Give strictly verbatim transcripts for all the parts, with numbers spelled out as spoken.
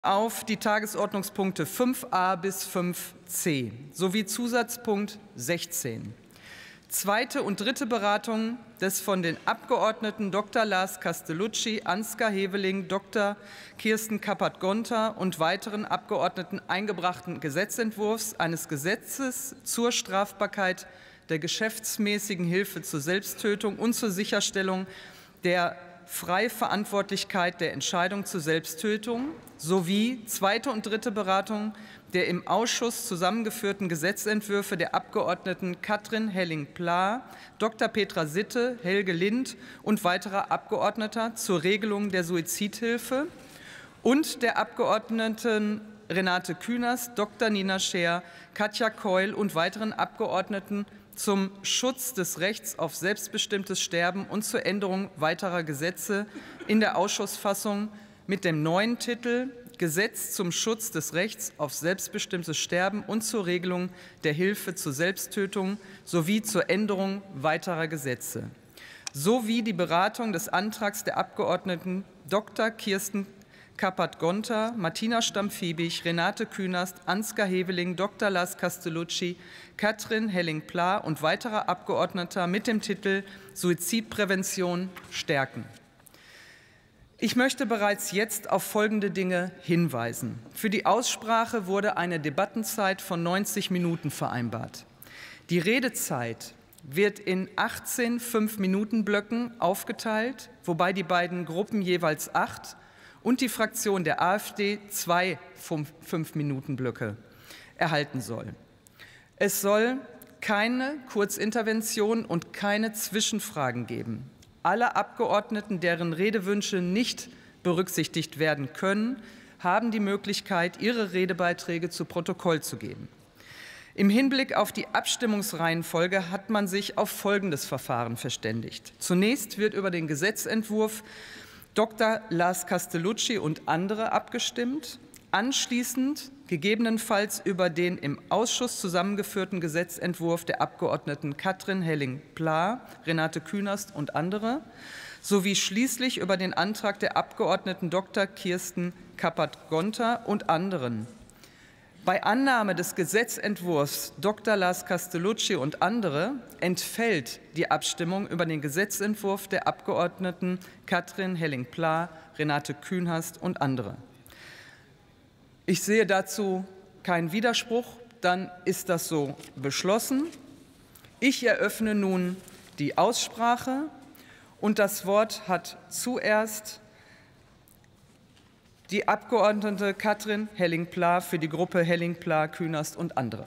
auf die Tagesordnungspunkte fünf a bis fünf c sowie Zusatzpunkt sechzehn. Zweite und dritte Beratung des von den Abgeordneten Doktor Lars Castellucci, Ansgar Heveling, Doktor Kirsten Kappert-Gonter und weiteren Abgeordneten eingebrachten Gesetzentwurfs eines Gesetzes zur Strafbarkeit der geschäftsmäßigen Hilfe zur Selbsttötung und zur Sicherstellung der Freiverantwortlichkeit der Entscheidung zur Selbsttötung sowie zweite und dritte Beratung der im Ausschuss zusammengeführten Gesetzentwürfe der Abgeordneten Katrin Helling-Pla, Doktor Petra Sitte, Helge Lind und weiterer Abgeordneter zur Regelung der Suizidhilfe und der Abgeordneten Renate Künast, Doktor Nina Scheer, Katja Keul und weiteren Abgeordneten zum Schutz des Rechts auf selbstbestimmtes Sterben und zur Änderung weiterer Gesetze in der Ausschussfassung mit dem neuen Titel Gesetz zum Schutz des Rechts auf selbstbestimmtes Sterben und zur Regelung der Hilfe zur Selbsttötung sowie zur Änderung weiterer Gesetze, sowie die Beratung des Antrags der Abgeordneten Doktor Kirsten Kappert-Gonter, Martina Stamm-Fiebig, Renate Künast, Ansgar Heveling, Doktor Lars Castellucci, Katrin Helling-Pla und weiterer Abgeordneter mit dem Titel Suizidprävention stärken. Ich möchte bereits jetzt auf folgende Dinge hinweisen. Für die Aussprache wurde eine Debattenzeit von neunzig Minuten vereinbart. Die Redezeit wird in achtzehn Fünf-Minuten-Blöcken aufgeteilt, wobei die beiden Gruppen jeweils acht und die Fraktion der AfD zwei Fünf-Minuten-Blöcke erhalten soll. Es soll keine Kurzintervention und keine Zwischenfragen geben. Alle Abgeordneten, deren Redewünsche nicht berücksichtigt werden können, haben die Möglichkeit, ihre Redebeiträge zu Protokoll zu geben. Im Hinblick auf die Abstimmungsreihenfolge hat man sich auf folgendes Verfahren verständigt. Zunächst wird über den Gesetzentwurf Doktor Lars Castellucci und andere abgestimmt, anschließend gegebenenfalls über den im Ausschuss zusammengeführten Gesetzentwurf der Abgeordneten Katrin Helling-Pla, Renate Künast und andere, sowie schließlich über den Antrag der Abgeordneten Doktor Kirsten Kappert-Gonter und anderen. Bei Annahme des Gesetzentwurfs Doktor Lars Castellucci und andere entfällt die Abstimmung über den Gesetzentwurf der Abgeordneten Katrin Helling-Pla, Renate Künast und andere. Ich sehe dazu keinen Widerspruch, dann ist das so beschlossen. Ich eröffne nun die Aussprache und das Wort hat zuerst die Abgeordnete Katrin Helling-Pla für die Gruppe Helling-Pla, Künast und andere.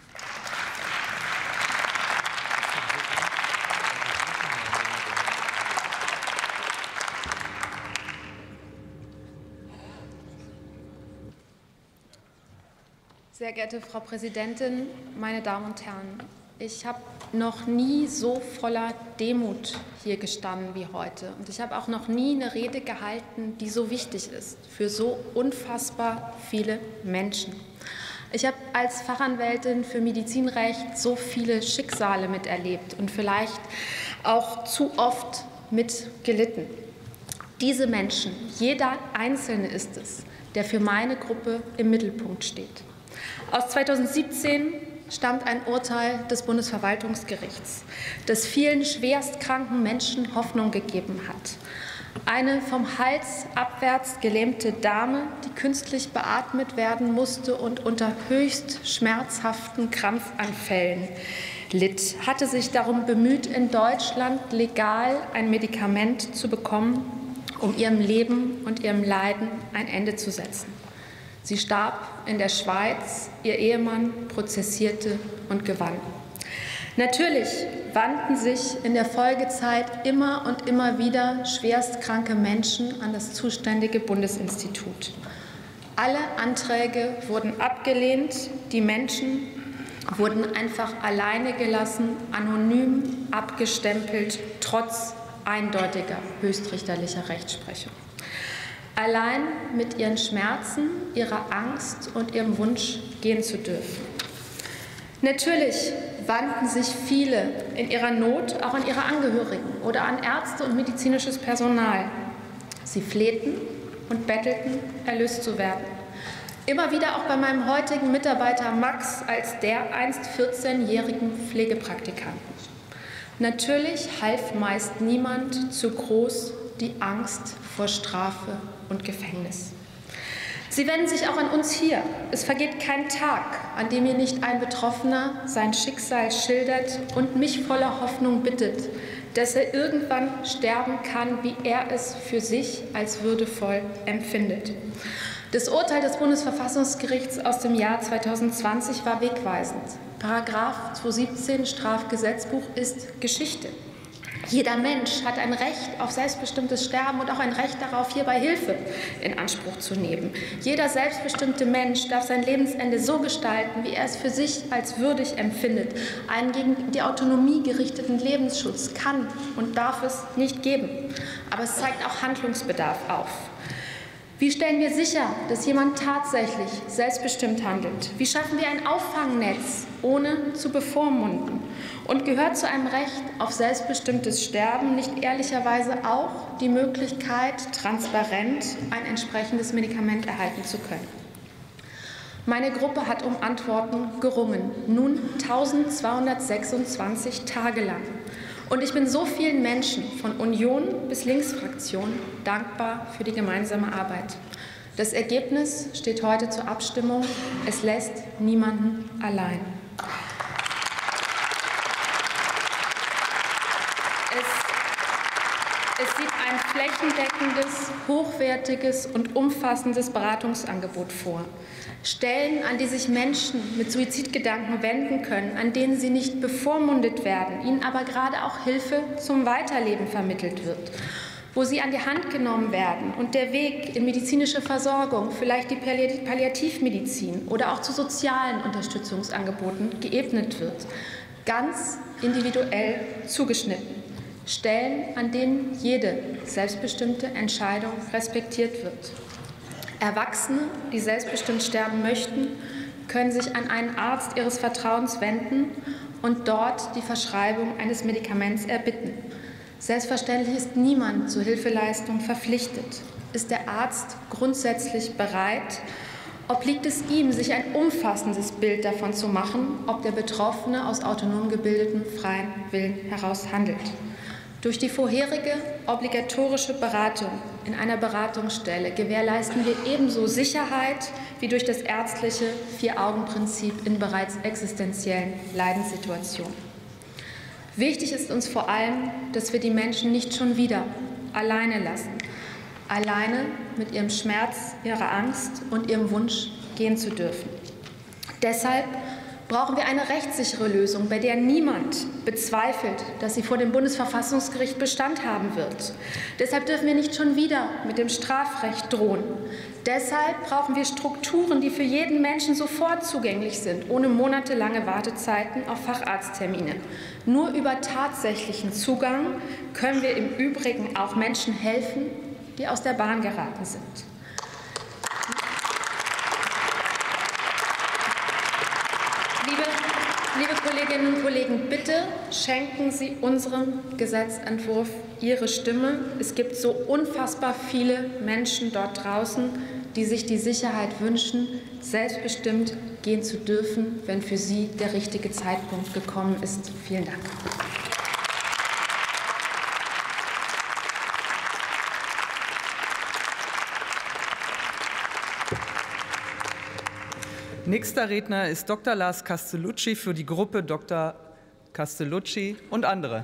Sehr geehrte Frau Präsidentin, meine Damen und Herren! Ich habe noch nie so voller Demut hier gestanden wie heute. Und ich habe auch noch nie eine Rede gehalten, die so wichtig ist für so unfassbar viele Menschen. Ich habe als Fachanwältin für Medizinrecht so viele Schicksale miterlebt und vielleicht auch zu oft mitgelitten. Diese Menschen, jeder Einzelne ist es, der für meine Gruppe im Mittelpunkt steht. Aus zweitausendsiebzehn stammt ein Urteil des Bundesverwaltungsgerichts, das vielen schwerstkranken Menschen Hoffnung gegeben hat. Eine vom Hals abwärts gelähmte Dame, die künstlich beatmet werden musste und unter höchst schmerzhaften Krampfanfällen litt, hatte sich darum bemüht, in Deutschland legal ein Medikament zu bekommen, um ihrem Leben und ihrem Leiden ein Ende zu setzen. Sie starb in der Schweiz, ihr Ehemann prozessierte und gewann. Natürlich wandten sich in der Folgezeit immer und immer wieder schwerstkranke Menschen an das zuständige Bundesinstitut. Alle Anträge wurden abgelehnt, die Menschen wurden einfach alleine gelassen, anonym abgestempelt, trotz eindeutiger höchstrichterlicher Rechtsprechung. Allein mit ihren Schmerzen, ihrer Angst und ihrem Wunsch gehen zu dürfen. Natürlich wandten sich viele in ihrer Not auch an ihre Angehörigen oder an Ärzte und medizinisches Personal. Sie flehten und bettelten, erlöst zu werden. Immer wieder auch bei meinem heutigen Mitarbeiter Max als der einst vierzehnjährigen Pflegepraktikanten. Natürlich half meist niemand zu groß die Angst vor Strafe und Gefängnis. Sie wenden sich auch an uns hier. Es vergeht kein Tag, an dem mir nicht ein Betroffener sein Schicksal schildert und mich voller Hoffnung bittet, dass er irgendwann sterben kann, wie er es für sich als würdevoll empfindet. Das Urteil des Bundesverfassungsgerichts aus dem Jahr zweitausendzwanzig war wegweisend. Paragraph zweihundertsiebzehn Strafgesetzbuch ist Geschichte. Jeder Mensch hat ein Recht auf selbstbestimmtes Sterben und auch ein Recht darauf, hierbei Hilfe in Anspruch zu nehmen. Jeder selbstbestimmte Mensch darf sein Lebensende so gestalten, wie er es für sich als würdig empfindet. Einen gegen die Autonomie gerichteten Lebensschutz kann und darf es nicht geben. Aber es zeigt auch Handlungsbedarf auf. Wie stellen wir sicher, dass jemand tatsächlich selbstbestimmt handelt? Wie schaffen wir ein Auffangnetz, ohne zu bevormunden? Und gehört zu einem Recht auf selbstbestimmtes Sterben nicht ehrlicherweise auch die Möglichkeit, transparent ein entsprechendes Medikament erhalten zu können? Meine Gruppe hat um Antworten gerungen, nun eintausendzweihundertsechsundzwanzig Tage lang. Und ich bin so vielen Menschen, von Union bis Linksfraktion, dankbar für die gemeinsame Arbeit. Das Ergebnis steht heute zur Abstimmung. Es lässt niemanden allein. Es, es sieht ein flächendeckendes, hochwertiges und umfassendes Beratungsangebot vor. Stellen, an die sich Menschen mit Suizidgedanken wenden können, an denen sie nicht bevormundet werden, ihnen aber gerade auch Hilfe zum Weiterleben vermittelt wird, wo sie an die Hand genommen werden und der Weg in medizinische Versorgung, vielleicht die Palliativmedizin oder auch zu sozialen Unterstützungsangeboten geebnet wird, ganz individuell zugeschnitten. Stellen, an denen jede selbstbestimmte Entscheidung respektiert wird. Erwachsene, die selbstbestimmt sterben möchten, können sich an einen Arzt ihres Vertrauens wenden und dort die Verschreibung eines Medikaments erbitten. Selbstverständlich ist niemand zur Hilfeleistung verpflichtet. Ist der Arzt grundsätzlich bereit, obliegt es ihm, sich ein umfassendes Bild davon zu machen, ob der Betroffene aus autonom gebildetem freien Willen heraus handelt. Durch die vorherige obligatorische Beratung in einer Beratungsstelle gewährleisten wir ebenso Sicherheit wie durch das ärztliche Vier-Augen-Prinzip in bereits existenziellen Leidenssituationen. Wichtig ist uns vor allem, dass wir die Menschen nicht schon wieder alleine lassen, alleine mit ihrem Schmerz, ihrer Angst und ihrem Wunsch gehen zu dürfen. Deshalb brauchen wir eine rechtssichere Lösung, bei der niemand bezweifelt, dass sie vor dem Bundesverfassungsgericht Bestand haben wird. Deshalb dürfen wir nicht schon wieder mit dem Strafrecht drohen. Deshalb brauchen wir Strukturen, die für jeden Menschen sofort zugänglich sind, ohne monatelange Wartezeiten auf Facharzttermine. Nur über tatsächlichen Zugang können wir im Übrigen auch Menschen helfen, die aus der Bahn geraten sind. Liebe Kolleginnen und Kollegen, bitte schenken Sie unserem Gesetzentwurf Ihre Stimme. Es gibt so unfassbar viele Menschen dort draußen, die sich die Sicherheit wünschen, selbstbestimmt gehen zu dürfen, wenn für sie der richtige Zeitpunkt gekommen ist. Vielen Dank. Nächster Redner ist Doktor Lars Castellucci für die Gruppe Doktor Castellucci und andere.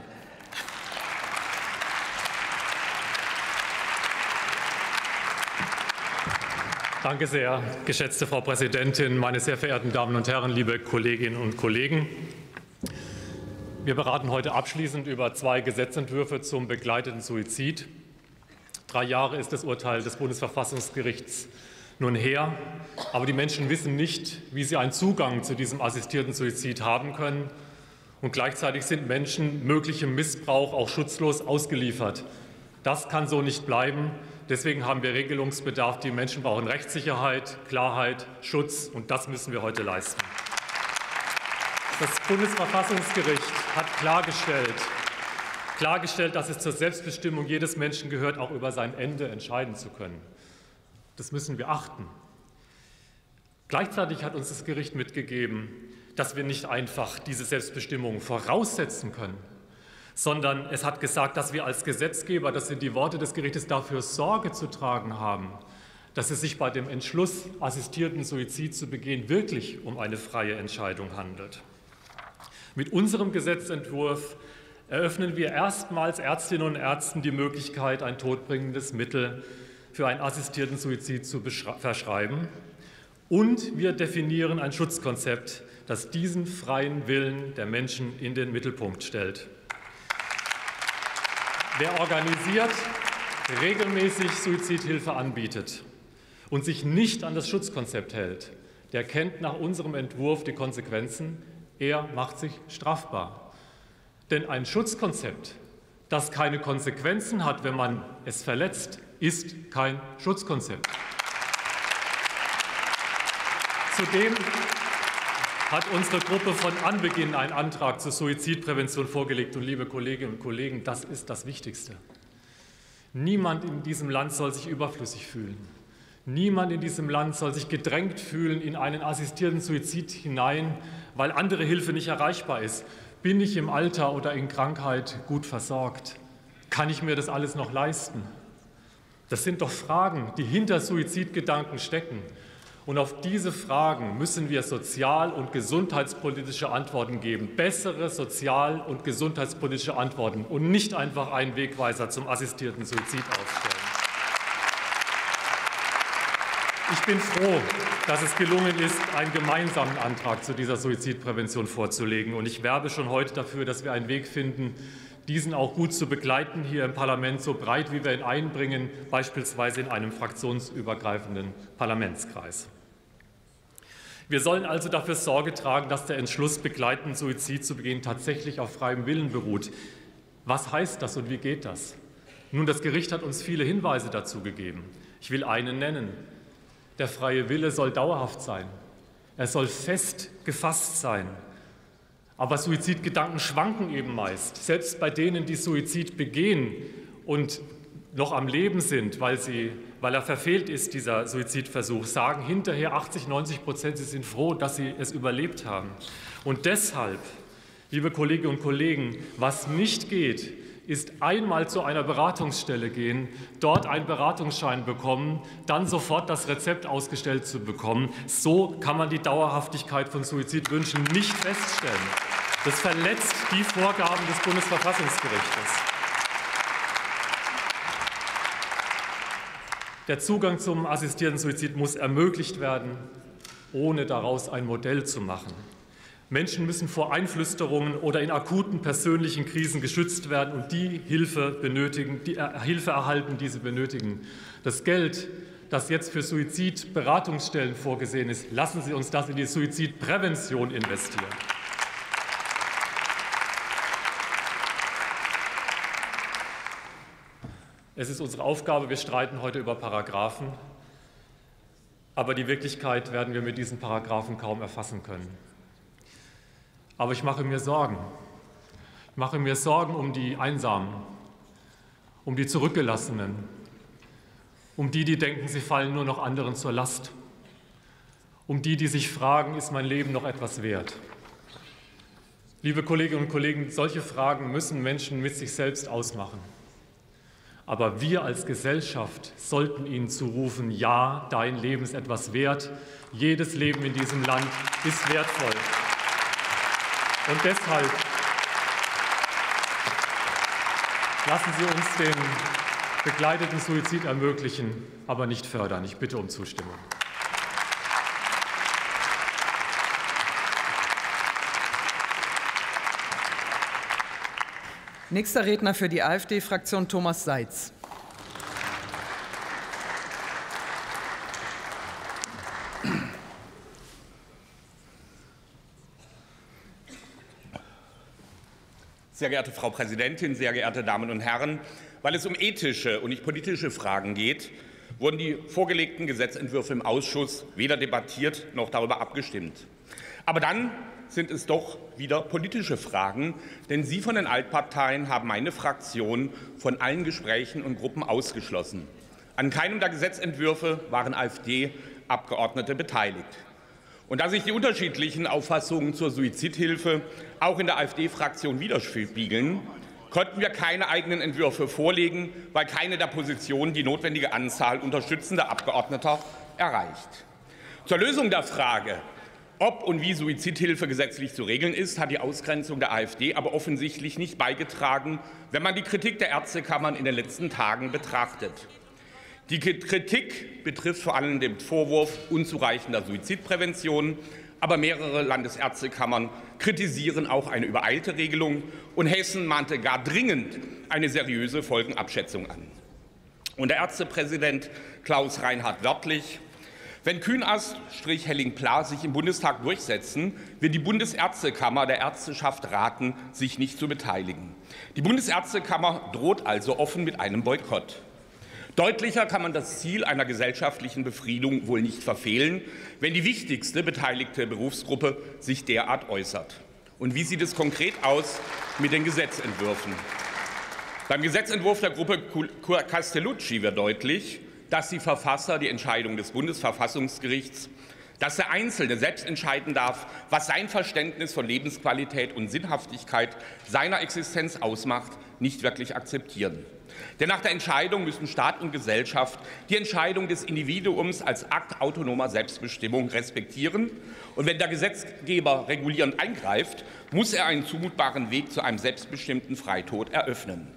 Danke sehr, geschätzte Frau Präsidentin, meine sehr verehrten Damen und Herren, liebe Kolleginnen und Kollegen. Wir beraten heute abschließend über zwei Gesetzentwürfe zum begleiteten Suizid. Drei Jahre ist das Urteil des Bundesverfassungsgerichts nun her, aber die Menschen wissen nicht, wie sie einen Zugang zu diesem assistierten Suizid haben können. Und gleichzeitig sind Menschen möglichem Missbrauch auch schutzlos ausgeliefert. Das kann so nicht bleiben. Deswegen haben wir Regelungsbedarf. Die Menschen brauchen Rechtssicherheit, Klarheit, Schutz, und das müssen wir heute leisten. Das Bundesverfassungsgericht hat klargestellt, klargestellt, dass es zur Selbstbestimmung jedes Menschen gehört, auch über sein Ende entscheiden zu können. Das müssen wir achten. Gleichzeitig hat uns das Gericht mitgegeben, dass wir nicht einfach diese Selbstbestimmung voraussetzen können, sondern es hat gesagt, dass wir als Gesetzgeber, das sind die Worte des Gerichtes, dafür Sorge zu tragen haben, dass es sich bei dem Entschluss, assistierten Suizid zu begehen, wirklich um eine freie Entscheidung handelt. Mit unserem Gesetzentwurf eröffnen wir erstmals Ärztinnen und Ärzten die Möglichkeit, ein todbringendes Mittel für einen assistierten Suizid zu verschreiben. Und wir definieren ein Schutzkonzept, das diesen freien Willen der Menschen in den Mittelpunkt stellt. Wer organisiert, regelmäßig Suizidhilfe anbietet und sich nicht an das Schutzkonzept hält, der kennt nach unserem Entwurf die Konsequenzen. Er macht sich strafbar. Denn ein Schutzkonzept, das keine Konsequenzen hat, wenn man es verletzt, ist kein Schutzkonzept. Zudem hat unsere Gruppe von Anbeginn einen Antrag zur Suizidprävention vorgelegt. Und liebe Kolleginnen und Kollegen, das ist das Wichtigste. Niemand in diesem Land soll sich überflüssig fühlen. Niemand in diesem Land soll sich gedrängt fühlen in einen assistierten Suizid hinein, weil andere Hilfe nicht erreichbar ist. Bin ich im Alter oder in Krankheit gut versorgt? Kann ich mir das alles noch leisten? Das sind doch Fragen, die hinter Suizidgedanken stecken. Und auf diese Fragen müssen wir sozial- und gesundheitspolitische Antworten geben, bessere sozial- und gesundheitspolitische Antworten und nicht einfach einen Wegweiser zum assistierten Suizid aufstellen. Ich bin froh, dass es gelungen ist, einen gemeinsamen Antrag zu dieser Suizidprävention vorzulegen. Und ich werbe schon heute dafür, dass wir einen Weg finden, diesen auch gut zu begleiten hier im Parlament, so breit wie wir ihn einbringen, beispielsweise in einem fraktionsübergreifenden Parlamentskreis. Wir sollen also dafür Sorge tragen, dass der Entschluss, begleitenden Suizid zu begehen, tatsächlich auf freiem Willen beruht. Was heißt das und wie geht das? Nun, das Gericht hat uns viele Hinweise dazu gegeben. Ich will einen nennen. Der freie Wille soll dauerhaft sein. Er soll fest gefasst sein. Aber Suizidgedanken schwanken eben meist. Selbst bei denen, die Suizid begehen und noch am Leben sind, weil, sie, weil er verfehlt ist, dieser Suizidversuch, sagen hinterher achtzig, neunzig Prozent, sie sind froh, dass sie es überlebt haben. Und deshalb, liebe Kolleginnen und Kollegen, was nicht geht, ist einmal zu einer Beratungsstelle gehen, dort einen Beratungsschein bekommen, dann sofort das Rezept ausgestellt zu bekommen. So kann man die Dauerhaftigkeit von Suizidwünschen nicht feststellen. Das verletzt die Vorgaben des Bundesverfassungsgerichtes. Der Zugang zum assistierten Suizid muss ermöglicht werden, ohne daraus ein Modell zu machen. Menschen müssen vor Einflüsterungen oder in akuten persönlichen Krisen geschützt werden und die Hilfe benötigen, die Hilfe erhalten, die sie benötigen. Das Geld, das jetzt für Suizidberatungsstellen vorgesehen ist, lassen Sie uns das in die Suizidprävention investieren. Es ist unsere Aufgabe, wir streiten heute über Paragraphen, aber die Wirklichkeit werden wir mit diesen Paragraphen kaum erfassen können. Aber ich mache mir Sorgen. Ich mache mir Sorgen um die Einsamen, um die Zurückgelassenen, um die, die denken, sie fallen nur noch anderen zur Last, um die, die sich fragen, ist mein Leben noch etwas wert? Liebe Kolleginnen und Kollegen, solche Fragen müssen Menschen mit sich selbst ausmachen. Aber wir als Gesellschaft sollten ihnen zurufen, ja, dein Leben ist etwas wert. Jedes Leben in diesem Land ist wertvoll. Und deshalb lassen Sie uns den begleiteten Suizid ermöglichen, aber nicht fördern. Ich bitte um Zustimmung. Nächster Redner für die AfD-Fraktion Thomas Seitz. Sehr geehrte Frau Präsidentin, sehr geehrte Damen und Herren! Weil es um ethische und nicht politische Fragen geht, wurden die vorgelegten Gesetzentwürfe im Ausschuss weder debattiert noch darüber abgestimmt. Aber dann sind es doch wieder politische Fragen, denn Sie von den Altparteien haben meine Fraktion von allen Gesprächen und Gruppen ausgeschlossen. An keinem der Gesetzentwürfe waren AfD-Abgeordnete beteiligt. Und da sich die unterschiedlichen Auffassungen zur Suizidhilfe auch in der AfD-Fraktion widerspiegeln, konnten wir keine eigenen Entwürfe vorlegen, weil keine der Positionen die notwendige Anzahl unterstützender Abgeordneter erreicht. Zur Lösung der Frage, ob und wie Suizidhilfe gesetzlich zu regeln ist, hat die Ausgrenzung der AfD aber offensichtlich nicht beigetragen, wenn man die Kritik der Ärztekammern in den letzten Tagen betrachtet. Die Kritik betrifft vor allem den Vorwurf unzureichender Suizidprävention, aber mehrere Landesärztekammern kritisieren auch eine übereilte Regelung, und Hessen mahnte gar dringend eine seriöse Folgenabschätzung an. Und der Ärztepräsident Klaus Reinhard wörtlich: Wenn Kühnast-Helling-Pla sich im Bundestag durchsetzen, wird die Bundesärztekammer der Ärzteschaft raten, sich nicht zu beteiligen. Die Bundesärztekammer droht also offen mit einem Boykott. Deutlicher kann man das Ziel einer gesellschaftlichen Befriedung wohl nicht verfehlen, wenn die wichtigste beteiligte Berufsgruppe sich derart äußert. Und wie sieht es konkret aus mit den Gesetzentwürfen? Beim Gesetzentwurf der Gruppe Castellucci wird deutlich, dass die Verfasser die Entscheidung des Bundesverfassungsgerichts, dass der Einzelne selbst entscheiden darf, was sein Verständnis von Lebensqualität und Sinnhaftigkeit seiner Existenz ausmacht, nicht wirklich akzeptieren. Denn nach der Entscheidung müssen Staat und Gesellschaft die Entscheidung des Individuums als Akt autonomer Selbstbestimmung respektieren. Und wenn der Gesetzgeber regulierend eingreift, muss er einen zumutbaren Weg zu einem selbstbestimmten Freitod eröffnen.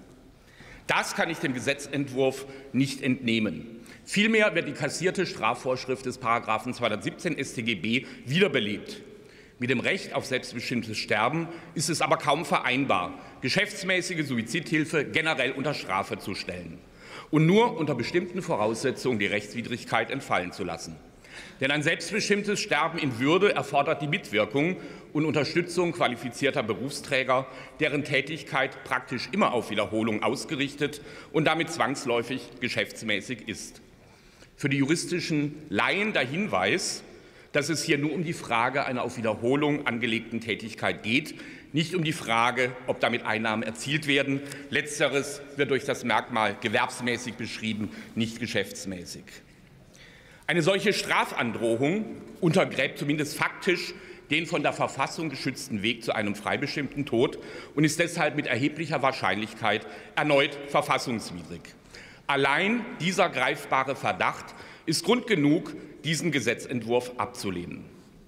Das kann ich dem Gesetzentwurf nicht entnehmen. Vielmehr wird die kassierte Strafvorschrift des Paragraphen zweihundertsiebzehn S t G B wiederbelebt. Mit dem Recht auf selbstbestimmtes Sterben ist es aber kaum vereinbar, geschäftsmäßige Suizidhilfe generell unter Strafe zu stellen und nur unter bestimmten Voraussetzungen die Rechtswidrigkeit entfallen zu lassen. Denn ein selbstbestimmtes Sterben in Würde erfordert die Mitwirkung und Unterstützung qualifizierter Berufsträger, deren Tätigkeit praktisch immer auf Wiederholung ausgerichtet und damit zwangsläufig geschäftsmäßig ist. Für die juristischen Laien der Hinweis, dass es hier nur um die Frage einer auf Wiederholung angelegten Tätigkeit geht, nicht um die Frage, ob damit Einnahmen erzielt werden. Letzteres wird durch das Merkmal gewerbsmäßig beschrieben, nicht geschäftsmäßig. Eine solche Strafandrohung untergräbt zumindest faktisch den von der Verfassung geschützten Weg zu einem freibestimmten Tod und ist deshalb mit erheblicher Wahrscheinlichkeit erneut verfassungswidrig. Allein dieser greifbare Verdacht ist Grund genug, diesen Gesetzentwurf abzulehnen.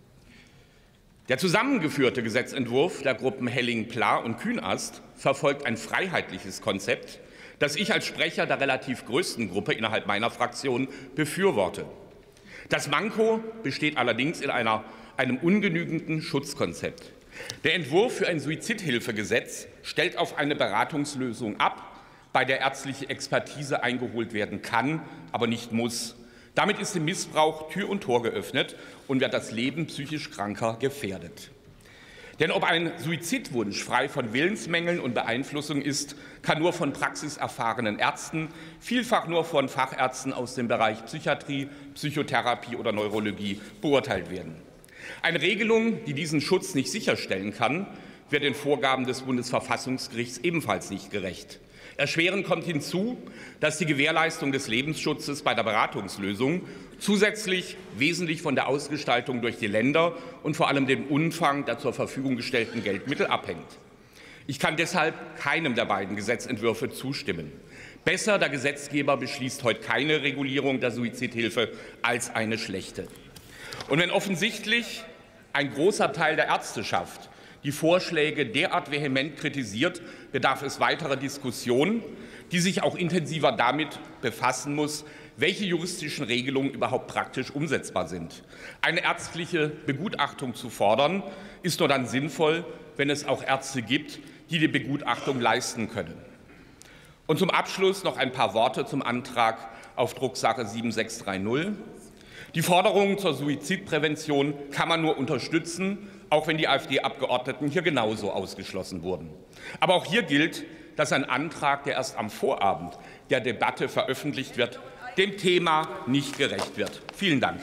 Der zusammengeführte Gesetzentwurf der Gruppen Helling-Pla und Kühnast verfolgt ein freiheitliches Konzept, das ich als Sprecher der relativ größten Gruppe innerhalb meiner Fraktion befürworte. Das Manko besteht allerdings in einer, einem ungenügenden Schutzkonzept. Der Entwurf für ein Suizidhilfegesetz stellt auf eine Beratungslösung ab, bei der ärztliche Expertise eingeholt werden kann, aber nicht muss. Damit ist dem Missbrauch Tür und Tor geöffnet und wird das Leben psychisch Kranker gefährdet. Denn ob ein Suizidwunsch frei von Willensmängeln und Beeinflussung ist, kann nur von praxiserfahrenen Ärzten, vielfach nur von Fachärzten aus dem Bereich Psychiatrie, Psychotherapie oder Neurologie beurteilt werden. Eine Regelung, die diesen Schutz nicht sicherstellen kann, wird den Vorgaben des Bundesverfassungsgerichts ebenfalls nicht gerecht. Erschwerend kommt hinzu, dass die Gewährleistung des Lebensschutzes bei der Beratungslösung zusätzlich wesentlich von der Ausgestaltung durch die Länder und vor allem dem Umfang der zur Verfügung gestellten Geldmittel abhängt. Ich kann deshalb keinem der beiden Gesetzentwürfe zustimmen. Besser, der Gesetzgeber beschließt heute keine Regulierung der Suizidhilfe als eine schlechte. Und wenn offensichtlich ein großer Teil der Ärzteschaft die Vorschläge derart vehement kritisiert, bedarf es weiterer Diskussionen, die sich auch intensiver damit befassen muss, welche juristischen Regelungen überhaupt praktisch umsetzbar sind. Eine ärztliche Begutachtung zu fordern, ist nur dann sinnvoll, wenn es auch Ärzte gibt, die die Begutachtung leisten können. Und zum Abschluss noch ein paar Worte zum Antrag auf Drucksache sieben sechs drei null. Die Forderungen zur Suizidprävention kann man nur unterstützen, auch wenn die AfD-Abgeordneten hier genauso ausgeschlossen wurden. Aber auch hier gilt, dass ein Antrag, der erst am Vorabend der Debatte veröffentlicht wird, dem Thema nicht gerecht wird. Vielen Dank.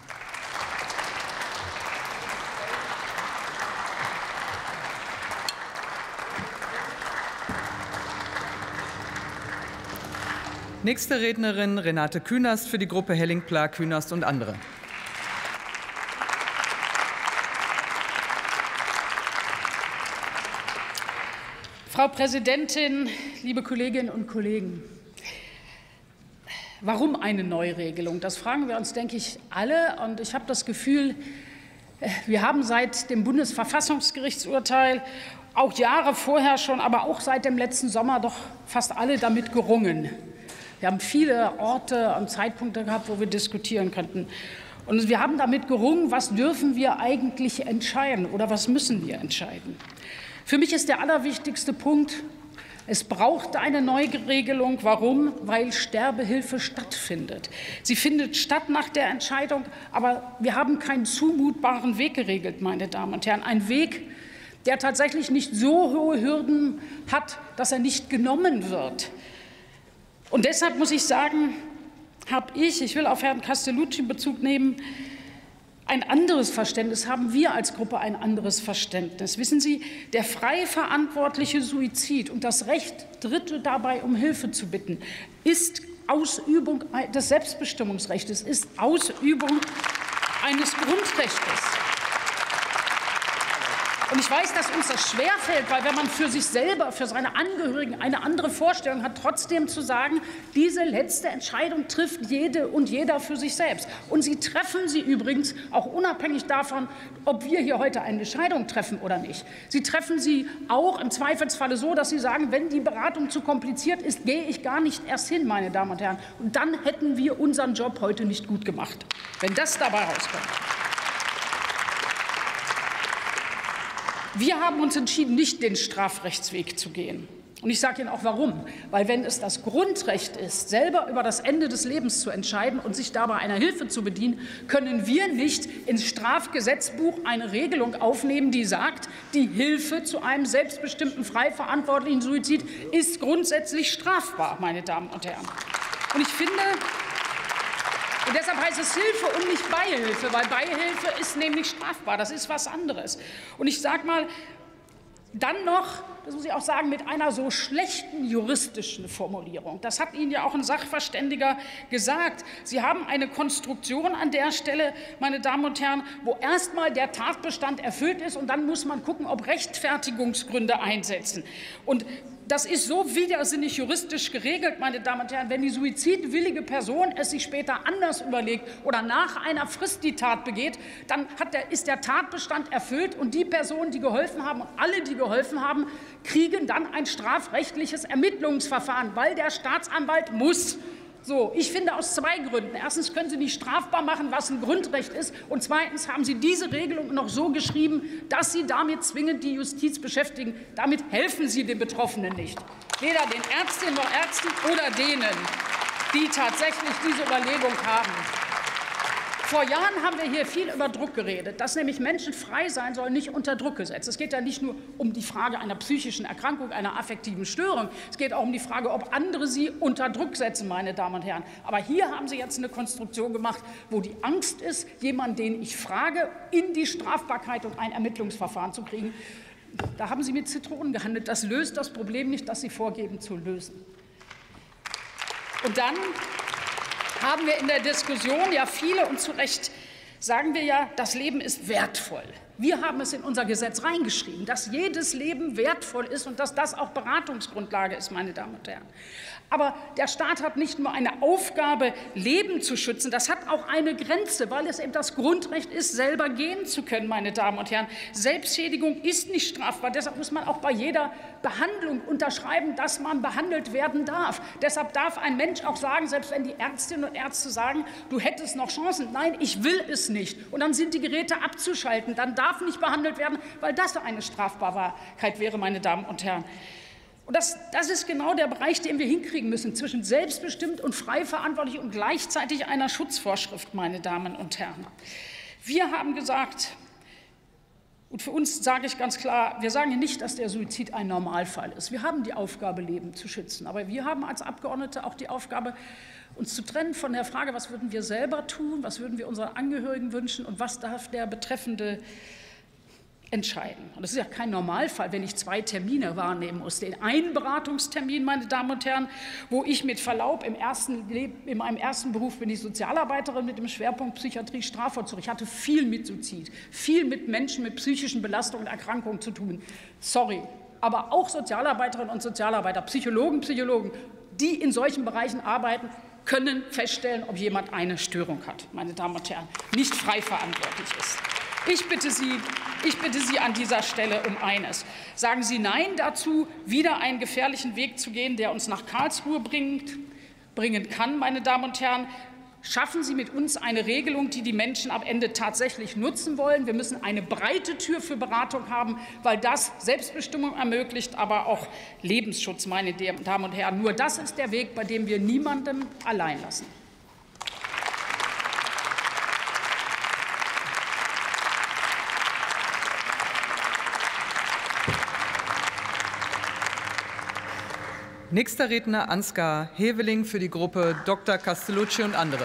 Nächste Rednerin Renate Künast für die Gruppe Helling-Pla, Künast und andere. Frau Präsidentin, liebe Kolleginnen und Kollegen! Warum eine Neuregelung? Das fragen wir uns, denke ich, alle. Und ich habe das Gefühl, wir haben seit dem Bundesverfassungsgerichtsurteil, auch Jahre vorher schon, aber auch seit dem letzten Sommer doch fast alle damit gerungen. Wir haben viele Orte und Zeitpunkte gehabt, wo wir diskutieren könnten. Und wir haben damit gerungen, was dürfen wir eigentlich entscheiden oder was müssen wir entscheiden. Für mich ist der allerwichtigste Punkt, es braucht eine Neuregelung. Warum? Weil Sterbehilfe stattfindet. Sie findet statt nach der Entscheidung, aber wir haben keinen zumutbaren Weg geregelt, meine Damen und Herren. Ein Weg, der tatsächlich nicht so hohe Hürden hat, dass er nicht genommen wird. Und deshalb muss ich sagen, habe ich, ich will auf Herrn Castellucci Bezug nehmen, ein anderes Verständnis, haben wir als Gruppe ein anderes Verständnis. Wissen Sie, der frei verantwortliche Suizid und das Recht, Dritte dabei um Hilfe zu bitten, ist Ausübung des Selbstbestimmungsrechts, ist Ausübung eines Grundrechts. Und ich weiß, dass uns das schwerfällt, weil wenn man für sich selber, für seine Angehörigen eine andere Vorstellung hat, trotzdem zu sagen, diese letzte Entscheidung trifft jede und jeder für sich selbst. Und Sie treffen sie übrigens auch unabhängig davon, ob wir hier heute eine Entscheidung treffen oder nicht. Sie treffen sie auch im Zweifelsfalle so, dass Sie sagen, wenn die Beratung zu kompliziert ist, gehe ich gar nicht erst hin, meine Damen und Herren. Und dann hätten wir unseren Job heute nicht gut gemacht, wenn das dabei rauskommt. Wir haben uns entschieden, nicht den Strafrechtsweg zu gehen. Und ich sage Ihnen auch warum. Weil wenn es das Grundrecht ist, selber über das Ende des Lebens zu entscheiden und sich dabei einer Hilfe zu bedienen, können wir nicht ins Strafgesetzbuch eine Regelung aufnehmen, die sagt, die Hilfe zu einem selbstbestimmten, frei verantwortlichen Suizid ist grundsätzlich strafbar, meine Damen und Herren. Und ich finde, und deshalb heißt es Hilfe und nicht Beihilfe, weil Beihilfe ist nämlich strafbar. Das ist was anderes. Und ich sage mal, dann noch, das muss ich auch sagen, mit einer so schlechten juristischen Formulierung. Das hat Ihnen ja auch ein Sachverständiger gesagt. Sie haben eine Konstruktion an der Stelle, meine Damen und Herren, wo erst mal der Tatbestand erfüllt ist und dann muss man gucken, ob Rechtfertigungsgründe einsetzen. Und das ist so widersinnig juristisch geregelt, meine Damen und Herren. Wenn die suizidwillige Person es sich später anders überlegt oder nach einer Frist die Tat begeht, dann hat der, ist der Tatbestand erfüllt und die Personen, die geholfen haben und alle, die geholfen haben, kriegen dann ein strafrechtliches Ermittlungsverfahren, weil der Staatsanwalt muss. So, ich finde aus zwei Gründen. Erstens können Sie nicht strafbar machen, was ein Grundrecht ist. Und zweitens haben Sie diese Regelung noch so geschrieben, dass Sie damit zwingend die Justiz beschäftigen. Damit helfen Sie den Betroffenen nicht. Weder den Ärztinnen noch Ärzten oder denen, die tatsächlich diese Überlegung haben. Vor Jahren haben wir hier viel über Druck geredet, dass nämlich Menschen frei sein sollen, nicht unter Druck gesetzt. Es geht ja nicht nur um die Frage einer psychischen Erkrankung, einer affektiven Störung. Es geht auch um die Frage, ob andere sie unter Druck setzen, meine Damen und Herren. Aber hier haben Sie jetzt eine Konstruktion gemacht, wo die Angst ist, jemanden, den ich frage, in die Strafbarkeit und ein Ermittlungsverfahren zu kriegen. Da haben Sie mit Zitronen gehandelt. Das löst das Problem nicht, das Sie vorgeben zu lösen. Und dann haben wir in der Diskussion ja viele, und zu Recht sagen wir ja, das Leben ist wertvoll. Wir haben es in unser Gesetz reingeschrieben, dass jedes Leben wertvoll ist und dass das auch Beratungsgrundlage ist, meine Damen und Herren. Aber der Staat hat nicht nur eine Aufgabe, Leben zu schützen, das hat auch eine Grenze, weil es eben das Grundrecht ist, selber gehen zu können, meine Damen und Herren. Selbstschädigung ist nicht strafbar. Deshalb muss man auch bei jeder Behandlung unterschreiben, dass man behandelt werden darf. Deshalb darf ein Mensch auch sagen, selbst wenn die Ärztinnen und Ärzte sagen, du hättest noch Chancen, nein, ich will es nicht. Und dann sind die Geräte abzuschalten. Dann darf nicht behandelt werden, weil das eine Strafbarkeit wäre, meine Damen und Herren. Und das, das ist genau der Bereich, den wir hinkriegen müssen, zwischen selbstbestimmt und frei verantwortlich und gleichzeitig einer Schutzvorschrift, meine Damen und Herren. Wir haben gesagt, und für uns sage ich ganz klar, wir sagen nicht, dass der Suizid ein Normalfall ist. Wir haben die Aufgabe, Leben zu schützen. Aber wir haben als Abgeordnete auch die Aufgabe, uns zu trennen von der Frage, was würden wir selber tun, was würden wir unseren Angehörigen wünschen und was darf der Betreffende entscheiden. Und das ist ja kein Normalfall, wenn ich zwei Termine wahrnehmen muss. Den einen Beratungstermin, meine Damen und Herren, wo ich mit Verlaub im ersten Leben, in meinem ersten Beruf bin ich Sozialarbeiterin mit dem Schwerpunkt Psychiatrie, Strafvollzug. Ich hatte viel mit Suizid, viel mit Menschen mit psychischen Belastungen und Erkrankungen zu tun. Sorry, aber auch Sozialarbeiterinnen und Sozialarbeiter, Psychologen, Psychologen, die in solchen Bereichen arbeiten, können feststellen, ob jemand eine Störung hat, meine Damen und Herren, nicht frei verantwortlich ist. Ich bitte Sie, ich bitte Sie an dieser Stelle um eines. Sagen Sie Nein dazu, wieder einen gefährlichen Weg zu gehen, der uns nach Karlsruhe bringt, bringen kann, meine Damen und Herren. Schaffen Sie mit uns eine Regelung, die die Menschen am Ende tatsächlich nutzen wollen. Wir müssen eine breite Tür für Beratung haben, weil das Selbstbestimmung ermöglicht, aber auch Lebensschutz, meine Damen und Herren. Nur das ist der Weg, bei dem wir niemanden allein lassen. Nächster Redner Ansgar Heveling für die Gruppe Doktor Castellucci und andere.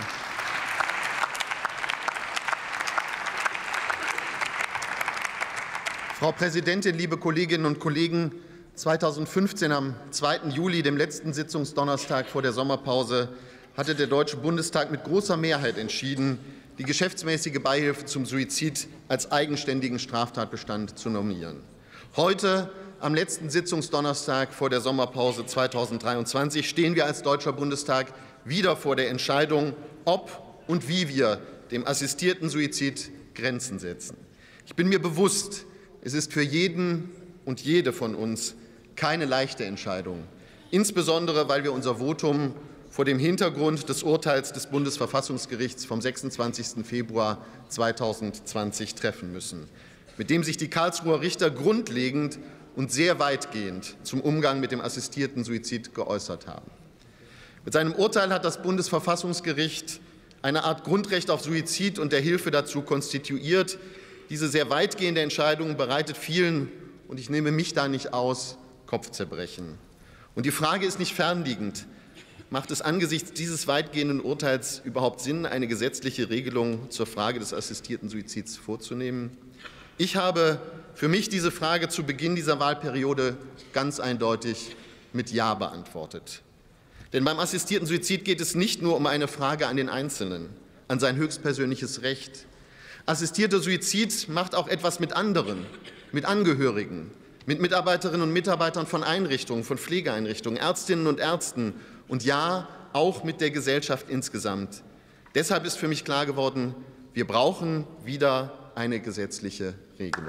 Frau Präsidentin, liebe Kolleginnen und Kollegen! zweitausendfünfzehn, am zweiten Juli, dem letzten Sitzungsdonnerstag vor der Sommerpause, hatte der Deutsche Bundestag mit großer Mehrheit entschieden, die geschäftsmäßige Beihilfe zum Suizid als eigenständigen Straftatbestand zu normieren. Heute, am letzten Sitzungsdonnerstag vor der Sommerpause zweitausenddreiundzwanzig, stehen wir als Deutscher Bundestag wieder vor der Entscheidung, ob und wie wir dem assistierten Suizid Grenzen setzen. Ich bin mir bewusst, es ist für jeden und jede von uns keine leichte Entscheidung, insbesondere weil wir unser Votum vor dem Hintergrund des Urteils des Bundesverfassungsgerichts vom sechsundzwanzigsten Februar zweitausendzwanzig treffen müssen, mit dem sich die Karlsruher Richter grundlegend und sehr weitgehend zum Umgang mit dem assistierten Suizid geäußert haben. Mit seinem Urteil hat das Bundesverfassungsgericht eine Art Grundrecht auf Suizid und der Hilfe dazu konstituiert. Diese sehr weitgehende Entscheidung bereitet vielen, und ich nehme mich da nicht aus, Kopfzerbrechen. Und die Frage ist nicht fernliegend. Macht es angesichts dieses weitgehenden Urteils überhaupt Sinn, eine gesetzliche Regelung zur Frage des assistierten Suizids vorzunehmen? Ich habe für mich diese Frage zu Beginn dieser Wahlperiode ganz eindeutig mit Ja beantwortet. Denn beim assistierten Suizid geht es nicht nur um eine Frage an den Einzelnen, an sein höchstpersönliches Recht. Assistierter Suizid macht auch etwas mit anderen, mit Angehörigen, mit Mitarbeiterinnen und Mitarbeitern von Einrichtungen, von Pflegeeinrichtungen, Ärztinnen und Ärzten und ja, auch mit der Gesellschaft insgesamt. Deshalb ist für mich klar geworden, wir brauchen wieder eine gesetzliche Regelung.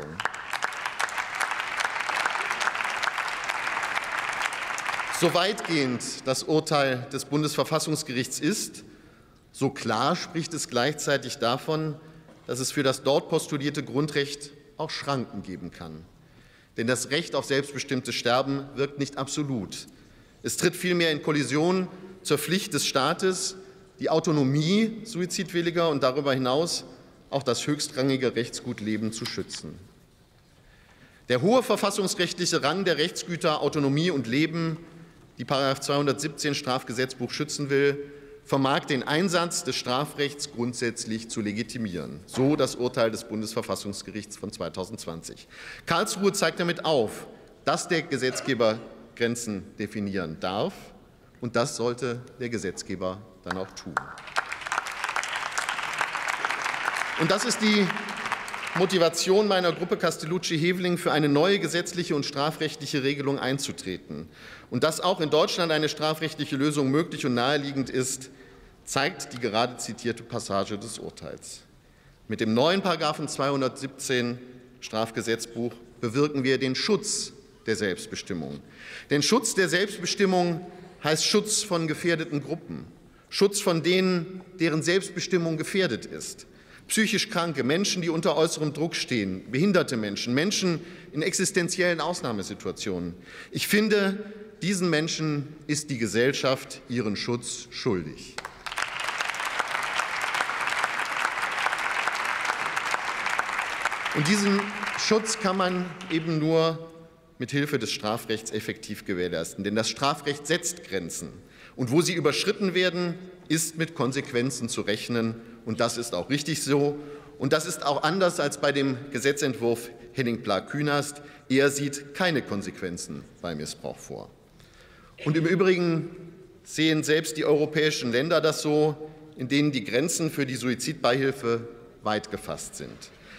So weitgehend das Urteil des Bundesverfassungsgerichts ist, so klar spricht es gleichzeitig davon, dass es für das dort postulierte Grundrecht auch Schranken geben kann. Denn das Recht auf selbstbestimmtes Sterben wirkt nicht absolut. Es tritt vielmehr in Kollision zur Pflicht des Staates, die Autonomie Suizidwilliger und darüber hinaus auch das höchstrangige Rechtsgut Leben zu schützen. Der hohe verfassungsrechtliche Rang der Rechtsgüter Autonomie und Leben, die Paragraph zweihundertsiebzehn Strafgesetzbuch schützen will, vermag den Einsatz des Strafrechts grundsätzlich zu legitimieren. So das Urteil des Bundesverfassungsgerichts von zweitausendzwanzig. Karlsruhe zeigt damit auf, dass der Gesetzgeber Grenzen definieren darf, und das sollte der Gesetzgeber dann auch tun. Und das ist die Motivation meiner Gruppe Castellucci-Heveling, für eine neue gesetzliche und strafrechtliche Regelung einzutreten. Und dass auch in Deutschland eine strafrechtliche Lösung möglich und naheliegend ist, zeigt die gerade zitierte Passage des Urteils. Mit dem neuen Paragraphen zweihundertsiebzehn Strafgesetzbuch bewirken wir den Schutz der Selbstbestimmung. Denn Schutz der Selbstbestimmung heißt Schutz von gefährdeten Gruppen, Schutz von denen, deren Selbstbestimmung gefährdet ist. Psychisch Kranke, Menschen, die unter äußerem Druck stehen, behinderte Menschen, Menschen in existenziellen Ausnahmesituationen. Ich finde, diesen Menschen ist die Gesellschaft ihren Schutz schuldig. Und diesen Schutz kann man eben nur mit Hilfe des Strafrechts effektiv gewährleisten. Denn das Strafrecht setzt Grenzen. Und wo sie überschritten werden, ist mit Konsequenzen zu rechnen. Und das ist auch richtig so. Und das ist auch anders als bei dem Gesetzentwurf Henning-Pla-Künast. Er sieht keine Konsequenzen bei Missbrauch vor. Und im Übrigen sehen selbst die europäischen Länder das so, in denen die Grenzen für die Suizidbeihilfe weit gefasst sind.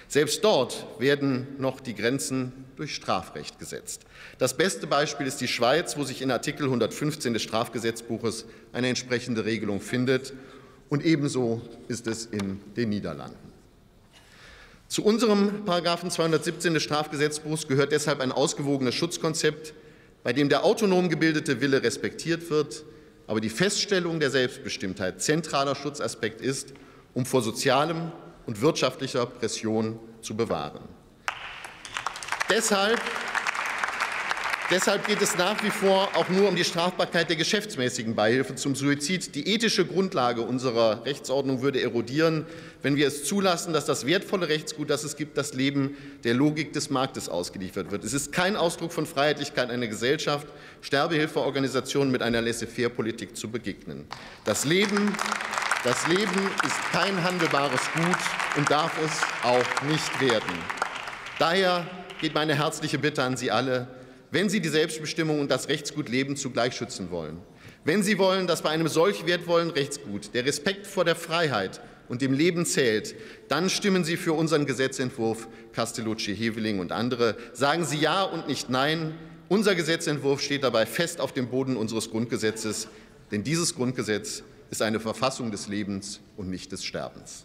Selbst dort werden noch die Grenzen durch Strafrecht gesetzt. Das beste Beispiel ist die Schweiz, wo sich in Artikel hundertfünfzehn des Strafgesetzbuches eine entsprechende Regelung findet. Und ebenso ist es in den Niederlanden. Zu unserem Paragraphen zweihundertsiebzehn des Strafgesetzbuchs gehört deshalb ein ausgewogenes Schutzkonzept, bei dem der autonom gebildete Wille respektiert wird, aber die Feststellung der Selbstbestimmtheit zentraler Schutzaspekt ist, um vor sozialem und wirtschaftlicher Pression zu bewahren. Deshalb Deshalb geht es nach wie vor auch nur um die Strafbarkeit der geschäftsmäßigen Beihilfe zum Suizid. Die ethische Grundlage unserer Rechtsordnung würde erodieren, wenn wir es zulassen, dass das wertvolle Rechtsgut, das es gibt, das Leben der Logik des Marktes ausgeliefert wird. Es ist kein Ausdruck von Freiheitlichkeit einer Gesellschaft, Sterbehilfeorganisationen mit einer Laissez-faire-Politik zu begegnen. Das Leben, das Leben ist kein handelbares Gut und darf es auch nicht werden. Daher geht meine herzliche Bitte an Sie alle: Wenn Sie die Selbstbestimmung und das Rechtsgut Leben zugleich schützen wollen, wenn Sie wollen, dass bei einem solch wertvollen Rechtsgut der Respekt vor der Freiheit und dem Leben zählt, dann stimmen Sie für unseren Gesetzentwurf Castellucci-Heveling und andere. Sagen Sie Ja und nicht Nein. Unser Gesetzentwurf steht dabei fest auf dem Boden unseres Grundgesetzes, denn dieses Grundgesetz ist eine Verfassung des Lebens und nicht des Sterbens.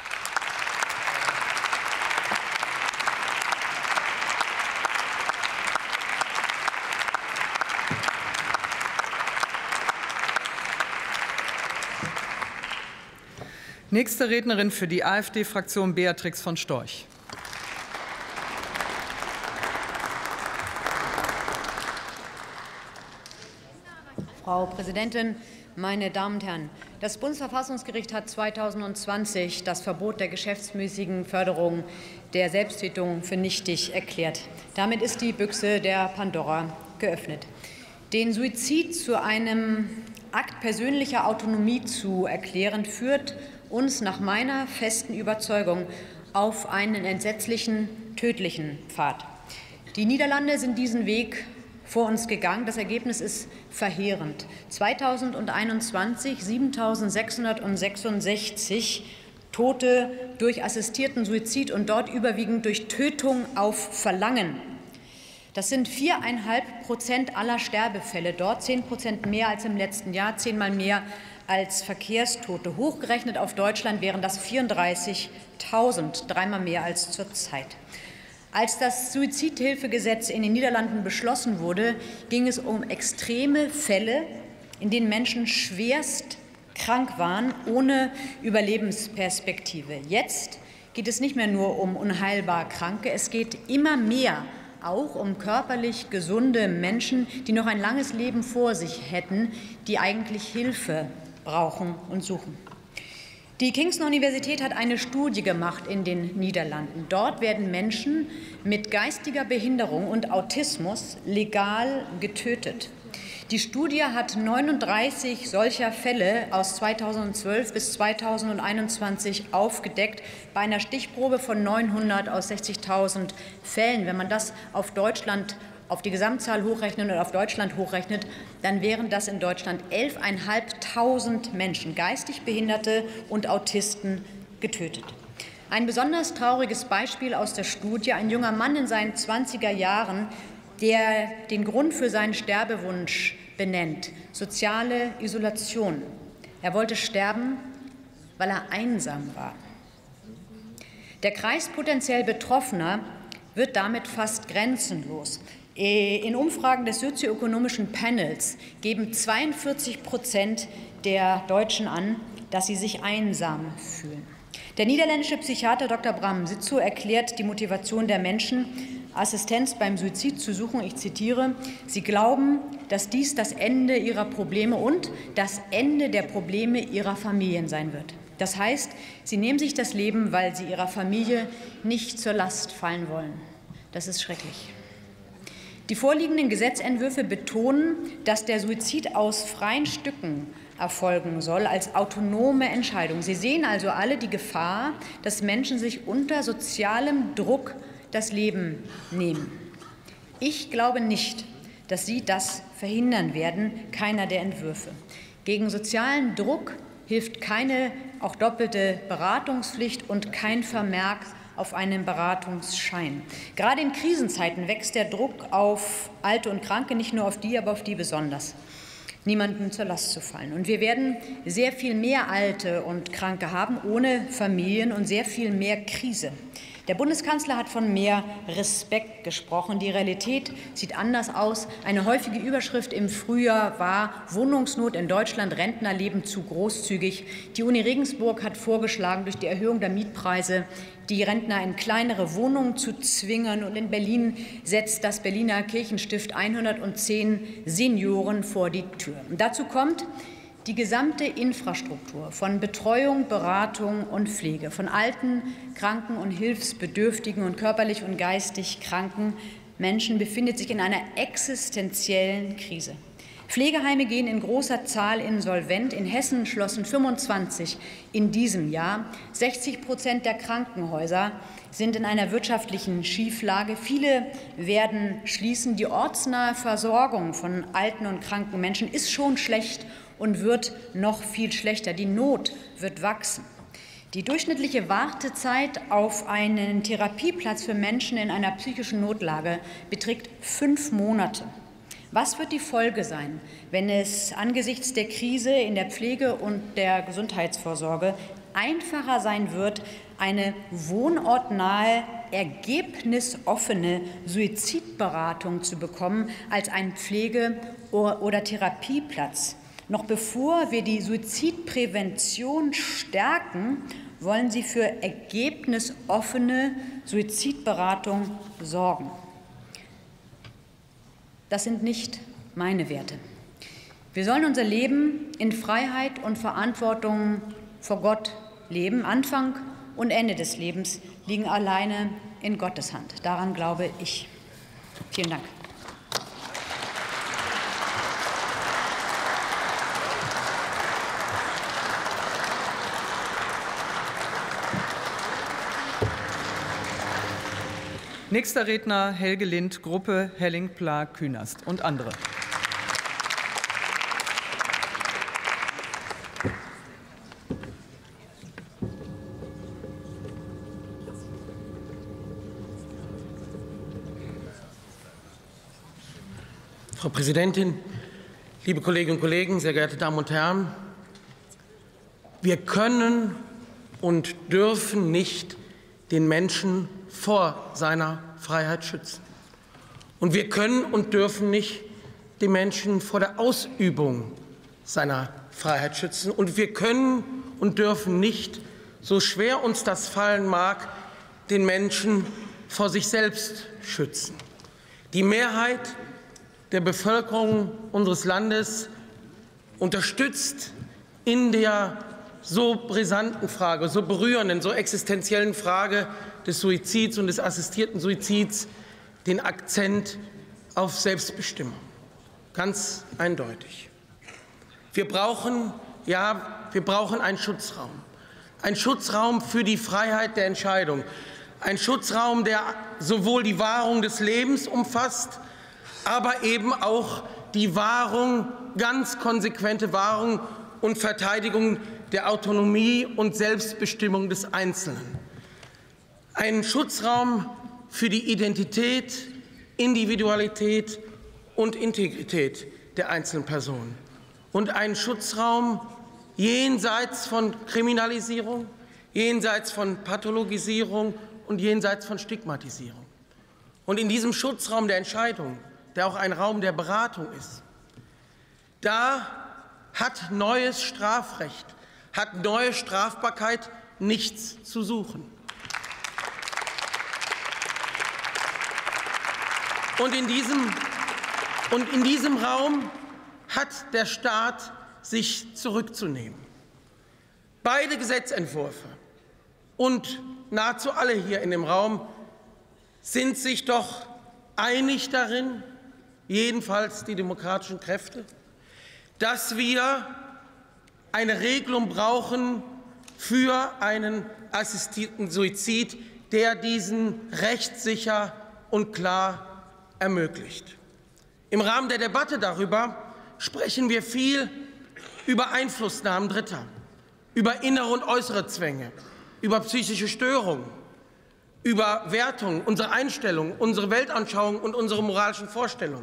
Nächste Rednerin für die AfD-Fraktion Beatrix von Storch. Frau Präsidentin, meine Damen und Herren! Das Bundesverfassungsgericht hat zweitausendzwanzig das Verbot der geschäftsmäßigen Förderung der Selbsttötung für nichtig erklärt. Damit ist die Büchse der Pandora geöffnet. Den Suizid zu einem Akt persönlicher Autonomie zu erklären, führt uns nach meiner festen Überzeugung auf einen entsetzlichen, tödlichen Pfad. Die Niederlande sind diesen Weg vor uns gegangen. Das Ergebnis ist verheerend. zweitausendeinundzwanzig siebentausendsechshundertsechsundsechzig Tote durch assistierten Suizid und dort überwiegend durch Tötung auf Verlangen. Das sind viereinhalb Prozent aller Sterbefälle dort, zehn Prozent mehr als im letzten Jahr, zehnmal mehr als Verkehrstote. Hochgerechnet auf Deutschland wären das vierunddreißigtausend, dreimal mehr als zurzeit. Als das Suizidhilfegesetz in den Niederlanden beschlossen wurde, ging es um extreme Fälle, in denen Menschen schwerst krank waren, ohne Überlebensperspektive. Jetzt geht es nicht mehr nur um unheilbar Kranke, es geht immer mehr auch um körperlich gesunde Menschen, die noch ein langes Leben vor sich hätten, die eigentlich Hilfe brauchen und suchen. Die Kingston-Universität hat eine Studie gemacht in den Niederlanden. Dort werden Menschen mit geistiger Behinderung und Autismus legal getötet. Die Studie hat neununddreißig solcher Fälle aus zweitausendzwölf bis zweitausendeinundzwanzig aufgedeckt, bei einer Stichprobe von neunhundert aus sechzigtausend Fällen. Wenn man das auf Deutschland, auf die Gesamtzahl hochrechnet und auf Deutschland hochrechnet, dann wären das in Deutschland elftausendfünfhundert Menschen, geistig Behinderte und Autisten, getötet. Ein besonders trauriges Beispiel aus der Studie: Ein junger Mann in seinen zwanziger Jahren, der den Grund für seinen Sterbewunsch benennt: soziale Isolation. Er wollte sterben, weil er einsam war. Der Kreis potenziell Betroffener wird damit fast grenzenlos. In Umfragen des sozioökonomischen Panels geben zweiundvierzig Prozent der Deutschen an, dass sie sich einsam fühlen. Der niederländische Psychiater Doktor Bram Sitzow erklärt die Motivation der Menschen, Assistenz beim Suizid zu suchen. Ich zitiere: Sie glauben, dass dies das Ende ihrer Probleme und das Ende der Probleme ihrer Familien sein wird. Das heißt, sie nehmen sich das Leben, weil sie ihrer Familie nicht zur Last fallen wollen. Das ist schrecklich. Die vorliegenden Gesetzentwürfe betonen, dass der Suizid aus freien Stücken erfolgen soll, als autonome Entscheidung. Sie sehen also alle die Gefahr, dass Menschen sich unter sozialem Druck das Leben nehmen. Ich glaube nicht, dass Sie das verhindern werden, keiner der Entwürfe. Gegen sozialen Druck hilft keine auch doppelte Beratungspflicht und kein Vermerk auf einen Beratungsschein. Gerade in Krisenzeiten wächst der Druck auf Alte und Kranke, nicht nur auf die, aber auf die besonders, niemandem zur Last zu fallen. Und wir werden sehr viel mehr Alte und Kranke haben, ohne Familien, und sehr viel mehr Krise. Der Bundeskanzler hat von mehr Respekt gesprochen. Die Realität sieht anders aus. Eine häufige Überschrift im Frühjahr war Wohnungsnot in Deutschland, Rentner leben zu großzügig. Die Uni Regensburg hat vorgeschlagen, durch die Erhöhung der Mietpreise die Rentner in kleinere Wohnungen zu zwingen. Und in Berlin setzt das Berliner Kirchenstift hundertzehn Senioren vor die Tür. Und dazu kommt, die gesamte Infrastruktur von Betreuung, Beratung und Pflege von alten, kranken und hilfsbedürftigen und körperlich und geistig kranken Menschen befindet sich in einer existenziellen Krise. Pflegeheime gehen in großer Zahl insolvent. In Hessen schlossen fünfundzwanzig in diesem Jahr. sechzig Prozent der Krankenhäuser sind in einer wirtschaftlichen Schieflage. Viele werden schließen. Die ortsnahe Versorgung von alten und kranken Menschen ist schon schlecht und wird noch viel schlechter. Die Not wird wachsen. Die durchschnittliche Wartezeit auf einen Therapieplatz für Menschen in einer psychischen Notlage beträgt fünf Monate. Was wird die Folge sein, wenn es angesichts der Krise in der Pflege und der Gesundheitsvorsorge einfacher sein wird, eine wohnortnahe, ergebnisoffene Suizidberatung zu bekommen als einen Pflege- oder Therapieplatz? Noch bevor wir die Suizidprävention stärken, wollen Sie für ergebnisoffene Suizidberatung sorgen. Das sind nicht meine Werte. Wir sollen unser Leben in Freiheit und Verantwortung vor Gott leben. Anfang und Ende des Lebens liegen alleine in Gottes Hand. Daran glaube ich. Vielen Dank. Nächster Redner Helge Lind, Gruppe Helling-Pla-Künast und andere. Frau Präsidentin, liebe Kolleginnen und Kollegen, sehr geehrte Damen und Herren! Wir können und dürfen nicht den Menschen vor seiner Freiheit schützen. Und wir können und dürfen nicht den Menschen vor der Ausübung seiner Freiheit schützen. Und wir können und dürfen nicht, so schwer uns das fallen mag, den Menschen vor sich selbst schützen. Die Mehrheit der Bevölkerung unseres Landes unterstützt in der so brisanten Frage, so berührenden, so existenziellen Frage des Suizids und des assistierten Suizids den Akzent auf Selbstbestimmung. Ganz eindeutig. Wir brauchen, ja, wir brauchen einen Schutzraum. Ein Schutzraum für die Freiheit der Entscheidung. Ein Schutzraum, der sowohl die Wahrung des Lebens umfasst, aber eben auch die Wahrung, ganz konsequente Wahrung und Verteidigung der Autonomie und Selbstbestimmung des Einzelnen. Ein Schutzraum für die Identität, Individualität und Integrität der einzelnen Person. Und ein Schutzraum jenseits von Kriminalisierung, jenseits von Pathologisierung und jenseits von Stigmatisierung. Und in diesem Schutzraum der Entscheidung, der auch ein Raum der Beratung ist, da hat neues Strafrecht, hat neue Strafbarkeit nichts zu suchen. Und in diesem, und in diesem Raum hat der Staat sich zurückzunehmen. Beide Gesetzentwürfe und nahezu alle hier in dem Raum sind sich doch einig darin, jedenfalls die demokratischen Kräfte, dass wir eine Regelung brauchen für einen assistierten Suizid, der diesen rechtssicher und klar ermöglicht. Im Rahmen der Debatte darüber sprechen wir viel über Einflussnahmen Dritter, über innere und äußere Zwänge, über psychische Störungen, über Wertung, unsere Einstellung, unsere Weltanschauung und unsere moralischen Vorstellungen.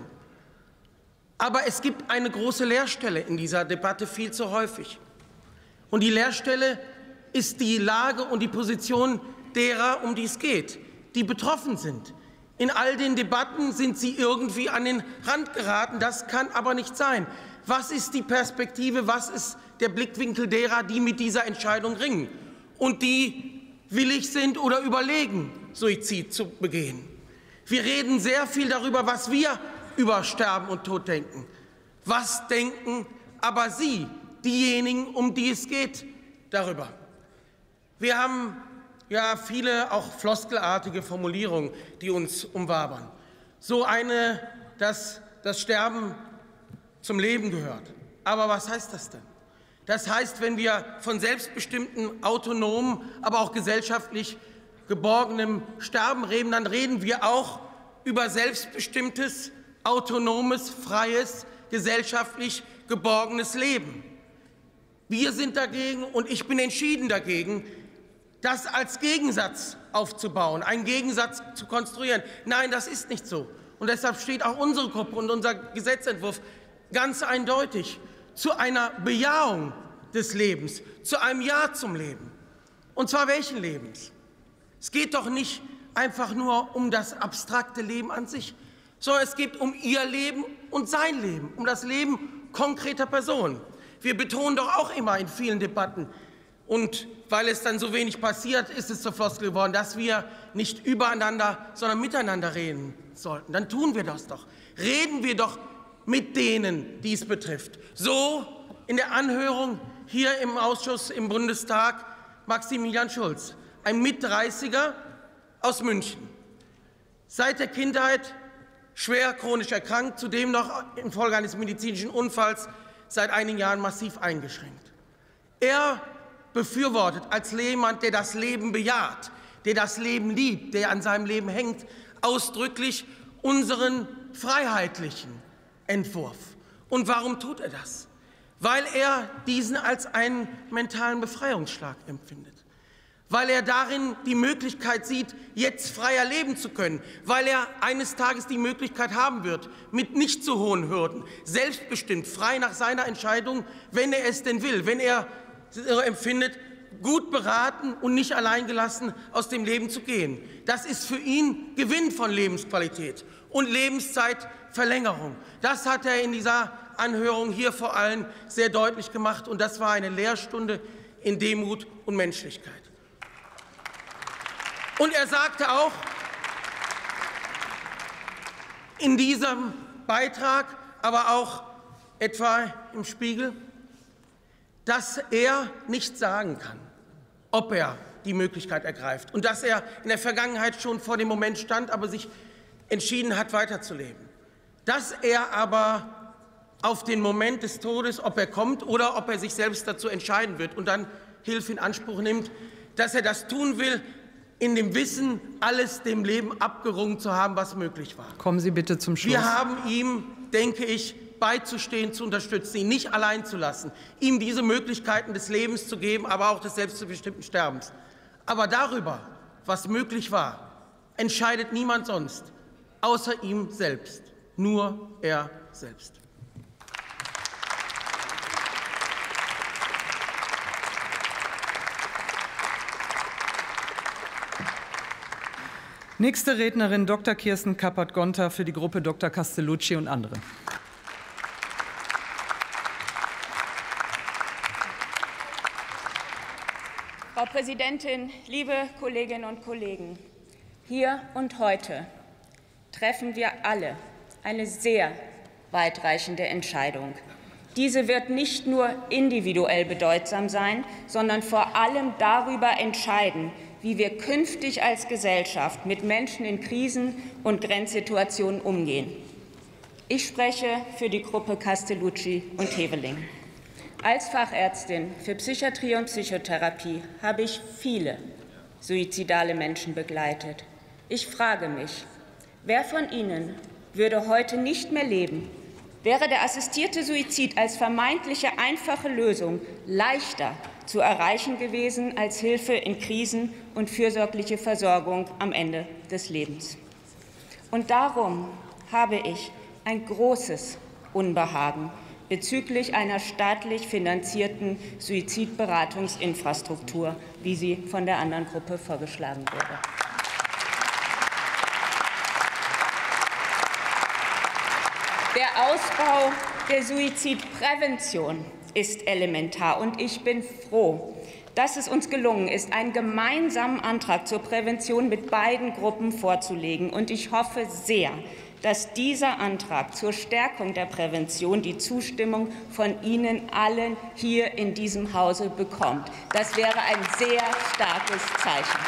Aber es gibt eine große Leerstelle in dieser Debatte viel zu häufig. Und die Leerstelle ist die Lage und die Position derer, um die es geht, die betroffen sind. In all den Debatten sind sie irgendwie an den Rand geraten. Das kann aber nicht sein. Was ist die Perspektive, was ist der Blickwinkel derer, die mit dieser Entscheidung ringen und die willig sind oder überlegen, Suizid zu begehen? Wir reden sehr viel darüber, was wir über Sterben und Tod denken. Was denken aber Sie, diejenigen, um die es geht, darüber? Wir haben ja viele auch floskelartige Formulierungen, die uns umwabern. So eine, dass das Sterben zum Leben gehört. Aber was heißt das denn? Das heißt, wenn wir von selbstbestimmtem, autonomen, aber auch gesellschaftlich geborgenem Sterben reden, dann reden wir auch über selbstbestimmtes, autonomes, freies, gesellschaftlich geborgenes Leben. Wir sind dagegen und ich bin entschieden dagegen, das als Gegensatz aufzubauen, einen Gegensatz zu konstruieren. Nein, das ist nicht so. Und deshalb steht auch unsere Gruppe und unser Gesetzentwurf ganz eindeutig zu einer Bejahung des Lebens, zu einem Ja zum Leben. Und zwar welchen Lebens? Es geht doch nicht einfach nur um das abstrakte Leben an sich, sondern es geht um ihr Leben und sein Leben, um das Leben konkreter Personen. Wir betonen doch auch immer in vielen Debatten, und weil es dann so wenig passiert, ist es zur Floskel geworden, dass wir nicht übereinander, sondern miteinander reden sollten. Dann tun wir das doch. Reden wir doch mit denen, die es betrifft. So in der Anhörung hier im Ausschuss im Bundestag Maximilian Schulz, ein Mitdreißiger aus München. Seit der Kindheit schwer chronisch erkrankt, zudem noch infolge eines medizinischen Unfalls seit einigen Jahren massiv eingeschränkt. Er befürwortet als jemand, der das Leben bejaht, der das Leben liebt, der an seinem Leben hängt, ausdrücklich unseren freiheitlichen Entwurf. Und warum tut er das? Weil er diesen als einen mentalen Befreiungsschlag empfindet. Weil er darin die Möglichkeit sieht, jetzt freier leben zu können. Weil er eines Tages die Möglichkeit haben wird, mit nicht zu hohen Hürden, selbstbestimmt, frei nach seiner Entscheidung, wenn er es denn will, wenn er empfindet, gut beraten und nicht alleingelassen aus dem Leben zu gehen. Das ist für ihn Gewinn von Lebensqualität und Lebenszeitverlängerung. Das hat er in dieser Anhörung hier vor allem sehr deutlich gemacht, und das war eine Lehrstunde in Demut und Menschlichkeit. Und er sagte auch in diesem Beitrag, aber auch etwa im Spiegel, dass er nicht sagen kann, ob er die Möglichkeit ergreift und dass er in der Vergangenheit schon vor dem Moment stand, aber sich entschieden hat, weiterzuleben. Dass er aber auf den Moment des Todes, ob er kommt oder ob er sich selbst dazu entscheiden wird und dann Hilfe in Anspruch nimmt, dass er das tun will, in dem Wissen, alles dem Leben abgerungen zu haben, was möglich war. Kommen Sie bitte zum Schluss. Wir haben ihm, denke ich, beizustehen, zu unterstützen, ihn nicht allein zu lassen, ihm diese Möglichkeiten des Lebens zu geben, aber auch des selbstbestimmten Sterbens. Aber darüber, was möglich war, entscheidet niemand sonst, außer ihm selbst, nur er selbst. Nächste Rednerin Doktor Kirsten Kappert-Gonter für die Gruppe Doktor Castellucci und andere. Frau Präsidentin, liebe Kolleginnen und Kollegen! Hier und heute treffen wir alle eine sehr weitreichende Entscheidung. Diese wird nicht nur individuell bedeutsam sein, sondern vor allem darüber entscheiden, wie wir künftig als Gesellschaft mit Menschen in Krisen und Grenzsituationen umgehen. Ich spreche für die Gruppe Castellucci und Heveling. Als Fachärztin für Psychiatrie und Psychotherapie habe ich viele suizidale Menschen begleitet. Ich frage mich, wer von Ihnen würde heute nicht mehr leben? Wäre der assistierte Suizid als vermeintliche einfache Lösung leichter zu erreichen gewesen als Hilfe in Krisen und fürsorgliche Versorgung am Ende des Lebens. Und darum habe ich ein großes Unbehagen bezüglich einer staatlich finanzierten Suizidberatungsinfrastruktur, wie sie von der anderen Gruppe vorgeschlagen wurde. Der Ausbau der Suizidprävention ist elementar, und ich bin froh, dass es uns gelungen ist, einen gemeinsamen Antrag zur Prävention mit beiden Gruppen vorzulegen. Und ich hoffe sehr, dass dieser Antrag zur Stärkung der Prävention die Zustimmung von Ihnen allen hier in diesem Hause bekommt. Das wäre ein sehr starkes Zeichen.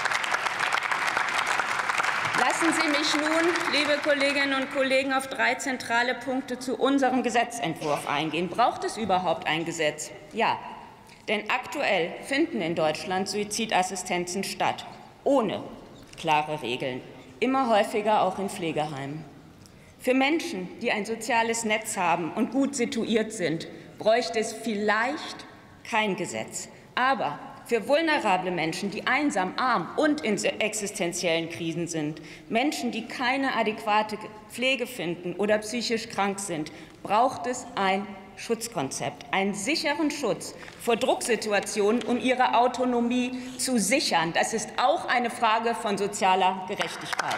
Lassen Sie mich nun, liebe Kolleginnen und Kollegen, auf drei zentrale Punkte zu unserem Gesetzentwurf eingehen. Braucht es überhaupt ein Gesetz? Ja, denn aktuell finden in Deutschland Suizidassistenzen statt, ohne klare Regeln, immer häufiger auch in Pflegeheimen. Für Menschen, die ein soziales Netz haben und gut situiert sind, bräuchte es vielleicht kein Gesetz. Aber für vulnerable Menschen, die einsam, arm und in existenziellen Krisen sind, Menschen, die keine adäquate Pflege finden oder psychisch krank sind, braucht es ein Schutzkonzept, einen sicheren Schutz vor Drucksituationen, um ihre Autonomie zu sichern. Das ist auch eine Frage von sozialer Gerechtigkeit.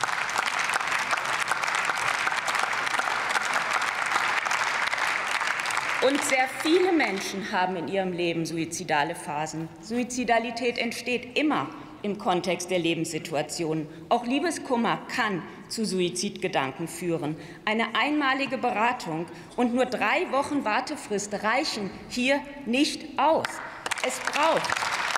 Und sehr viele Menschen haben in ihrem Leben suizidale Phasen. Suizidalität entsteht immer im Kontext der Lebenssituation. Auch Liebeskummer kann zu Suizidgedanken führen. Eine einmalige Beratung und nur drei Wochen Wartefrist reichen hier nicht aus. Es braucht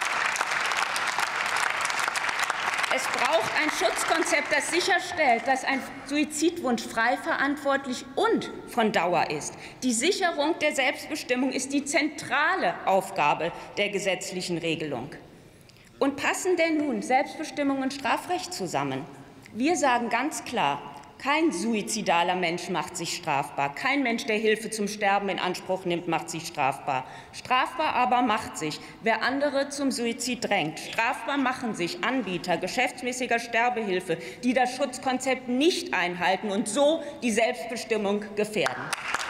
Es braucht ein Schutzkonzept, das sicherstellt, dass ein Suizidwunsch frei, verantwortlich und von Dauer ist. Die Sicherung der Selbstbestimmung ist die zentrale Aufgabe der gesetzlichen Regelung. Und passen denn nun Selbstbestimmung und Strafrecht zusammen? Wir sagen ganz klar, kein suizidaler Mensch macht sich strafbar. Kein Mensch, der Hilfe zum Sterben in Anspruch nimmt, macht sich strafbar. Strafbar aber macht sich, wer andere zum Suizid drängt. Strafbar machen sich Anbieter geschäftsmäßiger Sterbehilfe, die das Schutzkonzept nicht einhalten und so die Selbstbestimmung gefährden.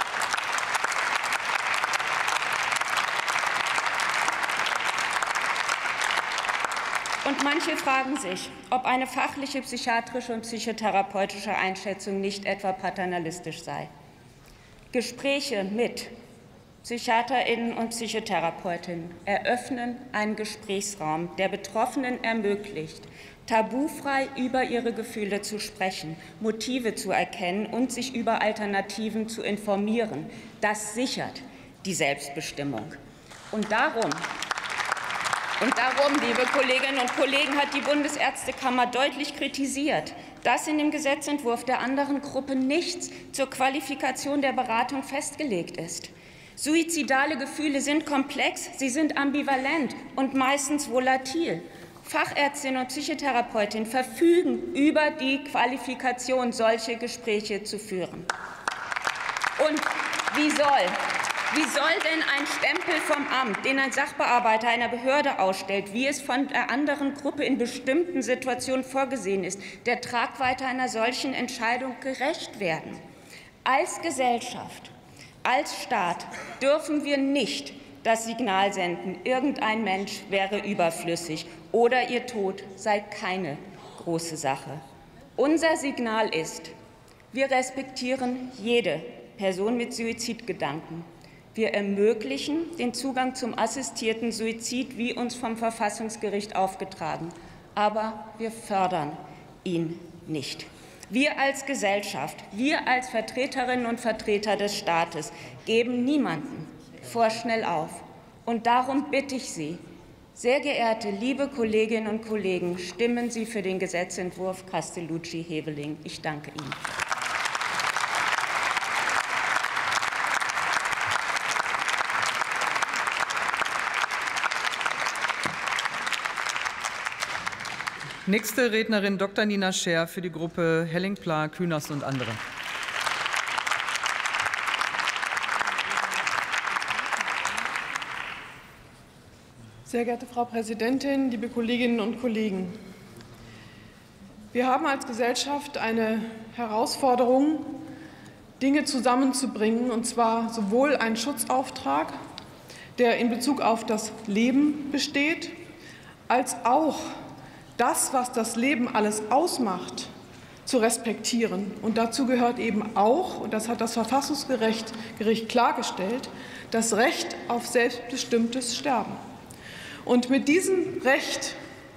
Und manche fragen sich, ob eine fachliche psychiatrische und psychotherapeutische Einschätzung nicht etwa paternalistisch sei. Gespräche mit PsychiaterInnen und Psychotherapeutinnen eröffnen einen Gesprächsraum, der Betroffenen ermöglicht, tabufrei über ihre Gefühle zu sprechen, Motive zu erkennen und sich über Alternativen zu informieren. Das sichert die Selbstbestimmung. Und darum Und darum, liebe Kolleginnen und Kollegen, hat die Bundesärztekammer deutlich kritisiert, dass in dem Gesetzentwurf der anderen Gruppe nichts zur Qualifikation der Beratung festgelegt ist. Suizidale Gefühle sind komplex, sie sind ambivalent und meistens volatil. Fachärztinnen und Psychotherapeutinnen verfügen über die Qualifikation, solche Gespräche zu führen. Und wie soll Wie soll denn ein Stempel vom Amt, den ein Sachbearbeiter einer Behörde ausstellt, wie es von der anderen Gruppe in bestimmten Situationen vorgesehen ist, der Tragweite einer solchen Entscheidung gerecht werden? Als Gesellschaft, als Staat dürfen wir nicht das Signal senden, irgendein Mensch wäre überflüssig oder ihr Tod sei keine große Sache. Unser Signal ist, wir respektieren jede Person mit Suizidgedanken. Wir ermöglichen den Zugang zum assistierten Suizid, wie uns vom Verfassungsgericht aufgetragen. Aber wir fördern ihn nicht. Wir als Gesellschaft, wir als Vertreterinnen und Vertreter des Staates geben niemanden vorschnell auf. Und darum bitte ich Sie, sehr geehrte liebe Kolleginnen und Kollegen, stimmen Sie für den Gesetzentwurf Castellucci-Heveling. Ich danke Ihnen. Nächste Rednerin Doktor Nina Scher für die Gruppe Helling-Pla, Künast und andere. Sehr geehrte Frau Präsidentin, liebe Kolleginnen und Kollegen! Wir haben als Gesellschaft eine Herausforderung, Dinge zusammenzubringen, und zwar sowohl einen Schutzauftrag, der in Bezug auf das Leben besteht, als auch das, was das Leben alles ausmacht, zu respektieren. Und dazu gehört eben auch, und das hat das Verfassungsgericht Gericht klargestellt, das Recht auf selbstbestimmtes Sterben. Und mit diesem Recht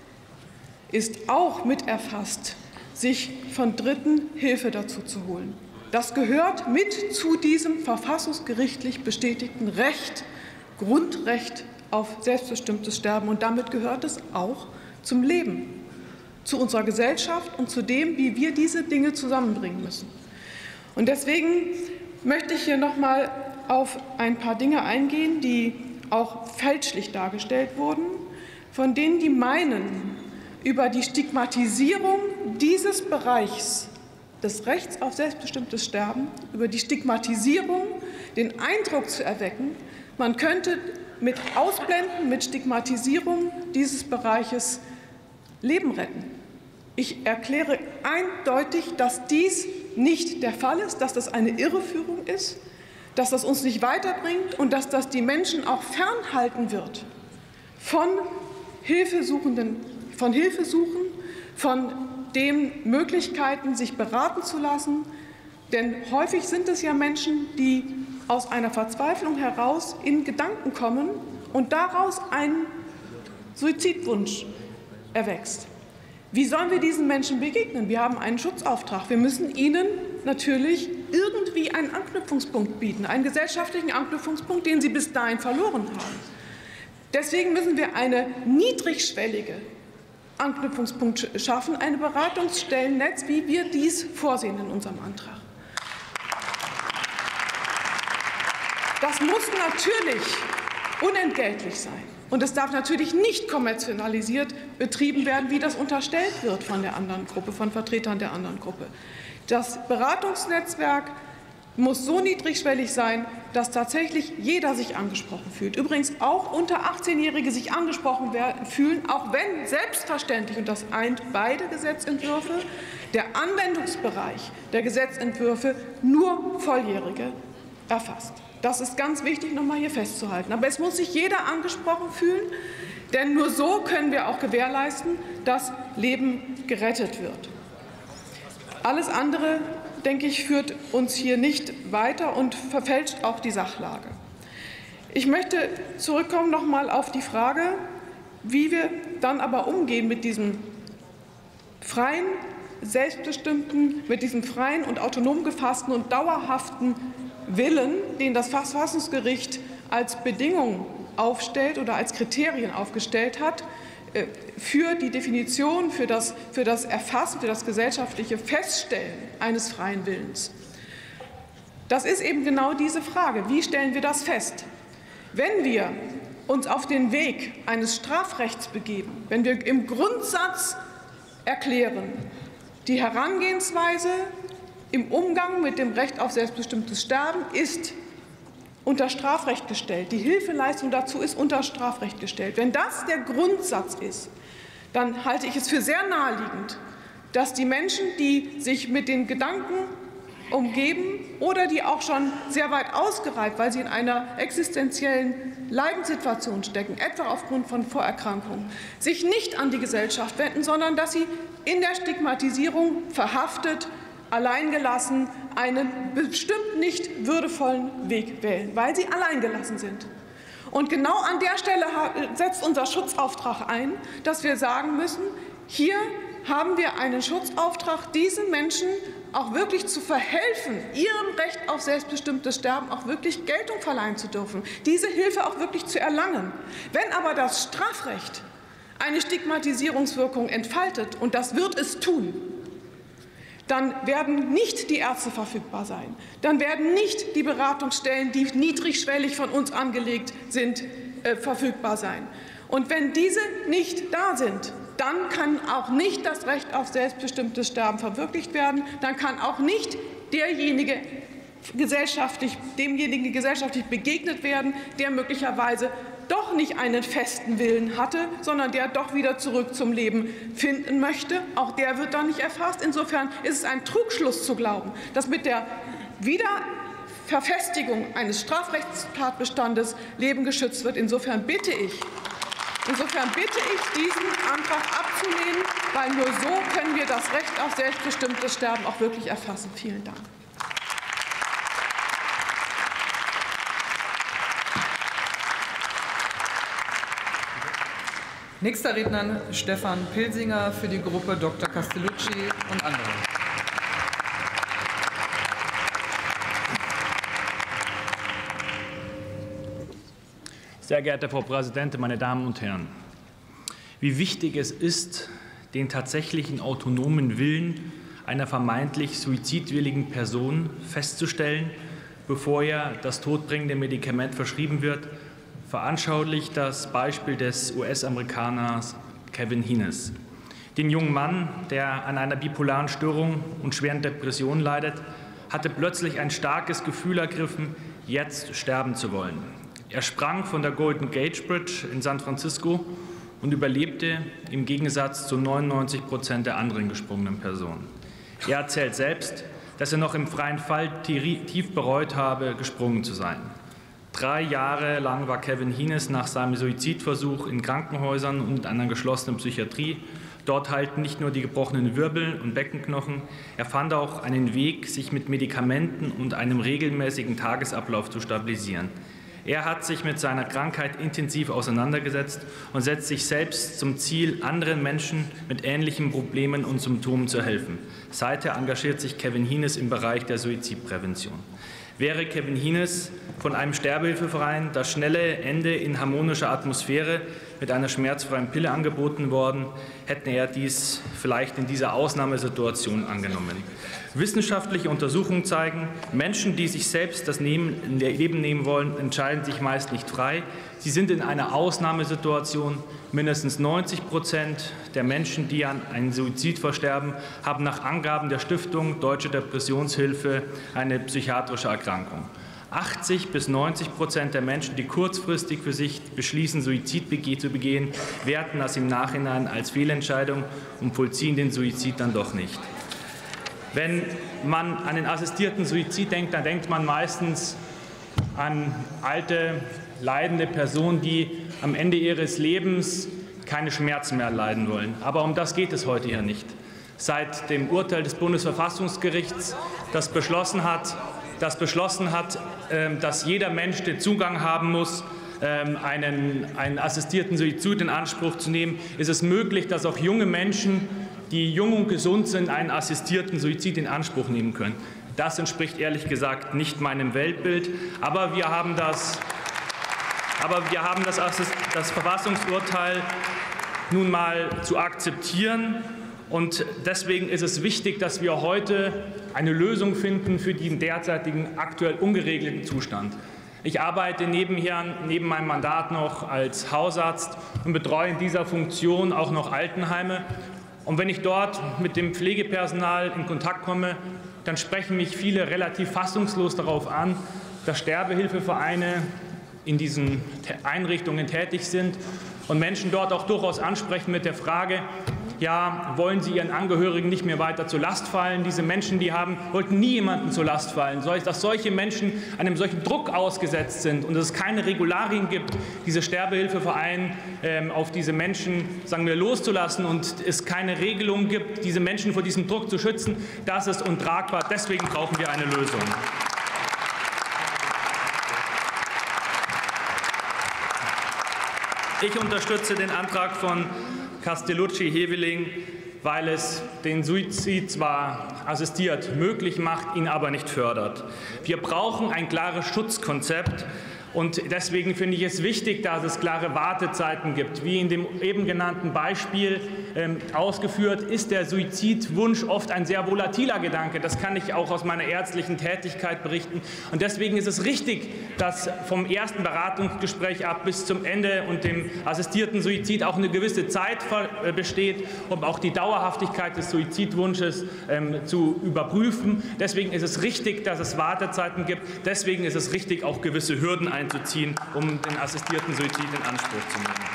ist auch mit erfasst, sich von Dritten Hilfe dazu zu holen. Das gehört mit zu diesem verfassungsgerichtlich bestätigten Recht, Grundrecht auf selbstbestimmtes Sterben. Und damit gehört es auch zum Leben, zu unserer Gesellschaft und zu dem, wie wir diese Dinge zusammenbringen müssen. Und deswegen möchte ich hier noch mal auf ein paar Dinge eingehen, die auch fälschlich dargestellt wurden, von denen, die meinen, über die Stigmatisierung dieses Bereichs des Rechts auf selbstbestimmtes Sterben, über die Stigmatisierung den Eindruck zu erwecken, man könnte mit Ausblenden, mit Stigmatisierung dieses Bereiches Leben retten. Ich erkläre eindeutig, dass dies nicht der Fall ist, dass das eine Irreführung ist, dass das uns nicht weiterbringt und dass das die Menschen auch fernhalten wird von Hilfesuchenden, von Hilfesuchen, von den Möglichkeiten, sich beraten zu lassen. Denn häufig sind es ja Menschen, die aus einer Verzweiflung heraus in Gedanken kommen und daraus ein Suizidwunsch erwächst. Wie sollen wir diesen Menschen begegnen? Wir haben einen Schutzauftrag. Wir müssen ihnen natürlich irgendwie einen Anknüpfungspunkt bieten, einen gesellschaftlichen Anknüpfungspunkt, den sie bis dahin verloren haben. Deswegen müssen wir eine niedrigschwellige Anknüpfungspunkt schaffen, ein Beratungsstellennetz, wie wir dies vorsehen in unserem Antrag. Das muss natürlich unentgeltlich sein. Und es darf natürlich nicht kommerzialisiert betrieben werden, wie das unterstellt wird von der anderen Gruppe, von Vertretern der anderen Gruppe. Das Beratungsnetzwerk muss so niedrigschwellig sein, dass tatsächlich jeder sich angesprochen fühlt. Übrigens auch unter achtzehnjährige sich angesprochen werden, fühlen, auch wenn selbstverständlich, und das eint beide Gesetzentwürfe, der Anwendungsbereich der Gesetzentwürfe nur Volljährige erfasst. Das ist ganz wichtig, noch mal hier festzuhalten. Aber es muss sich jeder angesprochen fühlen, denn nur so können wir auch gewährleisten, dass Leben gerettet wird. Alles andere, denke ich, führt uns hier nicht weiter und verfälscht auch die Sachlage. Ich möchte zurückkommen noch mal auf die Frage, wie wir dann aber umgehen mit diesem freien, selbstbestimmten, mit diesem freien und autonom gefassten und dauerhaften Willen, den das Verfassungsgericht als Bedingung aufstellt oder als Kriterien aufgestellt hat, für die Definition, für das, für das Erfassen, für das gesellschaftliche Feststellen eines freien Willens. Das ist eben genau diese Frage. Wie stellen wir das fest? Wenn wir uns auf den Weg eines Strafrechts begeben, wenn wir im Grundsatz erklären, die Herangehensweise im Umgang mit dem Recht auf selbstbestimmtes Sterben ist unter Strafrecht gestellt. Die Hilfeleistung dazu ist unter Strafrecht gestellt. Wenn das der Grundsatz ist, dann halte ich es für sehr naheliegend, dass die Menschen, die sich mit den Gedanken umgeben oder die auch schon sehr weit ausgereift, weil sie in einer existenziellen Leidenssituation stecken, etwa aufgrund von Vorerkrankungen, sich nicht an die Gesellschaft wenden, sondern dass sie in der Stigmatisierung verhaftet, alleingelassen, einen bestimmt nicht würdevollen Weg wählen, weil sie alleingelassen sind. Und genau an der Stelle setzt unser Schutzauftrag ein, dass wir sagen müssen, hier haben wir einen Schutzauftrag, diesen Menschen auch wirklich zu verhelfen, ihrem Recht auf selbstbestimmtes Sterben auch wirklich Geltung verleihen zu dürfen, diese Hilfe auch wirklich zu erlangen. Wenn aber das Strafrecht eine Stigmatisierungswirkung entfaltet, und das wird es tun, dann werden nicht die Ärzte verfügbar sein. Dann werden nicht die Beratungsstellen, die niedrigschwellig von uns angelegt sind, äh, verfügbar sein. Und wenn diese nicht da sind, dann kann auch nicht das Recht auf selbstbestimmtes Sterben verwirklicht werden. Dann kann auch nicht derjenige gesellschaftlich, demjenigen gesellschaftlich begegnet werden, der möglicherweise doch nicht einen festen Willen hatte, sondern der doch wieder zurück zum Leben finden möchte. Auch der wird dann nicht erfasst. Insofern ist es ein Trugschluss zu glauben, dass mit der Wiederverfestigung eines Strafrechtstatbestandes Leben geschützt wird. Insofern bitte ich, insofern bitte ich, diesen Antrag abzulehnen, weil nur so können wir das Recht auf selbstbestimmtes Sterben auch wirklich erfassen. Vielen Dank. Nächster Redner Stefan Pilsinger für die Gruppe Doktor Castellucci und andere. Sehr geehrte Frau Präsidentin, meine Damen und Herren! Wie wichtig es ist, den tatsächlichen autonomen Willen einer vermeintlich suizidwilligen Person festzustellen, bevor ihr das todbringende Medikament verschrieben wird, veranschaulicht das Beispiel des U S-Amerikaners Kevin Hines. Den jungen Mann, der an einer bipolaren Störung und schweren Depressionen leidet, hatte plötzlich ein starkes Gefühl ergriffen, jetzt sterben zu wollen. Er sprang von der Golden Gate Bridge in San Francisco und überlebte im Gegensatz zu neunundneunzig Prozent der anderen gesprungenen Personen. Er erzählt selbst, dass er noch im freien Fall tief bereut habe, gesprungen zu sein. Drei Jahre lang war Kevin Hines nach seinem Suizidversuch in Krankenhäusern und einer geschlossenen Psychiatrie. Dort heilten nicht nur die gebrochenen Wirbel und Beckenknochen, er fand auch einen Weg, sich mit Medikamenten und einem regelmäßigen Tagesablauf zu stabilisieren. Er hat sich mit seiner Krankheit intensiv auseinandergesetzt und setzt sich selbst zum Ziel, anderen Menschen mit ähnlichen Problemen und Symptomen zu helfen. Seither engagiert sich Kevin Hines im Bereich der Suizidprävention. Wäre Kevin Hines von einem Sterbehilfeverein das schnelle Ende in harmonischer Atmosphäre mit einer schmerzfreien Pille angeboten worden, hätte er dies vielleicht in dieser Ausnahmesituation angenommen. Wissenschaftliche Untersuchungen zeigen, Menschen, die sich selbst das Leben nehmen wollen, entscheiden sich meist nicht frei. Sie sind in einer Ausnahmesituation. Mindestens neunzig Prozent der Menschen, die an einem Suizid versterben, haben nach Angaben der Stiftung Deutsche Depressionshilfe eine psychiatrische Erkrankung. achtzig bis neunzig Prozent der Menschen, die kurzfristig für sich beschließen, Suizid zu begehen, werten das im Nachhinein als Fehlentscheidung und vollziehen den Suizid dann doch nicht. Wenn man an den assistierten Suizid denkt, dann denkt man meistens an alte, leidende Personen, die am Ende ihres Lebens keine Schmerzen mehr erleiden wollen. Aber um das geht es heute hier nicht. Seit dem Urteil des Bundesverfassungsgerichts, das beschlossen hat, das beschlossen hat, dass jeder Mensch den Zugang haben muss, einen, einen assistierten Suizid in Anspruch zu nehmen, ist es möglich, dass auch junge Menschen, die jung und gesund sind, einen assistierten Suizid in Anspruch nehmen können. Das entspricht ehrlich gesagt nicht meinem Weltbild. Aber wir haben das, aber wir haben das, das Verfassungsurteil nun mal zu akzeptieren. Und deswegen ist es wichtig, dass wir heute eine Lösung finden für den derzeitigen aktuell ungeregelten Zustand. Ich arbeite nebenher, neben meinem Mandat noch als Hausarzt und betreue in dieser Funktion auch noch Altenheime. Und wenn ich dort mit dem Pflegepersonal in Kontakt komme, dann sprechen mich viele relativ fassungslos darauf an, dass Sterbehilfevereine in diesen Einrichtungen tätig sind und Menschen dort auch durchaus ansprechen mit der Frage, ja, wollen Sie Ihren Angehörigen nicht mehr weiter zur Last fallen? Diese Menschen, die haben, wollten nie jemandem zur Last fallen. Dass solche Menschen einem solchen Druck ausgesetzt sind und dass es keine Regularien gibt, diese Sterbehilfevereine ähm, auf diese Menschen, sagen wir, loszulassen und es keine Regelung gibt, diese Menschen vor diesem Druck zu schützen, das ist untragbar. Deswegen brauchen wir eine Lösung. Ich unterstütze den Antrag von Castellucci-Heveling, weil es den Suizid zwar assistiert möglich macht, ihn aber nicht fördert. Wir brauchen ein klares Schutzkonzept. Und deswegen finde ich es wichtig, dass es klare Wartezeiten gibt. Wie in dem eben genannten Beispiel ähm, ausgeführt, ist der Suizidwunsch oft ein sehr volatiler Gedanke. Das kann ich auch aus meiner ärztlichen Tätigkeit berichten. Und deswegen ist es richtig, dass vom ersten Beratungsgespräch ab bis zum Ende und dem assistierten Suizid auch eine gewisse Zeit besteht, um auch die Dauerhaftigkeit des Suizidwunsches ähm, zu überprüfen. Deswegen ist es richtig, dass es Wartezeiten gibt. Deswegen ist es richtig, auch gewisse Hürden einzuführen. einzuziehen, um den assistierten Suizid in Anspruch zu nehmen.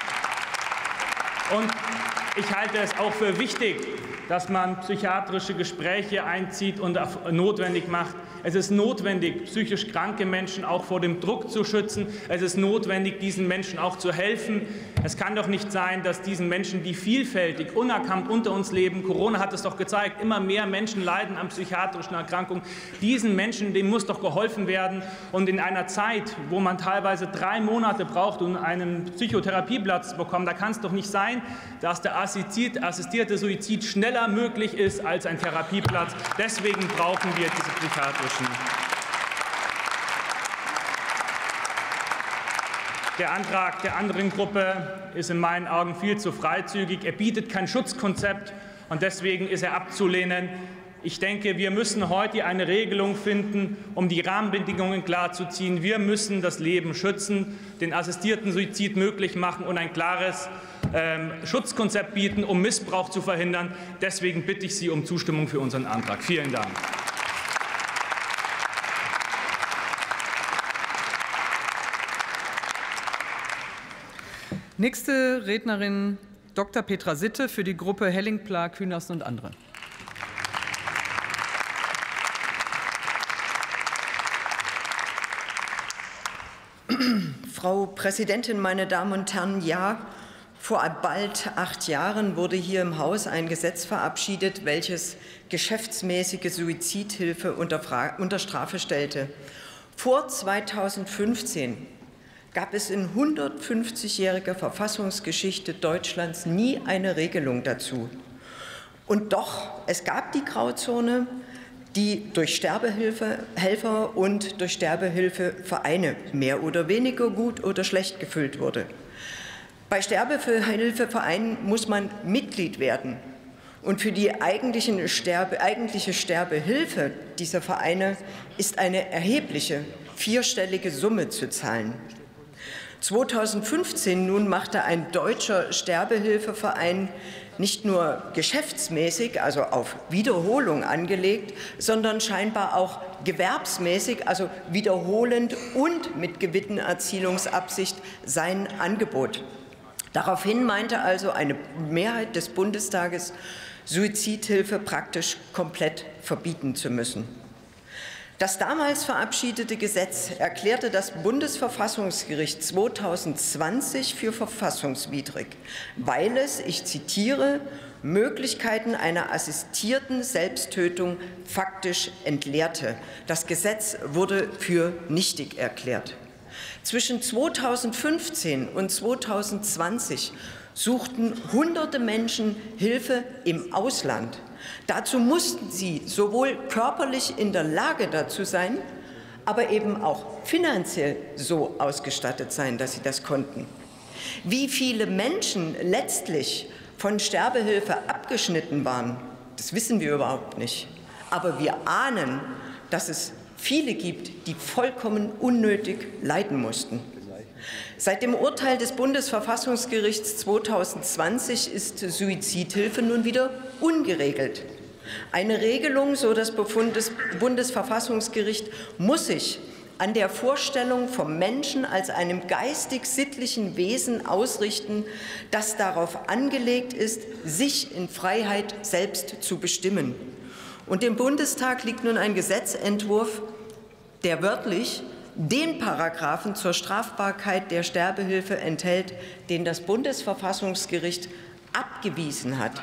Und ich halte es auch für wichtig, dass man psychiatrische Gespräche einzieht und notwendig macht. Es ist notwendig, psychisch kranke Menschen auch vor dem Druck zu schützen. Es ist notwendig, diesen Menschen auch zu helfen. Es kann doch nicht sein, dass diesen Menschen, die vielfältig, unerkannt unter uns leben, Corona hat es doch gezeigt, immer mehr Menschen leiden an psychiatrischen Erkrankungen. Diesen Menschen, denen muss doch geholfen werden. Und in einer Zeit, wo man teilweise drei Monate braucht, um einen Psychotherapieplatz zu bekommen, da kann es doch nicht sein, dass der assistierte Suizid schneller möglich ist als ein Therapieplatz. Deswegen brauchen wir diese psychiatrischen. Der Antrag der anderen Gruppe ist in meinen Augen viel zu freizügig. Er bietet kein Schutzkonzept, und deswegen ist er abzulehnen. Ich denke, wir müssen heute eine Regelung finden, um die Rahmenbedingungen klarzuziehen. Wir müssen das Leben schützen, den assistierten Suizid möglich machen und ein klares ähm, Schutzkonzept bieten, um Missbrauch zu verhindern. Deswegen bitte ich Sie um Zustimmung für unseren Antrag. Vielen Dank. Nächste Rednerin Doktor Petra Sitte für die Gruppe Helling, Pla, Künast und andere. Frau Präsidentin, meine Damen und Herren! Ja, vor bald acht Jahren wurde hier im Haus ein Gesetz verabschiedet, welches geschäftsmäßige Suizidhilfe unter, unter Strafe stellte. Vor zweitausendfünfzehn gab es in hundertfünfzigjähriger Verfassungsgeschichte Deutschlands nie eine Regelung dazu. Und doch, es gab die Grauzone, die durch Sterbehilfehelfer und durch Sterbehilfevereine mehr oder weniger gut oder schlecht gefüllt wurde. Bei Sterbehilfevereinen muss man Mitglied werden. Und für die eigentlichen Sterbe, eigentliche Sterbehilfe dieser Vereine ist eine erhebliche vierstellige Summe zu zahlen. zweitausendfünfzehn nun machte ein deutscher Sterbehilfeverein nicht nur geschäftsmäßig, also auf Wiederholung angelegt, sondern scheinbar auch gewerbsmäßig, also wiederholend und mit Gewinnerzielungsabsicht sein Angebot. Daraufhin meinte also eine Mehrheit des Bundestages, Suizidhilfe praktisch komplett verbieten zu müssen. Das damals verabschiedete Gesetz erklärte das Bundesverfassungsgericht zweitausendzwanzig für verfassungswidrig, weil es, ich zitiere, Möglichkeiten einer assistierten Selbsttötung faktisch entleerte. Das Gesetz wurde für nichtig erklärt. Zwischen zweitausendfünfzehn und zweitausendzwanzig suchten hunderte Menschen Hilfe im Ausland. Dazu mussten sie sowohl körperlich in der Lage dazu sein, aber eben auch finanziell so ausgestattet sein, dass sie das konnten. Wie viele Menschen letztlich von Sterbehilfe abgeschnitten waren, das wissen wir überhaupt nicht. Aber wir ahnen, dass es viele gibt, die vollkommen unnötig leiden mussten. Seit dem Urteil des Bundesverfassungsgerichts zweitausendzwanzig ist Suizidhilfe nun wieder ungeregelt. Eine Regelung, so das Befund des Bundesverfassungsgerichts, muss sich an der Vorstellung vom Menschen als einem geistig-sittlichen Wesen ausrichten, das darauf angelegt ist, sich in Freiheit selbst zu bestimmen. Und dem Bundestag liegt nun ein Gesetzentwurf, der wörtlich den Paragraphen zur Strafbarkeit der Sterbehilfe enthält, den das Bundesverfassungsgericht abgewiesen hat.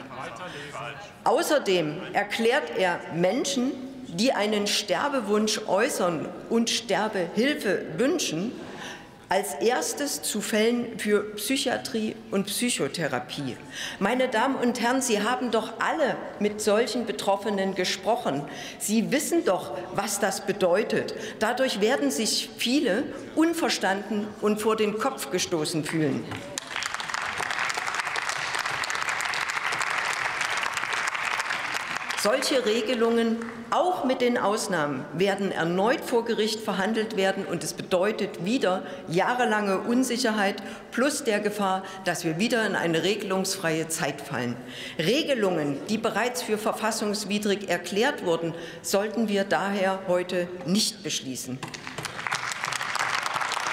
Außerdem erklärt er Menschen, die einen Sterbewunsch äußern und Sterbehilfe wünschen, als erstes zu Fällen für Psychiatrie und Psychotherapie. Meine Damen und Herren, Sie haben doch alle mit solchen Betroffenen gesprochen. Sie wissen doch, was das bedeutet. Dadurch werden sich viele unverstanden und vor den Kopf gestoßen fühlen. Solche Regelungen, auch mit den Ausnahmen, werden erneut vor Gericht verhandelt werden, und es bedeutet wieder jahrelange Unsicherheit plus der Gefahr, dass wir wieder in eine regelungsfreie Zeit fallen. Regelungen, die bereits für verfassungswidrig erklärt wurden, sollten wir daher heute nicht beschließen.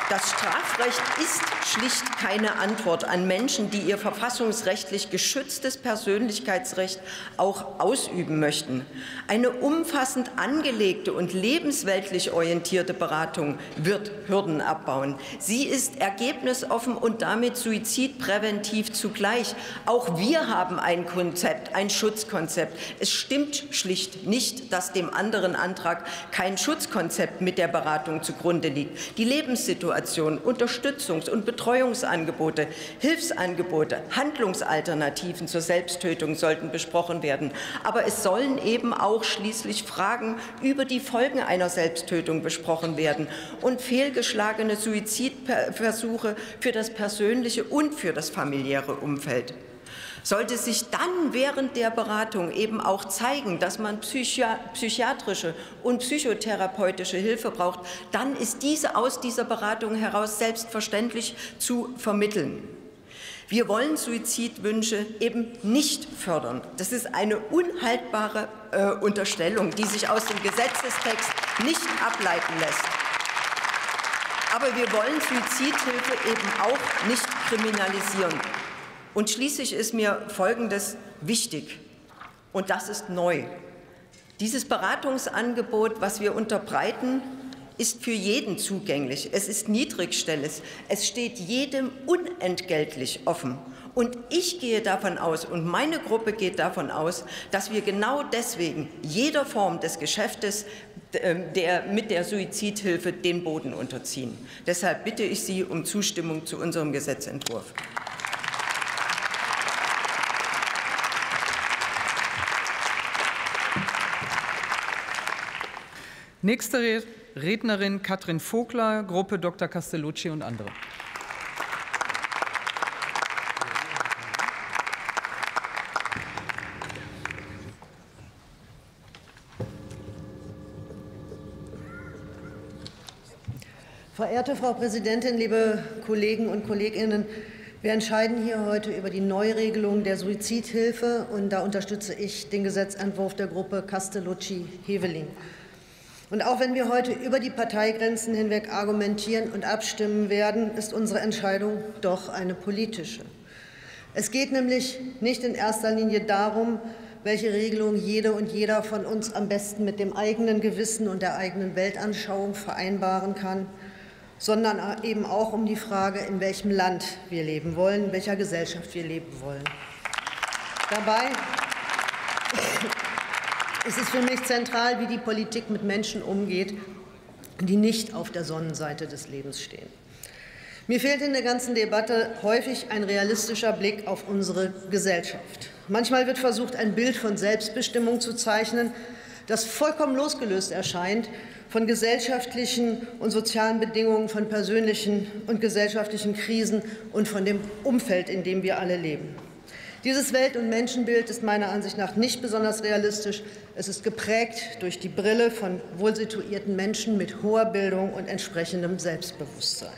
Das Strafrecht ist schlicht keine Antwort an Menschen, die ihr verfassungsrechtlich geschütztes Persönlichkeitsrecht auch ausüben möchten. Eine umfassend angelegte und lebensweltlich orientierte Beratung wird Hürden abbauen. Sie ist ergebnisoffen und damit suizidpräventiv zugleich. Auch wir haben ein Konzept, ein Schutzkonzept. Es stimmt schlicht nicht, dass dem anderen Antrag kein Schutzkonzept mit der Beratung zugrunde liegt. Die Lebenssituation, Unterstützungs- und Betreuungsangebote, Hilfsangebote, Handlungsalternativen zur Selbsttötung sollten besprochen werden. Aber es sollen eben auch schließlich Fragen über die Folgen einer Selbsttötung besprochen werden und fehlgeschlagene Suizidversuche für das persönliche und für das familiäre Umfeld. Sollte sich dann während der Beratung eben auch zeigen, dass man psychiatrische und psychotherapeutische Hilfe braucht, dann ist diese aus dieser Beratung heraus selbstverständlich zu vermitteln. Wir wollen Suizidwünsche eben nicht fördern. Das ist eine unhaltbare äh, Unterstellung, die sich aus dem Gesetzestext nicht ableiten lässt. Aber wir wollen Suizidhilfe eben auch nicht kriminalisieren. Und schließlich ist mir Folgendes wichtig, und das ist neu. Dieses Beratungsangebot, was wir unterbreiten, ist für jeden zugänglich. Es ist niedrigschwellig. Es steht jedem unentgeltlich offen. Und ich gehe davon aus, und meine Gruppe geht davon aus, dass wir genau deswegen jeder Form des Geschäftes der, mit der Suizidhilfe den Boden unterziehen. Deshalb bitte ich Sie um Zustimmung zu unserem Gesetzentwurf. Nächste Rednerin Katrin Vogler, Gruppe Doktor Castellucci und andere. Verehrte Frau Präsidentin, liebe Kollegen und Kolleginnen! Wir entscheiden hier heute über die Neuregelung der Suizidhilfe, und da unterstütze ich den Gesetzentwurf der Gruppe Castellucci-Heveling. Und auch wenn wir heute über die Parteigrenzen hinweg argumentieren und abstimmen werden, ist unsere Entscheidung doch eine politische. Es geht nämlich nicht in erster Linie darum, welche Regelung jede und jeder von uns am besten mit dem eigenen Gewissen und der eigenen Weltanschauung vereinbaren kann, sondern eben auch um die Frage, in welchem Land wir leben wollen, in welcher Gesellschaft wir leben wollen. Dabei ist es für mich zentral, wie die Politik mit Menschen umgeht, die nicht auf der Sonnenseite des Lebens stehen. Mir fehlt in der ganzen Debatte häufig ein realistischer Blick auf unsere Gesellschaft. Manchmal wird versucht, ein Bild von Selbstbestimmung zu zeichnen, das vollkommen losgelöst erscheint von gesellschaftlichen und sozialen Bedingungen, von persönlichen und gesellschaftlichen Krisen und von dem Umfeld, in dem wir alle leben. Dieses Welt- und Menschenbild ist meiner Ansicht nach nicht besonders realistisch. Es ist geprägt durch die Brille von wohlsituierten Menschen mit hoher Bildung und entsprechendem Selbstbewusstsein.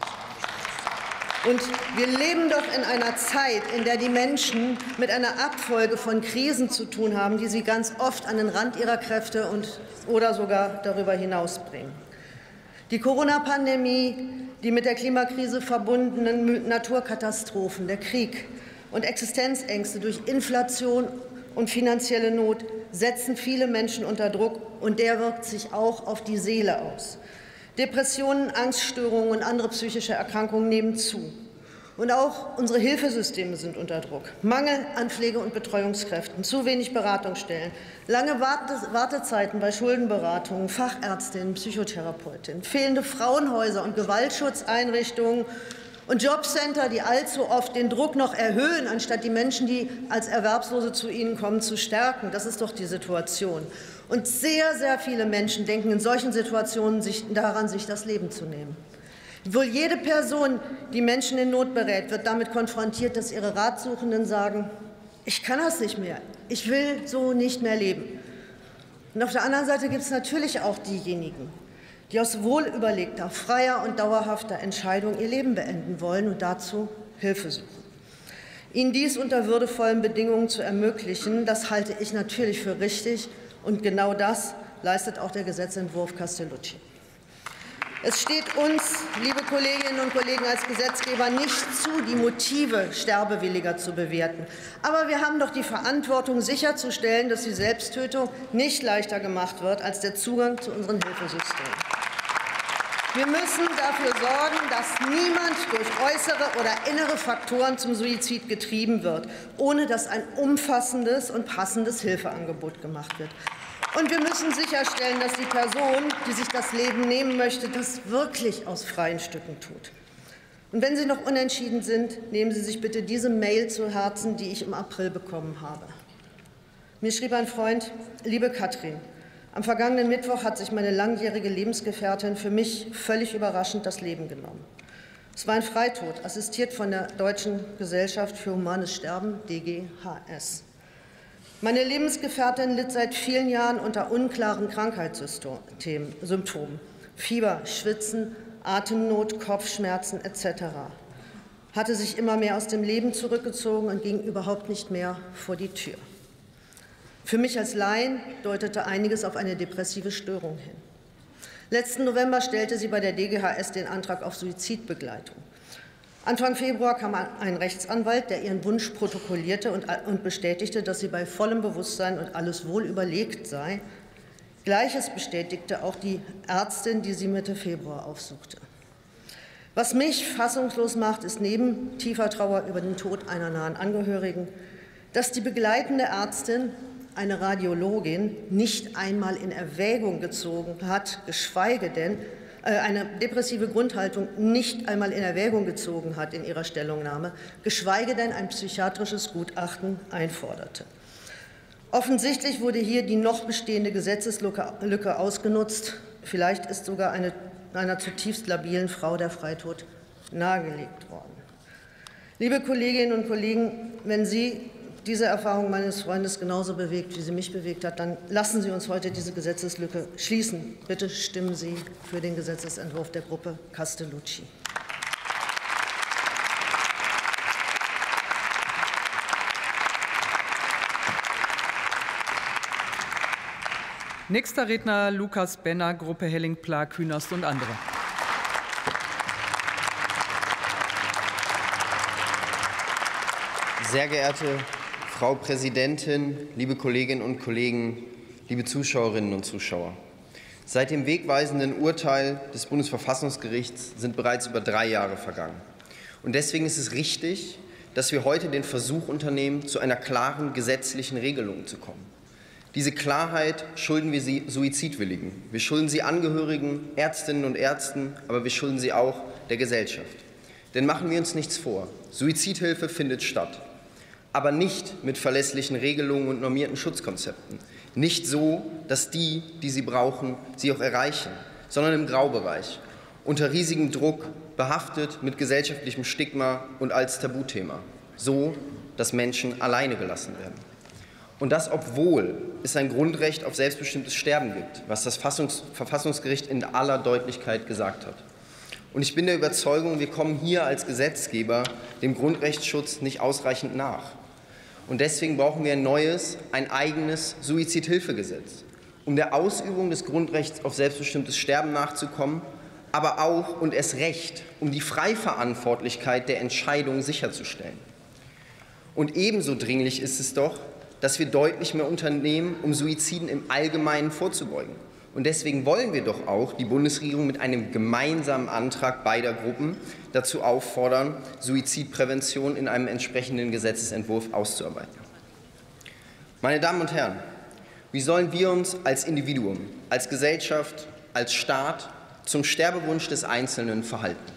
Und wir leben doch in einer Zeit, in der die Menschen mit einer Abfolge von Krisen zu tun haben, die sie ganz oft an den Rand ihrer Kräfte und oder sogar darüber hinaus bringen. Die Corona-Pandemie, die mit der Klimakrise verbundenen Naturkatastrophen, der Krieg und Existenzängste durch Inflation und finanzielle Not setzen viele Menschen unter Druck, und der wirkt sich auch auf die Seele aus. Depressionen, Angststörungen und andere psychische Erkrankungen nehmen zu. Und auch unsere Hilfesysteme sind unter Druck. Mangel an Pflege- und Betreuungskräften, zu wenig Beratungsstellen, lange Wartezeiten bei Schuldenberatungen, Fachärztinnen, Psychotherapeutinnen, fehlende Frauenhäuser und Gewaltschutzeinrichtungen und Jobcenter, die allzu oft den Druck noch erhöhen, anstatt die Menschen, die als Erwerbslose zu ihnen kommen, zu stärken. Das ist doch die Situation. Und sehr, sehr viele Menschen denken in solchen Situationen sich daran, sich das Leben zu nehmen. Wohl jede Person, die Menschen in Not berät, wird damit konfrontiert, dass ihre Ratsuchenden sagen, ich kann das nicht mehr, ich will so nicht mehr leben. Und auf der anderen Seite gibt es natürlich auch diejenigen, die aus wohlüberlegter, freier und dauerhafter Entscheidung ihr Leben beenden wollen und dazu Hilfe suchen. Ihnen dies unter würdevollen Bedingungen zu ermöglichen, das halte ich natürlich für richtig, und genau das leistet auch der Gesetzentwurf Castellucci. Es steht uns, liebe Kolleginnen und Kollegen, als Gesetzgeber nicht zu, die Motive Sterbewilliger zu bewerten. Aber wir haben doch die Verantwortung, sicherzustellen, dass die Selbsttötung nicht leichter gemacht wird als der Zugang zu unseren Hilfesystemen. Wir müssen dafür sorgen, dass niemand durch äußere oder innere Faktoren zum Suizid getrieben wird, ohne dass ein umfassendes und passendes Hilfeangebot gemacht wird. Und wir müssen sicherstellen, dass die Person, die sich das Leben nehmen möchte, das wirklich aus freien Stücken tut. Und wenn Sie noch unentschieden sind, nehmen Sie sich bitte diese Mail zu Herzen, die ich im April bekommen habe. Mir schrieb ein Freund: Liebe Katrin, am vergangenen Mittwoch hat sich meine langjährige Lebensgefährtin für mich völlig überraschend das Leben genommen. Es war ein Freitod, assistiert von der Deutschen Gesellschaft für Humanes Sterben, D G H S. Meine Lebensgefährtin litt seit vielen Jahren unter unklaren Krankheitssymptomen, Fieber, Schwitzen, Atemnot, Kopfschmerzen et cetera, hatte sich immer mehr aus dem Leben zurückgezogen und ging überhaupt nicht mehr vor die Tür. Für mich als Laien deutete einiges auf eine depressive Störung hin. Letzten November stellte sie bei der D G H S den Antrag auf Suizidbegleitung. Anfang Februar kam ein Rechtsanwalt, der ihren Wunsch protokollierte und bestätigte, dass sie bei vollem Bewusstsein und alles wohl überlegt sei. Gleiches bestätigte auch die Ärztin, die sie Mitte Februar aufsuchte. Was mich fassungslos macht, ist neben tiefer Trauer über den Tod einer nahen Angehörigen, dass die begleitende Ärztin, eine Radiologin, nicht einmal in Erwägung gezogen hat, geschweige denn eine depressive Grundhaltung nicht einmal in Erwägung gezogen hat in ihrer Stellungnahme, geschweige denn ein psychiatrisches Gutachten einforderte. Offensichtlich wurde hier die noch bestehende Gesetzeslücke ausgenutzt. Vielleicht ist sogar eine, einer zutiefst labilen Frau der Freitod nahegelegt worden. Liebe Kolleginnen und Kollegen, wenn Sie diese Erfahrung meines Freundes genauso bewegt, wie sie mich bewegt hat, dann lassen Sie uns heute diese Gesetzeslücke schließen. Bitte stimmen Sie für den Gesetzesentwurf der Gruppe Castellucci. Nächster Redner Lukas Benner, Gruppe Helling-Pla, Künast und andere. Sehr geehrte Frau Präsidentin, liebe Kolleginnen und Kollegen, liebe Zuschauerinnen und Zuschauer! Seit dem wegweisenden Urteil des Bundesverfassungsgerichts sind bereits über drei Jahre vergangen. Und deswegen ist es richtig, dass wir heute den Versuch unternehmen, zu einer klaren gesetzlichen Regelung zu kommen. Diese Klarheit schulden wir sie Suizidwilligen. Wir schulden sie Angehörigen, Ärztinnen und Ärzten, aber wir schulden sie auch der Gesellschaft. Denn machen wir uns nichts vor, Suizidhilfe findet statt. Aber nicht mit verlässlichen Regelungen und normierten Schutzkonzepten. Nicht so, dass die, die sie brauchen, sie auch erreichen, sondern im Graubereich, unter riesigem Druck, behaftet mit gesellschaftlichem Stigma und als Tabuthema. So, dass Menschen alleine gelassen werden. Und das, obwohl es ein Grundrecht auf selbstbestimmtes Sterben gibt, was das Verfassungsgericht in aller Deutlichkeit gesagt hat. Und ich bin der Überzeugung, wir kommen hier als Gesetzgeber dem Grundrechtsschutz nicht ausreichend nach. Und deswegen brauchen wir ein neues, ein eigenes Suizidhilfegesetz, um der Ausübung des Grundrechts auf selbstbestimmtes Sterben nachzukommen, aber auch und erst recht, um die Freiverantwortlichkeit der Entscheidung sicherzustellen. Und ebenso dringlich ist es doch, dass wir deutlich mehr unternehmen, um Suiziden im Allgemeinen vorzubeugen. Und deswegen wollen wir doch auch die Bundesregierung mit einem gemeinsamen Antrag beider Gruppen dazu auffordern, Suizidprävention in einem entsprechenden Gesetzesentwurf auszuarbeiten. Meine Damen und Herren, wie sollen wir uns als Individuum, als Gesellschaft, als Staat zum Sterbewunsch des Einzelnen verhalten?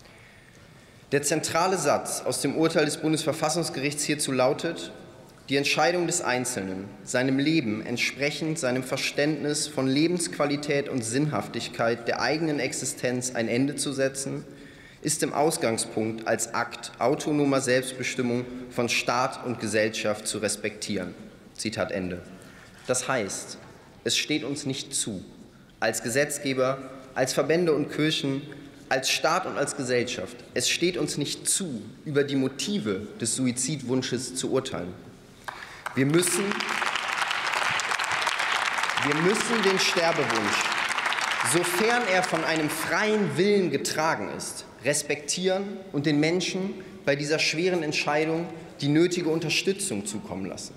Der zentrale Satz aus dem Urteil des Bundesverfassungsgerichts hierzu lautet: Die Entscheidung des Einzelnen, seinem Leben entsprechend seinem Verständnis von Lebensqualität und Sinnhaftigkeit der eigenen Existenz ein Ende zu setzen, ist im Ausgangspunkt als Akt autonomer Selbstbestimmung von Staat und Gesellschaft zu respektieren. Zitat Ende. Das heißt, es steht uns nicht zu, als Gesetzgeber, als Verbände und Kirchen, als Staat und als Gesellschaft, es steht uns nicht zu, über die Motive des Suizidwunsches zu urteilen. Wir müssen, wir müssen den Sterbewunsch, sofern er von einem freien Willen getragen ist, respektieren und den Menschen bei dieser schweren Entscheidung die nötige Unterstützung zukommen lassen.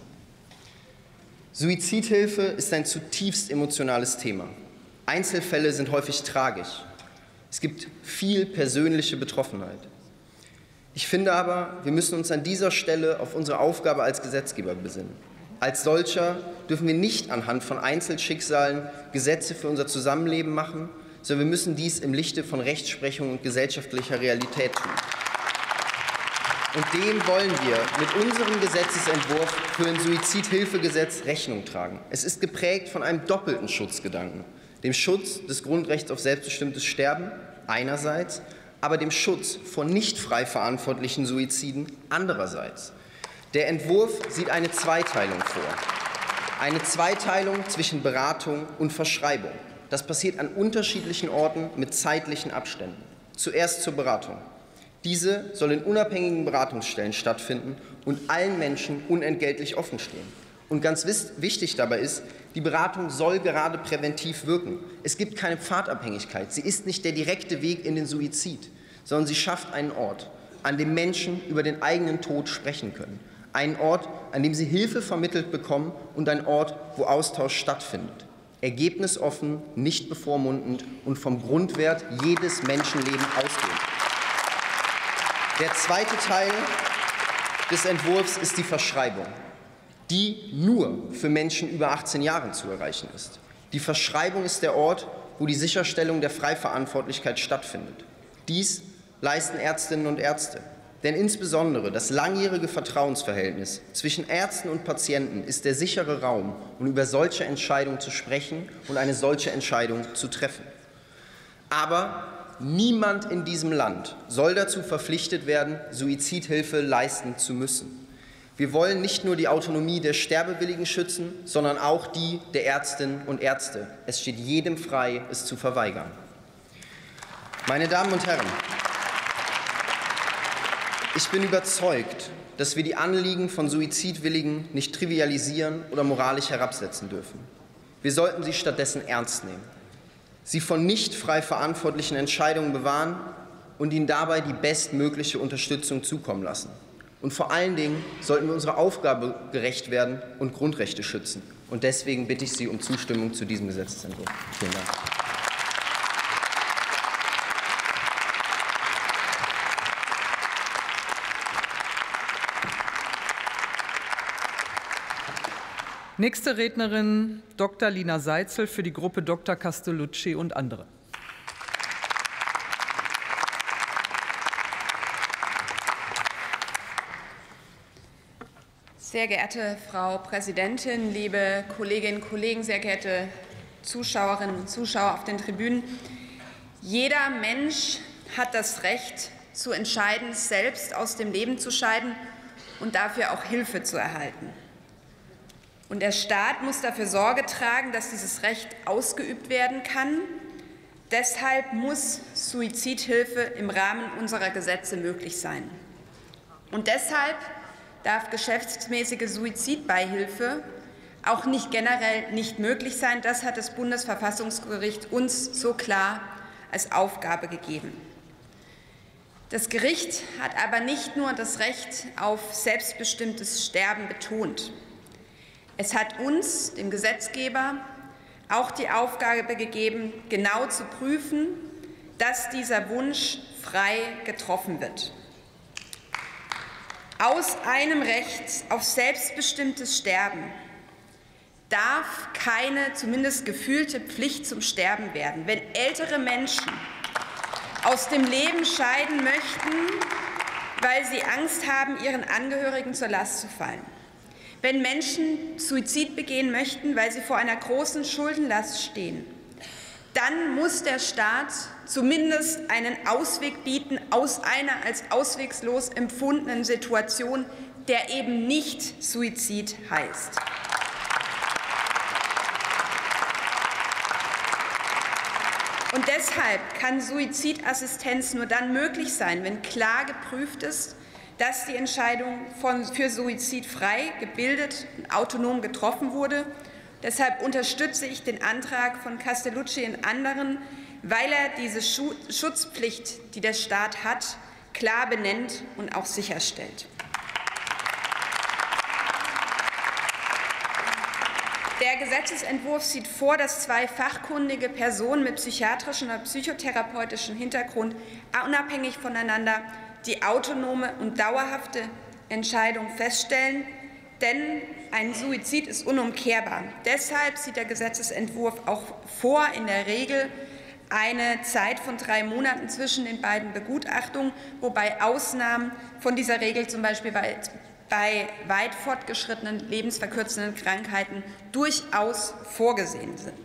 Suizidhilfe ist ein zutiefst emotionales Thema. Einzelfälle sind häufig tragisch. Es gibt viel persönliche Betroffenheit. Ich finde aber, wir müssen uns an dieser Stelle auf unsere Aufgabe als Gesetzgeber besinnen. Als solcher dürfen wir nicht anhand von Einzelschicksalen Gesetze für unser Zusammenleben machen, sondern wir müssen dies im Lichte von Rechtsprechung und gesellschaftlicher Realität tun. Und dem wollen wir mit unserem Gesetzesentwurf für ein Suizidhilfegesetz Rechnung tragen. Es ist geprägt von einem doppelten Schutzgedanken, dem Schutz des Grundrechts auf selbstbestimmtes Sterben einerseits, aber dem Schutz vor nicht frei verantwortlichen Suiziden andererseits. Der Entwurf sieht eine Zweiteilung vor. Eine Zweiteilung zwischen Beratung und Verschreibung. Das passiert an unterschiedlichen Orten mit zeitlichen Abständen. Zuerst zur Beratung. Diese soll in unabhängigen Beratungsstellen stattfinden und allen Menschen unentgeltlich offenstehen. Und ganz wichtig dabei ist, die Beratung soll gerade präventiv wirken. Es gibt keine Pfadabhängigkeit. Sie ist nicht der direkte Weg in den Suizid, sondern sie schafft einen Ort, an dem Menschen über den eigenen Tod sprechen können. Einen Ort, an dem sie Hilfe vermittelt bekommen und ein Ort, wo Austausch stattfindet. Ergebnisoffen, nicht bevormundend und vom Grundwert jedes Menschenlebens ausgehend. Der zweite Teil des Entwurfs ist die Verschreibung, die nur für Menschen über achtzehn Jahren zu erreichen ist. Die Verschreibung ist der Ort, wo die Sicherstellung der Freiverantwortlichkeit stattfindet. Dies leisten Ärztinnen und Ärzte. Denn insbesondere das langjährige Vertrauensverhältnis zwischen Ärzten und Patienten ist der sichere Raum, um über solche Entscheidungen zu sprechen und eine solche Entscheidung zu treffen. Aber niemand in diesem Land soll dazu verpflichtet werden, Suizidhilfe leisten zu müssen. Wir wollen nicht nur die Autonomie der Sterbewilligen schützen, sondern auch die der Ärztinnen und Ärzte. Es steht jedem frei, es zu verweigern. Meine Damen und Herren, ich bin überzeugt, dass wir die Anliegen von Suizidwilligen nicht trivialisieren oder moralisch herabsetzen dürfen. Wir sollten sie stattdessen ernst nehmen, sie von nicht frei verantwortlichen Entscheidungen bewahren und ihnen dabei die bestmögliche Unterstützung zukommen lassen. Und vor allen Dingen sollten wir unserer Aufgabe gerecht werden und Grundrechte schützen. Und deswegen bitte ich Sie um Zustimmung zu diesem Gesetzesentwurf. Vielen Dank. Nächste Rednerin Doktor Lina Seitzel für die Gruppe Doktor Castellucci und andere. Sehr geehrte Frau Präsidentin, liebe Kolleginnen und Kollegen, sehr geehrte Zuschauerinnen und Zuschauer auf den Tribünen. Jeder Mensch hat das Recht zu entscheiden, selbst aus dem Leben zu scheiden und dafür auch Hilfe zu erhalten. Und der Staat muss dafür Sorge tragen, dass dieses Recht ausgeübt werden kann. Deshalb muss Suizidhilfe im Rahmen unserer Gesetze möglich sein. Und deshalb darf geschäftsmäßige Suizidbeihilfe auch nicht generell nicht möglich sein. Das hat das Bundesverfassungsgericht uns so klar als Aufgabe gegeben. Das Gericht hat aber nicht nur das Recht auf selbstbestimmtes Sterben betont. Es hat uns, dem Gesetzgeber, auch die Aufgabe gegeben, genau zu prüfen, dass dieser Wunsch frei getroffen wird. Aus einem Recht auf selbstbestimmtes Sterben darf keine, zumindest gefühlte Pflicht zum Sterben werden. Wenn ältere Menschen aus dem Leben scheiden möchten, weil sie Angst haben, ihren Angehörigen zur Last zu fallen. Wenn Menschen Suizid begehen möchten, weil sie vor einer großen Schuldenlast stehen, dann muss der Staat zumindest einen Ausweg bieten aus einer als auswegslos empfundenen Situation, der eben nicht Suizid heißt. Und deshalb kann Suizidassistenz nur dann möglich sein, wenn klar geprüft ist, dass die Entscheidung von, für Suizid frei, gebildet und autonom getroffen wurde Deshalb unterstütze ich den Antrag von Castellucci und anderen, weil er diese Schutzpflicht, die der Staat hat, klar benennt und auch sicherstellt. Der Gesetzesentwurf sieht vor, dass zwei fachkundige Personen mit psychiatrischem oder psychotherapeutischem Hintergrund unabhängig voneinander die autonome und dauerhafte Entscheidung feststellen, denn ein Suizid ist unumkehrbar. Deshalb sieht der Gesetzesentwurf auch vor, in der Regel eine Zeit von drei Monaten zwischen den beiden Begutachtungen, wobei Ausnahmen von dieser Regel zum Beispiel bei bei weit fortgeschrittenen lebensverkürzenden Krankheiten durchaus vorgesehen sind.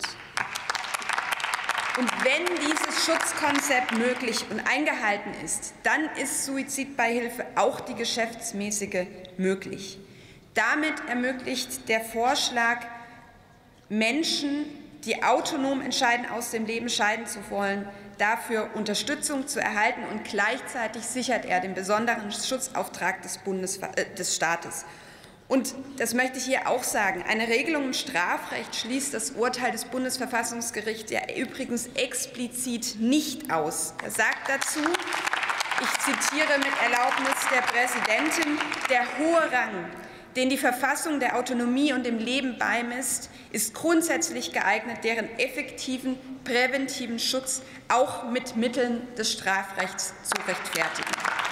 Und wenn dieses Schutzkonzept möglich und eingehalten ist, dann ist Suizidbeihilfe auch die geschäftsmäßige möglich. Damit ermöglicht der Vorschlag, Menschen, die autonom entscheiden, aus dem Leben scheiden zu wollen, dafür Unterstützung zu erhalten, und gleichzeitig sichert er den besonderen Schutzauftrag des, Bundes, äh, des Staates. Und das möchte ich hier auch sagen, eine Regelung im Strafrecht schließt das Urteil des Bundesverfassungsgerichts ja übrigens explizit nicht aus. Er sagt dazu, ich zitiere mit Erlaubnis der Präsidentin, der hohe Rang, den die Verfassung der Autonomie und dem Leben beimisst, ist grundsätzlich geeignet, deren effektiven präventiven Schutz auch mit Mitteln des Strafrechts zu rechtfertigen.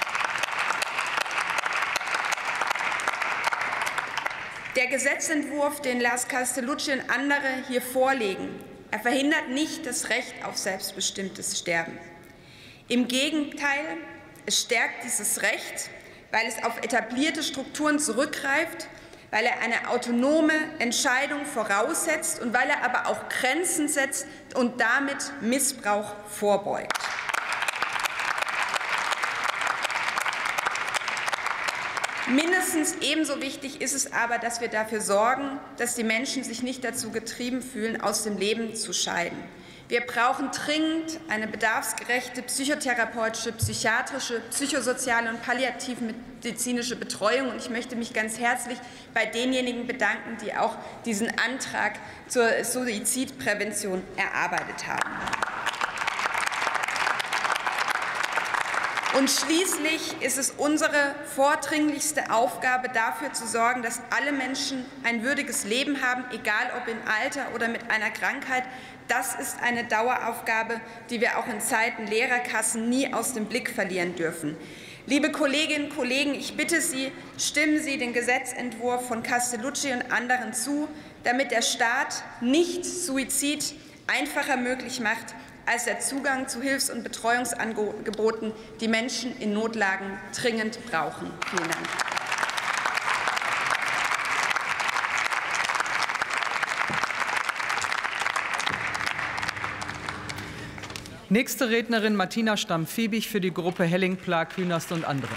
Der Gesetzentwurf, den Lars Castellucci und andere hier vorlegen, er verhindert nicht das Recht auf selbstbestimmtes Sterben. Im Gegenteil, es stärkt dieses Recht, weil es auf etablierte Strukturen zurückgreift, weil er eine autonome Entscheidung voraussetzt und weil er aber auch Grenzen setzt und damit Missbrauch vorbeugt. Mindestens ebenso wichtig ist es aber, dass wir dafür sorgen, dass die Menschen sich nicht dazu getrieben fühlen, aus dem Leben zu scheiden. Wir brauchen dringend eine bedarfsgerechte psychotherapeutische, psychiatrische, psychosoziale und palliativmedizinische Betreuung. Und ich möchte mich ganz herzlich bei denjenigen bedanken, die auch diesen Antrag zur Suizidprävention erarbeitet haben. Und schließlich ist es unsere vordringlichste Aufgabe, dafür zu sorgen, dass alle Menschen ein würdiges Leben haben, egal ob im Alter oder mit einer Krankheit. Das ist eine Daueraufgabe, die wir auch in Zeiten leerer Kassen nie aus dem Blick verlieren dürfen. Liebe Kolleginnen und Kollegen, ich bitte Sie, stimmen Sie den Gesetzentwurf von Castellucci und anderen zu, damit der Staat nicht Suizid einfacher möglich macht, als der Zugang zu Hilfs- und Betreuungsangeboten, die Menschen in Notlagen dringend brauchen. Vielen Dank. Nächste Rednerin Martina Stamm-Fiebig für die Gruppe Helling, Pla, Künast und andere.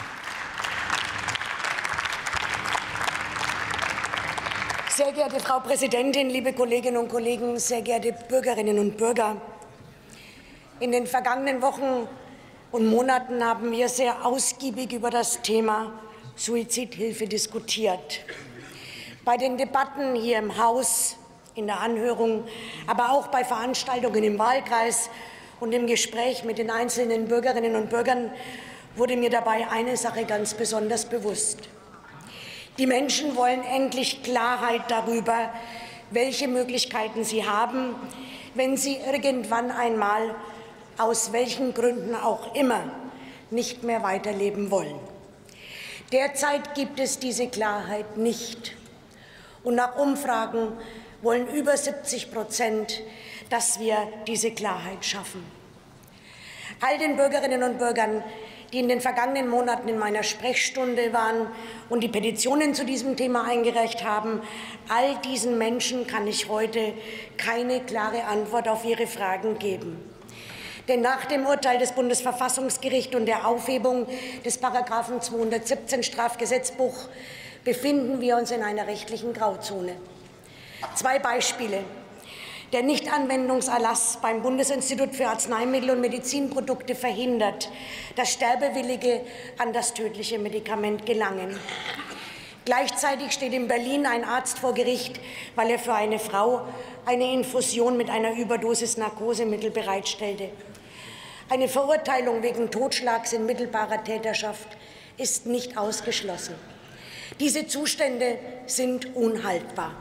Sehr geehrte Frau Präsidentin, liebe Kolleginnen und Kollegen, sehr geehrte Bürgerinnen und Bürger! In den vergangenen Wochen und Monaten haben wir sehr ausgiebig über das Thema Suizidhilfe diskutiert. Bei den Debatten hier im Haus, in der Anhörung, aber auch bei Veranstaltungen im Wahlkreis und im Gespräch mit den einzelnen Bürgerinnen und Bürgern wurde mir dabei eine Sache ganz besonders bewusst. Die Menschen wollen endlich Klarheit darüber, welche Möglichkeiten sie haben, wenn sie irgendwann einmal, aus welchen Gründen auch immer, nicht mehr weiterleben wollen. Derzeit gibt es diese Klarheit nicht. Und nach Umfragen wollen über siebzig Prozent, dass wir diese Klarheit schaffen. All den Bürgerinnen und Bürgern, die in den vergangenen Monaten in meiner Sprechstunde waren und die Petitionen zu diesem Thema eingereicht haben, all diesen Menschen kann ich heute keine klare Antwort auf ihre Fragen geben. Denn nach dem Urteil des Bundesverfassungsgerichts und der Aufhebung des Paragraphen zweihundertsiebzehn Strafgesetzbuch befinden wir uns in einer rechtlichen Grauzone. Zwei Beispiele. Der Nichtanwendungserlass beim Bundesinstitut für Arzneimittel und Medizinprodukte verhindert, dass Sterbewillige an das tödliche Medikament gelangen. Gleichzeitig steht in Berlin ein Arzt vor Gericht, weil er für eine Frau eine Infusion mit einer Überdosis Narkosemittel bereitstellte. Eine Verurteilung wegen Totschlags in mittelbarer Täterschaft ist nicht ausgeschlossen. Diese Zustände sind unhaltbar.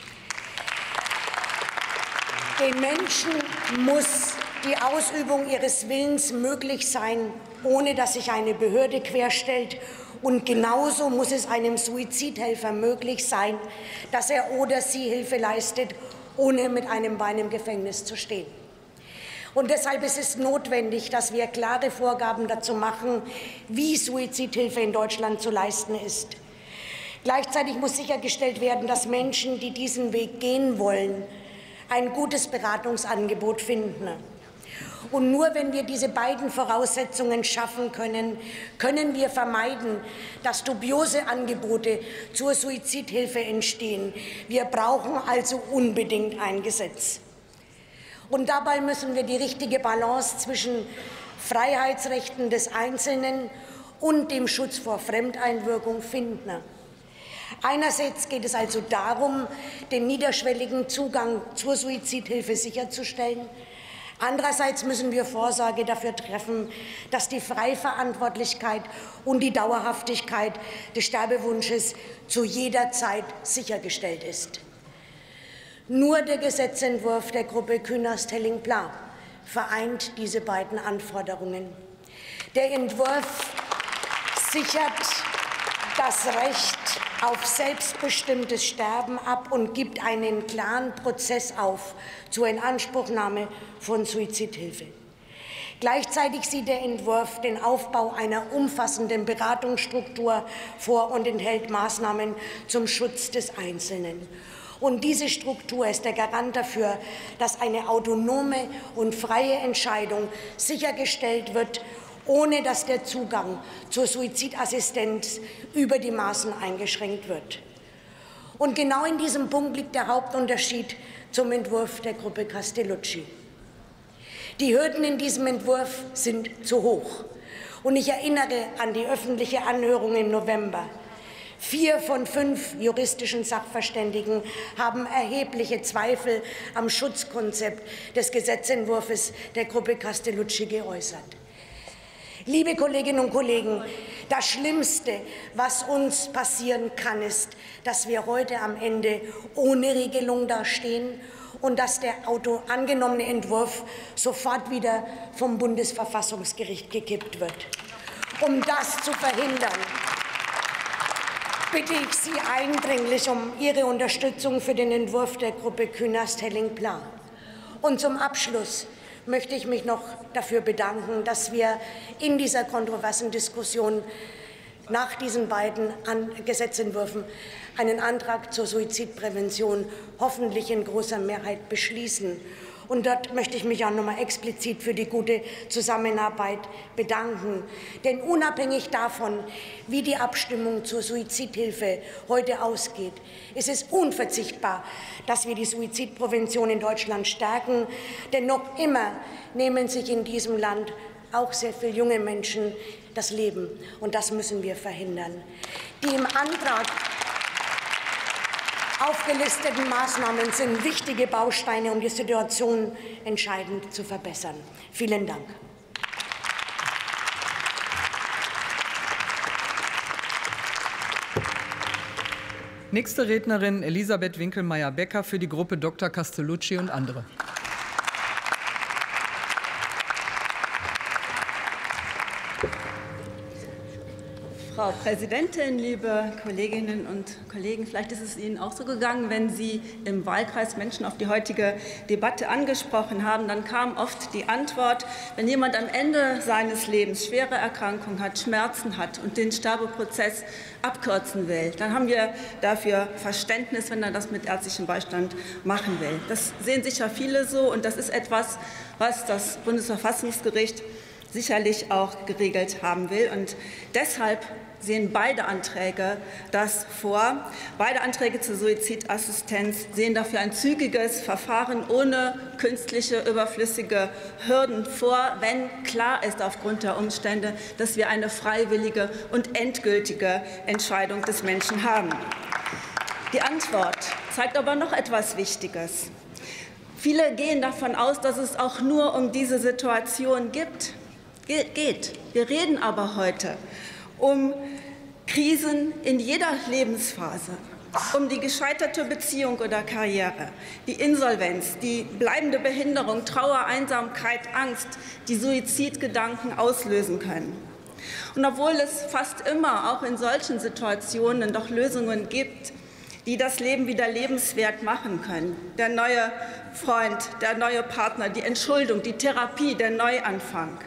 Den Menschen muss die Ausübung ihres Willens möglich sein, ohne dass sich eine Behörde querstellt. Und genauso muss es einem Suizidhelfer möglich sein, dass er oder sie Hilfe leistet, ohne mit einem Bein im Gefängnis zu stehen. Und deshalb ist es notwendig, dass wir klare Vorgaben dazu machen, wie Suizidhilfe in Deutschland zu leisten ist. Gleichzeitig muss sichergestellt werden, dass Menschen, die diesen Weg gehen wollen, ein gutes Beratungsangebot finden. Und nur wenn wir diese beiden Voraussetzungen schaffen können, können wir vermeiden, dass dubiose Angebote zur Suizidhilfe entstehen. Wir brauchen also unbedingt ein Gesetz. Und dabei müssen wir die richtige Balance zwischen Freiheitsrechten des Einzelnen und dem Schutz vor Fremdeinwirkung finden. Einerseits geht es also darum, den niederschwelligen Zugang zur Suizidhilfe sicherzustellen. Andererseits müssen wir Vorsorge dafür treffen, dass die Freiverantwortlichkeit und die Dauerhaftigkeit des Sterbewunsches zu jeder Zeit sichergestellt ist. Nur der Gesetzentwurf der Gruppe Künast-Helling-Pla vereint diese beiden Anforderungen. Der Entwurf sichert das Recht auf selbstbestimmtes Sterben ab und gibt einen klaren Prozess auf zur Inanspruchnahme von Suizidhilfe. Gleichzeitig sieht der Entwurf den Aufbau einer umfassenden Beratungsstruktur vor und enthält Maßnahmen zum Schutz des Einzelnen. Und diese Struktur ist der Garant dafür, dass eine autonome und freie Entscheidung sichergestellt wird, ohne dass der Zugang zur Suizidassistenz über die Maßen eingeschränkt wird. Und genau in diesem Punkt liegt der Hauptunterschied zum Entwurf der Gruppe Castellucci. Die Hürden in diesem Entwurf sind zu hoch. Und ich erinnere an die öffentliche Anhörung im November. Vier von fünf juristischen Sachverständigen haben erhebliche Zweifel am Schutzkonzept des Gesetzentwurfs der Gruppe Castellucci geäußert. Liebe Kolleginnen und Kollegen, das Schlimmste, was uns passieren kann, ist, dass wir heute am Ende ohne Regelung dastehen und dass der Auto angenommene Entwurf sofort wieder vom Bundesverfassungsgericht gekippt wird. Um das zu verhindern, bitte ich Sie eindringlich um Ihre Unterstützung für den Entwurf der Gruppe Künast-Helling-Pla. Und zum Abschluss möchte ich mich noch dafür bedanken, dass wir in dieser kontroversen Diskussion nach diesen beiden Gesetzentwürfen einen Antrag zur Suizidprävention hoffentlich in großer Mehrheit beschließen. Und dort möchte ich mich auch noch mal explizit für die gute Zusammenarbeit bedanken. Denn unabhängig davon, wie die Abstimmung zur Suizidhilfe heute ausgeht, ist es unverzichtbar, dass wir die Suizidprävention in Deutschland stärken. Denn noch immer nehmen sich in diesem Land auch sehr viele junge Menschen das Leben. Und das müssen wir verhindern. Die im Antrag aufgelisteten Maßnahmen sind wichtige Bausteine, um die Situation entscheidend zu verbessern. Vielen Dank. Nächste Rednerin Elisabeth Winkelmeier-Becker für die Gruppe Doktor Castellucci und andere. Frau Präsidentin, liebe Kolleginnen und Kollegen, vielleicht ist es Ihnen auch so gegangen, wenn Sie im Wahlkreis Menschen auf die heutige Debatte angesprochen haben, dann kam oft die Antwort, wenn jemand am Ende seines Lebens schwere Erkrankungen hat, Schmerzen hat und den Sterbeprozess abkürzen will, dann haben wir dafür Verständnis, wenn er das mit ärztlichem Beistand machen will. Das sehen sicher viele so, und das ist etwas, was das Bundesverfassungsgericht sicherlich auch geregelt haben will. Und deshalb sehen beide Anträge das vor. Beide Anträge zur Suizidassistenz sehen dafür ein zügiges Verfahren ohne künstliche, überflüssige Hürden vor, wenn klar ist aufgrund der Umstände, dass wir eine freiwillige und endgültige Entscheidung des Menschen haben. Die Antwort zeigt aber noch etwas Wichtiges. Viele gehen davon aus, dass es auch nur um diese Situation gibt. geht. Wir reden aber heute um Krisen in jeder Lebensphase, um die gescheiterte Beziehung oder Karriere, die Insolvenz, die bleibende Behinderung, Trauer, Einsamkeit, Angst, die Suizidgedanken auslösen können. Und obwohl es fast immer auch in solchen Situationen doch Lösungen gibt, die das Leben wieder lebenswert machen können, der neue Freund, der neue Partner, die Entschuldung, die Therapie, der Neuanfang,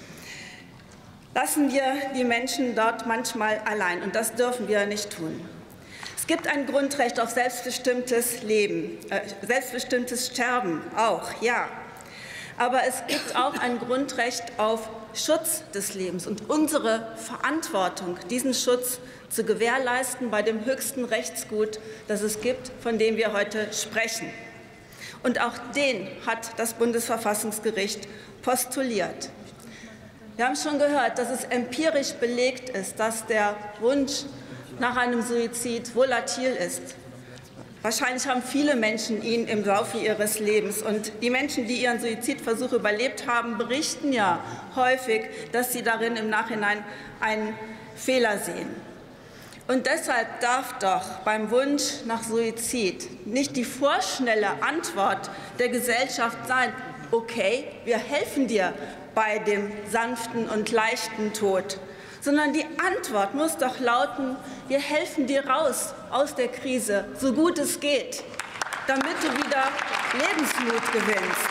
lassen wir die Menschen dort manchmal allein, und das dürfen wir nicht tun. Es gibt ein Grundrecht auf selbstbestimmtes Leben, äh, selbstbestimmtes Sterben auch, ja. Aber es gibt auch ein Grundrecht auf Schutz des Lebens und unsere Verantwortung, diesen Schutz zu gewährleisten bei dem höchsten Rechtsgut, das es gibt, von dem wir heute sprechen. Und auch den hat das Bundesverfassungsgericht postuliert. Wir haben schon gehört, dass es empirisch belegt ist, dass der Wunsch nach einem Suizid volatil ist. Wahrscheinlich haben viele Menschen ihn im Laufe ihres Lebens. Und die Menschen, die ihren Suizidversuch überlebt haben, berichten ja häufig, dass sie darin im Nachhinein einen Fehler sehen. Und deshalb darf doch beim Wunsch nach Suizid nicht die vorschnelle Antwort der Gesellschaft sein, okay, wir helfen dir bei dem sanften und leichten Tod, sondern die Antwort muss doch lauten, wir helfen dir raus aus der Krise, so gut es geht, damit du wieder Lebensmut gewinnst.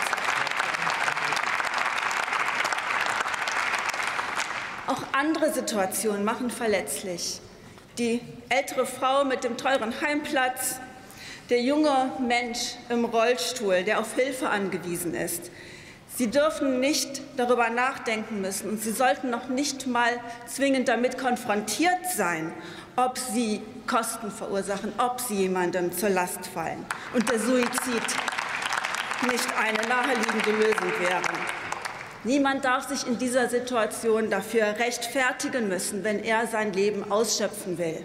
Auch andere Situationen machen verletzlich. Die ältere Frau mit dem teuren Heimplatz, der junge Mensch im Rollstuhl, der auf Hilfe angewiesen ist. Sie dürfen nicht darüber nachdenken müssen, und sie sollten noch nicht mal zwingend damit konfrontiert sein, ob sie Kosten verursachen, ob sie jemandem zur Last fallen und der Suizid nicht eine naheliegende Lösung wäre. Niemand darf sich in dieser Situation dafür rechtfertigen müssen, wenn er sein Leben ausschöpfen will.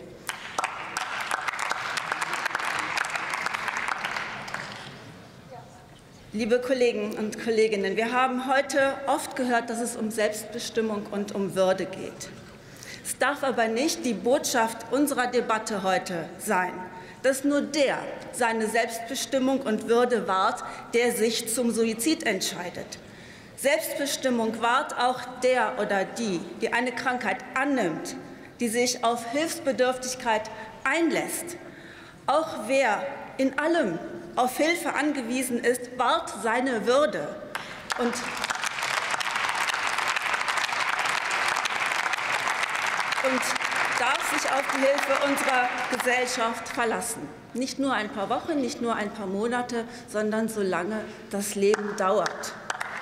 Liebe Kollegen und Kolleginnen, wir haben heute oft gehört, dass es um Selbstbestimmung und um Würde geht. Es darf aber nicht die Botschaft unserer Debatte heute sein, dass nur der seine Selbstbestimmung und Würde wahrt, der sich zum Suizid entscheidet. Selbstbestimmung wahrt auch der oder die, die eine Krankheit annimmt, die sich auf Hilfsbedürftigkeit einlässt. Auch wer in allem auf Hilfe angewiesen ist, wahrt seine Würde und und darf sich auf die Hilfe unserer Gesellschaft verlassen. Nicht nur ein paar Wochen, nicht nur ein paar Monate, sondern solange das Leben dauert.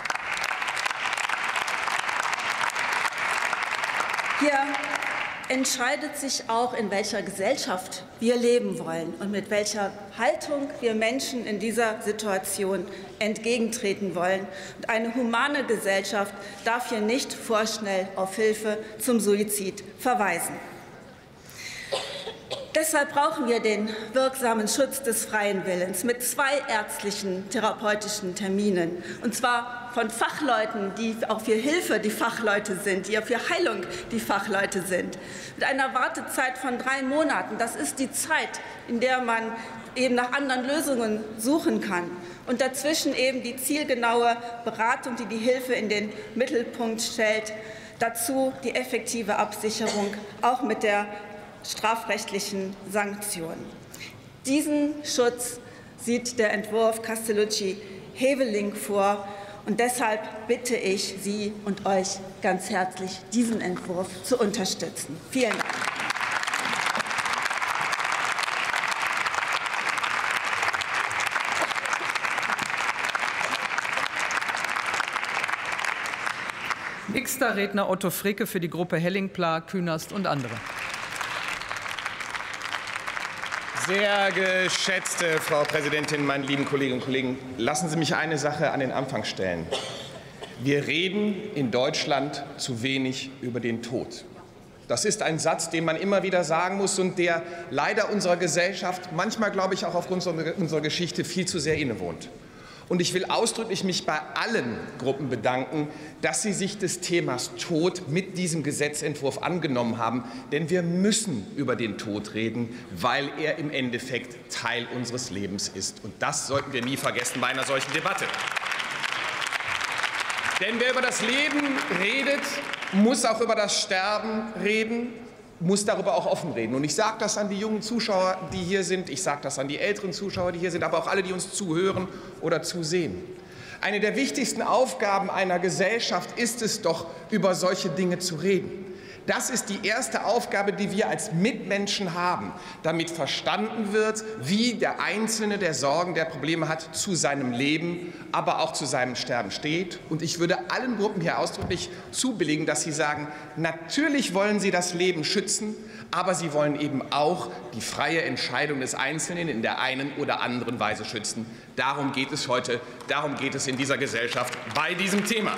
Hier entscheidet sich auch, in welcher Gesellschaft wir leben wollen und mit welcher Haltung wir Menschen in dieser Situation entgegentreten wollen. Und eine humane Gesellschaft darf hier nicht vorschnell auf Hilfe zum Suizid verweisen. Deshalb brauchen wir den wirksamen Schutz des freien Willens mit zwei ärztlichen therapeutischen Terminen, und zwar von Fachleuten, die auch für Hilfe die Fachleute sind, die auch für Heilung die Fachleute sind, mit einer Wartezeit von drei Monaten. Das ist die Zeit, in der man eben nach anderen Lösungen suchen kann, und dazwischen eben die zielgenaue Beratung, die die Hilfe in den Mittelpunkt stellt, dazu die effektive Absicherung, auch mit der strafrechtlichen Sanktionen. Diesen Schutz sieht der Entwurf Castellucci-Heveling vor, und deshalb bitte ich Sie und euch ganz herzlich, diesen Entwurf zu unterstützen. Vielen Dank. Nächster Redner Otto Fricke für die Gruppe Helling-Pla, Künast und andere. Sehr geschätzte Frau Präsidentin, meine lieben Kolleginnen und Kollegen, lassen Sie mich eine Sache an den Anfang stellen. Wir reden in Deutschland zu wenig über den Tod. Das ist ein Satz, den man immer wieder sagen muss und der leider unserer Gesellschaft, manchmal glaube ich auch aufgrund unserer Geschichte, viel zu sehr innewohnt. Und ich will ausdrücklich mich bei allen Gruppen bedanken, dass sie sich des Themas Tod mit diesem Gesetzentwurf angenommen haben. Denn wir müssen über den Tod reden, weil er im Endeffekt Teil unseres Lebens ist. Und das sollten wir nie vergessen bei einer solchen Debatte. Denn wer über das Leben redet, muss auch über das Sterben reden, muss darüber auch offen reden. Und ich sage das an die jungen Zuschauer, die hier sind, ich sage das an die älteren Zuschauer, die hier sind, aber auch alle, die uns zuhören oder zusehen. Eine der wichtigsten Aufgaben einer Gesellschaft ist es doch, über solche Dinge zu reden. Das ist die erste Aufgabe, die wir als Mitmenschen haben, damit verstanden wird, wie der Einzelne, der Sorgen, der Probleme hat, zu seinem Leben, aber auch zu seinem Sterben steht. Und ich würde allen Gruppen hier ausdrücklich zubilligen, dass sie sagen, natürlich wollen sie das Leben schützen, aber sie wollen eben auch die freie Entscheidung des Einzelnen in der einen oder anderen Weise schützen. Darum geht es heute, darum geht es in dieser Gesellschaft bei diesem Thema.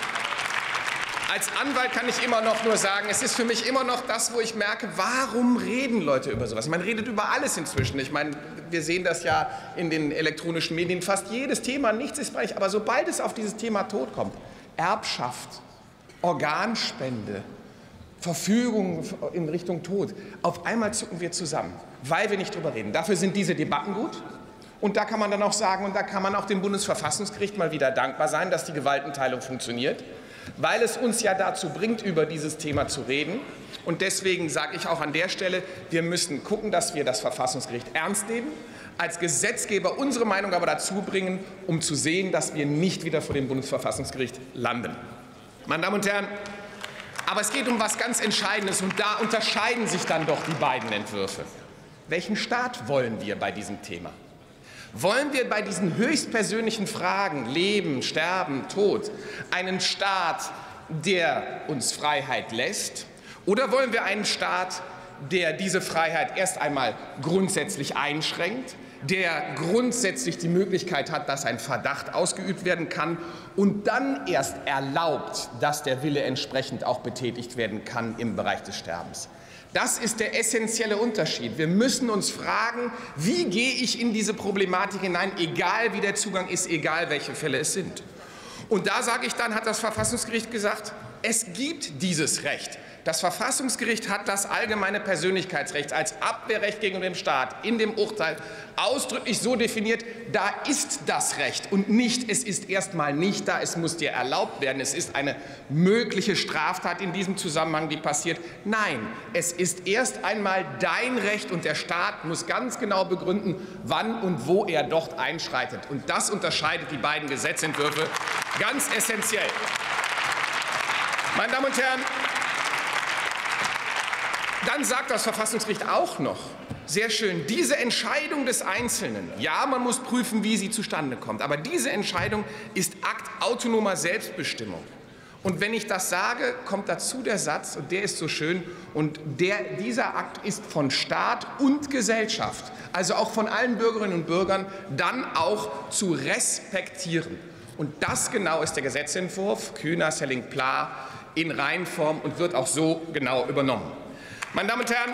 Als Anwalt kann ich immer noch nur sagen, es ist für mich immer noch das, wo ich merke, warum reden Leute über sowas? Man redet über alles inzwischen. Ich meine, wir sehen das ja in den elektronischen Medien, fast jedes Thema, nichts ist frech. Aber sobald es auf dieses Thema Tod kommt, Erbschaft, Organspende, Verfügung in Richtung Tod, auf einmal zucken wir zusammen, weil wir nicht drüber reden. Dafür sind diese Debatten gut. Und da kann man dann auch sagen, und da kann man auch dem Bundesverfassungsgericht mal wieder dankbar sein, dass die Gewaltenteilung funktioniert, weil es uns ja dazu bringt, über dieses Thema zu reden. Und deswegen sage ich auch an der Stelle, wir müssen gucken, dass wir das Verfassungsgericht ernst nehmen, als Gesetzgeber unsere Meinung aber dazu bringen, um zu sehen, dass wir nicht wieder vor dem Bundesverfassungsgericht landen. Meine Damen und Herren, aber es geht um etwas ganz Entscheidendes, und da unterscheiden sich dann doch die beiden Entwürfe. Welchen Staat wollen wir bei diesem Thema? Wollen wir bei diesen höchstpersönlichen Fragen, Leben, Sterben, Tod, einen Staat, der uns Freiheit lässt? Oder wollen wir einen Staat, der diese Freiheit erst einmal grundsätzlich einschränkt, der grundsätzlich die Möglichkeit hat, dass ein Verdacht ausgeübt werden kann und dann erst erlaubt, dass der Wille entsprechend auch betätigt werden kann im Bereich des Sterbens? Das ist der essentielle Unterschied. Wir müssen uns fragen, wie gehe ich in diese Problematik hinein, egal wie der Zugang ist, egal welche Fälle es sind. Und da sage ich dann, hat das Verfassungsgericht gesagt, es gibt dieses Recht. Das Verfassungsgericht hat das allgemeine Persönlichkeitsrecht als Abwehrrecht gegenüber dem Staat in dem Urteil ausdrücklich so definiert, da ist das Recht und nicht, es ist erst mal nicht da, es muss dir erlaubt werden, es ist eine mögliche Straftat in diesem Zusammenhang, die passiert. Nein, es ist erst einmal dein Recht und der Staat muss ganz genau begründen, wann und wo er dort einschreitet. Und das unterscheidet die beiden Gesetzentwürfe ganz essentiell. Meine Damen und Herren, dann sagt das Verfassungsgericht auch noch, sehr schön, diese Entscheidung des Einzelnen, ja, man muss prüfen, wie sie zustande kommt, aber diese Entscheidung ist Akt autonomer Selbstbestimmung. Und wenn ich das sage, kommt dazu der Satz, und der ist so schön, und der, dieser Akt ist von Staat und Gesellschaft, also auch von allen Bürgerinnen und Bürgern, dann auch zu respektieren. Und das genau ist der Gesetzentwurf Künast, Helling-Pla in Reihenform und wird auch so genau übernommen. Meine Damen und Herren,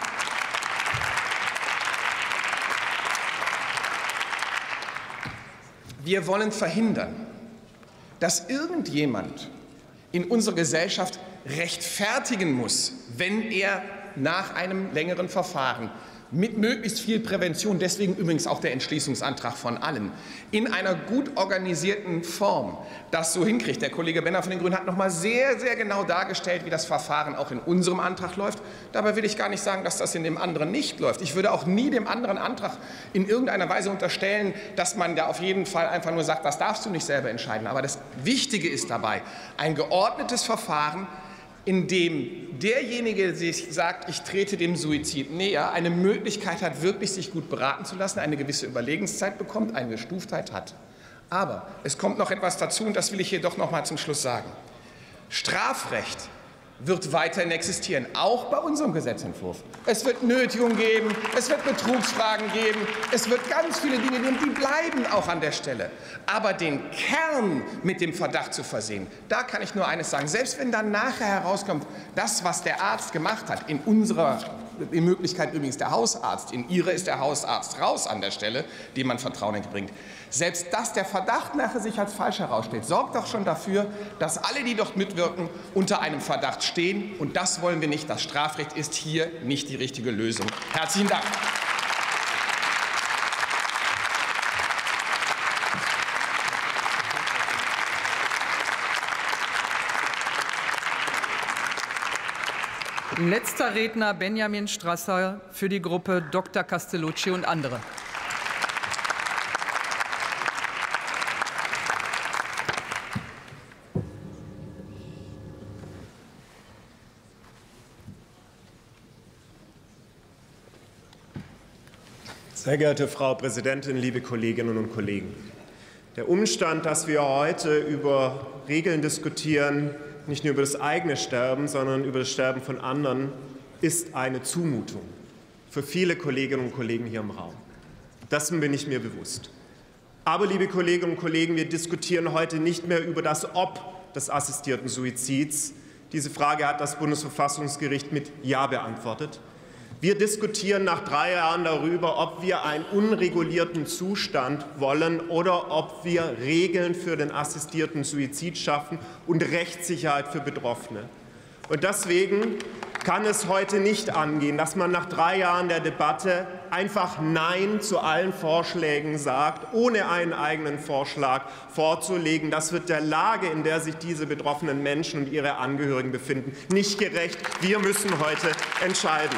wir wollen verhindern, dass irgendjemand in unserer Gesellschaft rechtfertigen muss, wenn er nach einem längeren Verfahren mit möglichst viel Prävention, deswegen übrigens auch der Entschließungsantrag von allen, in einer gut organisierten Form das so hinkriegt. Der Kollege Benner von den Grünen hat noch mal sehr, sehr genau dargestellt, wie das Verfahren auch in unserem Antrag läuft. Dabei will ich gar nicht sagen, dass das in dem anderen nicht läuft. Ich würde auch nie dem anderen Antrag in irgendeiner Weise unterstellen, dass man da auf jeden Fall einfach nur sagt, das darfst du nicht selber entscheiden. Aber das Wichtige ist dabei, ein geordnetes Verfahren, in dem derjenige, der sich sagt, ich trete dem Suizid näher, eine Möglichkeit hat, wirklich sich gut beraten zu lassen, eine gewisse Überlegenszeit bekommt, eine Gestuftheit hat. Aber es kommt noch etwas dazu, und das will ich hier doch noch mal zum Schluss sagen. Strafrecht wird weiterhin existieren, auch bei unserem Gesetzentwurf. Es wird Nötigung geben, es wird Betrugsfragen geben, es wird ganz viele Dinge geben, die bleiben auch an der Stelle. Aber den Kern mit dem Verdacht zu versehen, da kann ich nur eines sagen. Selbst wenn dann nachher herauskommt, das, was der Arzt gemacht hat, in unserer in Möglichkeit übrigens der Hausarzt, in ihrer ist der Hausarzt raus an der Stelle, dem man Vertrauen entbringt. Selbst dass der Verdacht nachher sich als falsch herausstellt, sorgt doch schon dafür, dass alle, die dort mitwirken, unter einem Verdacht stehen. Und das wollen wir nicht. Das Strafrecht ist hier nicht die richtige Lösung. Herzlichen Dank. Letzter Redner Benjamin Strasser für die Gruppe Doktor Castellucci und andere. Sehr geehrte Frau Präsidentin, liebe Kolleginnen und Kollegen! Der Umstand, dass wir heute über Regeln diskutieren, nicht nur über das eigene Sterben, sondern über das Sterben von anderen, ist eine Zumutung für viele Kolleginnen und Kollegen hier im Raum. Dessen bin ich mir bewusst. Aber, liebe Kolleginnen und Kollegen, wir diskutieren heute nicht mehr über das Ob des assistierten Suizids. Diese Frage hat das Bundesverfassungsgericht mit Ja beantwortet. Wir diskutieren nach drei Jahren darüber, ob wir einen unregulierten Zustand wollen oder ob wir Regeln für den assistierten Suizid schaffen und Rechtssicherheit für Betroffene. Und deswegen kann es heute nicht angehen, dass man nach drei Jahren der Debatte einfach Nein zu allen Vorschlägen sagt, ohne einen eigenen Vorschlag vorzulegen. Das wird der Lage, in der sich diese betroffenen Menschen und ihre Angehörigen befinden, nicht gerecht. Wir müssen heute entscheiden.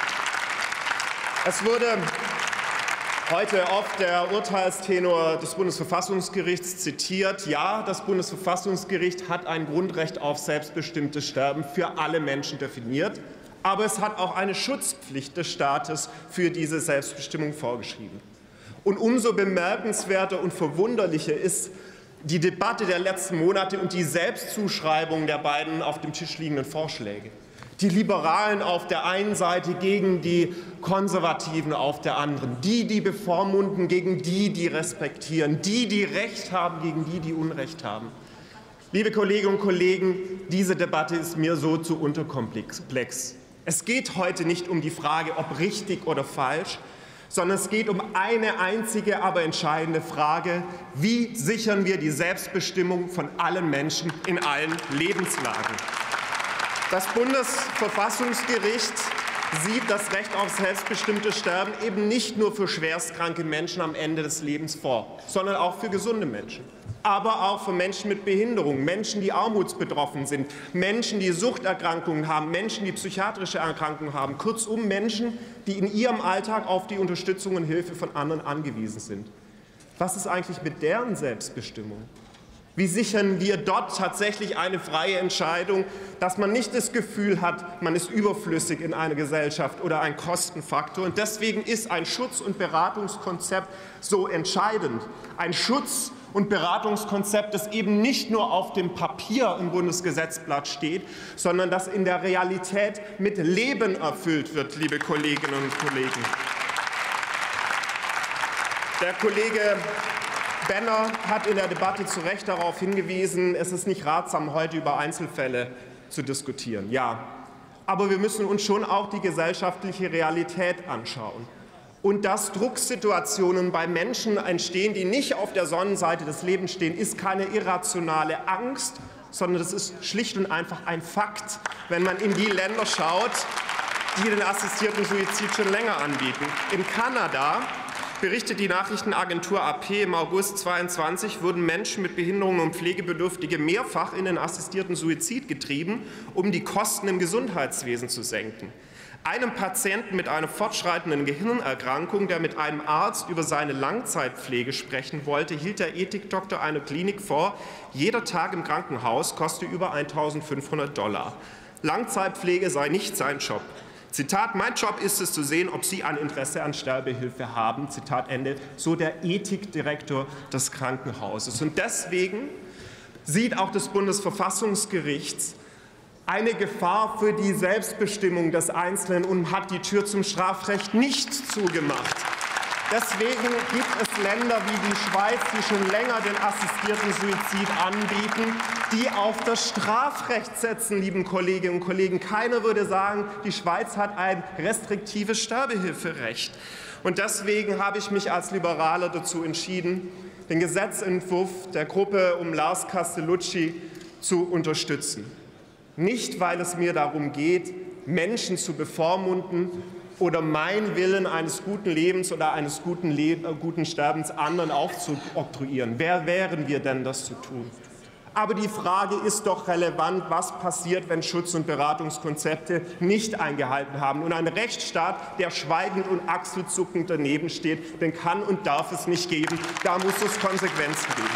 Es wurde heute oft der Urteilstenor des Bundesverfassungsgerichts zitiert. Ja, das Bundesverfassungsgericht hat ein Grundrecht auf selbstbestimmtes Sterben für alle Menschen definiert, aber es hat auch eine Schutzpflicht des Staates für diese Selbstbestimmung vorgeschrieben. Und umso bemerkenswerter und verwunderlicher ist die Debatte der letzten Monate und die Selbstzuschreibung der beiden auf dem Tisch liegenden Vorschläge. Die Liberalen auf der einen Seite gegen die Konservativen auf der anderen. Die, die bevormunden, gegen die, die respektieren. Die, die Recht haben, gegen die, die Unrecht haben. Liebe Kolleginnen und Kollegen, diese Debatte ist mir so zu unterkomplex. Es geht heute nicht um die Frage, ob richtig oder falsch, sondern es geht um eine einzige, aber entscheidende Frage. Wie sichern wir die Selbstbestimmung von allen Menschen in allen Lebenslagen? Das Bundesverfassungsgericht sieht das Recht auf selbstbestimmtes Sterben eben nicht nur für schwerstkranke Menschen am Ende des Lebens vor, sondern auch für gesunde Menschen. Aber auch für Menschen mit Behinderung, Menschen, die armutsbetroffen sind, Menschen, die Suchterkrankungen haben, Menschen, die psychiatrische Erkrankungen haben, kurzum Menschen, die in ihrem Alltag auf die Unterstützung und Hilfe von anderen angewiesen sind. Was ist eigentlich mit deren Selbstbestimmung? Wie sichern wir dort tatsächlich eine freie Entscheidung, dass man nicht das Gefühl hat, man ist überflüssig in einer Gesellschaft oder ein Kostenfaktor? Und deswegen ist ein Schutz- und Beratungskonzept so entscheidend. Ein Schutz- und Beratungskonzept, das eben nicht nur auf dem Papier im Bundesgesetzblatt steht, sondern das in der Realität mit Leben erfüllt wird, liebe Kolleginnen und Kollegen. Der Kollege Benner hat in der Debatte zu Recht darauf hingewiesen, es ist nicht ratsam, heute über Einzelfälle zu diskutieren. Ja, aber wir müssen uns schon auch die gesellschaftliche Realität anschauen. Und dass Drucksituationen bei Menschen entstehen, die nicht auf der Sonnenseite des Lebens stehen, ist keine irrationale Angst, sondern das ist schlicht und einfach ein Fakt, wenn man in die Länder schaut, die den assistierten Suizid schon länger anbieten. In Kanada berichtet die Nachrichtenagentur A P, im August zweitausendzweiundzwanzig wurden Menschen mit Behinderungen und Pflegebedürftige mehrfach in den assistierten Suizid getrieben, um die Kosten im Gesundheitswesen zu senken. Einem Patienten mit einer fortschreitenden Gehirnerkrankung, der mit einem Arzt über seine Langzeitpflege sprechen wollte, hielt der Ethikdoktor einer Klinik vor, jeder Tag im Krankenhaus koste über eintausendfünfhundert Dollar. Langzeitpflege sei nicht sein Job. Zitat, mein Job ist es zu sehen, ob Sie ein Interesse an Sterbehilfe haben. Zitat Ende, so der Ethikdirektor des Krankenhauses. Und deswegen sieht auch das Bundesverfassungsgericht eine Gefahr für die Selbstbestimmung des Einzelnen und hat die Tür zum Strafrecht nicht zugemacht. Deswegen gibt es Länder wie die Schweiz, die schon länger den assistierten Suizid anbieten, die auf das Strafrecht setzen, lieben Kolleginnen und Kollegen. Keiner würde sagen, die Schweiz hat ein restriktives Sterbehilferecht. Und deswegen habe ich mich als Liberaler dazu entschieden, den Gesetzentwurf der Gruppe um Lars Castellucci zu unterstützen. Nicht, weil es mir darum geht, Menschen zu bevormunden oder meinen Willen eines guten Lebens oder eines guten, Le guten Sterbens anderen aufzuoktroyieren. Wer wären wir denn, das zu tun? Aber die Frage ist doch relevant, was passiert, wenn Schutz- und Beratungskonzepte nicht eingehalten haben. Und ein Rechtsstaat, der schweigend und achselzuckend daneben steht, den kann und darf es nicht geben. Da muss es Konsequenzen geben.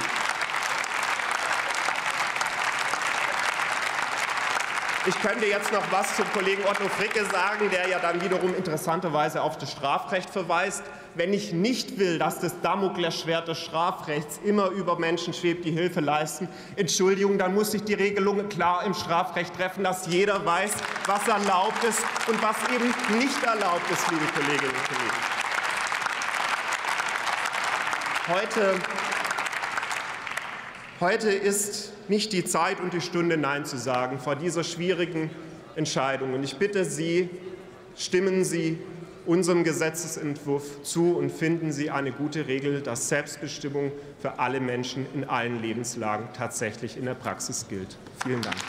Ich könnte jetzt noch was zum Kollegen Otto Fricke sagen, der ja dann wiederum interessanterweise auf das Strafrecht verweist. Wenn ich nicht will, dass das Damoklesschwert des Strafrechts immer über Menschen schwebt, die Hilfe leisten, Entschuldigung, dann muss sich die Regelung klar im Strafrecht treffen, dass jeder weiß, was erlaubt ist und was eben nicht erlaubt ist, liebe Kolleginnen und Kollegen. Heute Heute ist nicht die Zeit und die Stunde, Nein zu sagen vor dieser schwierigen Entscheidung. Und ich bitte Sie, stimmen Sie unserem Gesetzesentwurf zu und finden Sie eine gute Regel, dass Selbstbestimmung für alle Menschen in allen Lebenslagen tatsächlich in der Praxis gilt. Vielen Dank.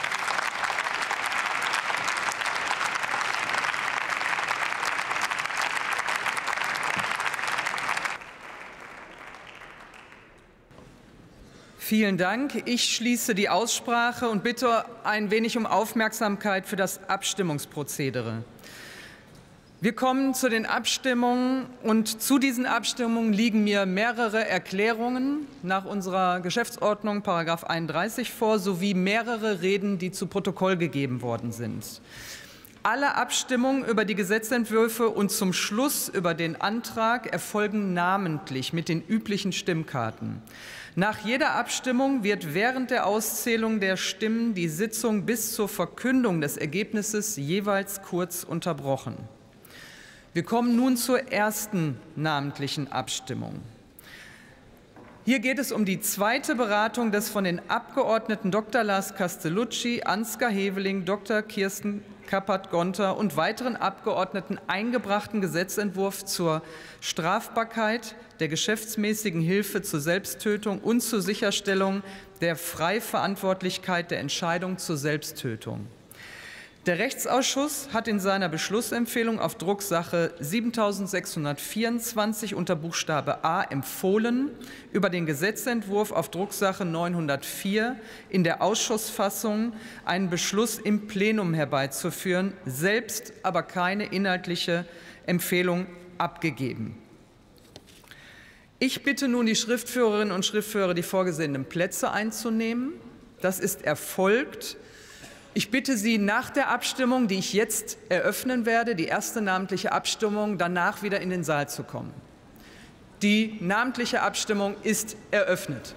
Vielen Dank. Ich schließe die Aussprache und bitte ein wenig um Aufmerksamkeit für das Abstimmungsprozedere. Wir kommen zu den Abstimmungen, und zu diesen Abstimmungen liegen mir mehrere Erklärungen nach unserer Geschäftsordnung Paragraph einunddreißig vor, sowie mehrere Reden, die zu Protokoll gegeben worden sind. Alle Abstimmungen über die Gesetzentwürfe und zum Schluss über den Antrag erfolgen namentlich mit den üblichen Stimmkarten. Nach jeder Abstimmung wird während der Auszählung der Stimmen die Sitzung bis zur Verkündung des Ergebnisses jeweils kurz unterbrochen. Wir kommen nun zur ersten namentlichen Abstimmung. Hier geht es um die zweite Beratung des von den Abgeordneten Doktor Lars Castellucci, Ansgar Heveling, Doktor Kirsten Kappert-Gonter und weiteren Abgeordneten eingebrachten Gesetzentwurf zur Strafbarkeit der geschäftsmäßigen Hilfe zur Selbsttötung und zur Sicherstellung der Freiverantwortlichkeit der Entscheidung zur Selbsttötung. Der Rechtsausschuss hat in seiner Beschlussempfehlung auf Drucksache siebentausendsechshundertvierundzwanzig unter Buchstabe A empfohlen, über den Gesetzentwurf auf Drucksache neunhundertvier in der Ausschussfassung einen Beschluss im Plenum herbeizuführen, selbst aber keine inhaltliche Empfehlung abgegeben. Ich bitte nun die Schriftführerinnen und Schriftführer, die vorgesehenen Plätze einzunehmen. Das ist erfolgt. Ich bitte Sie, nach der Abstimmung, die ich jetzt eröffnen werde, die erste namentliche Abstimmung, danach wieder in den Saal zu kommen. Die namentliche Abstimmung ist eröffnet.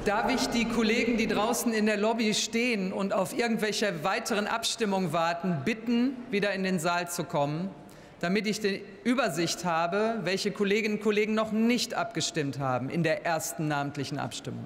Darf ich die Kollegen, die draußen in der Lobby stehen und auf irgendwelche weiteren Abstimmungen warten, bitten, wieder in den Saal zu kommen, damit ich die Übersicht habe, welche Kolleginnen und Kollegen noch nicht abgestimmt haben in der ersten namentlichen Abstimmung.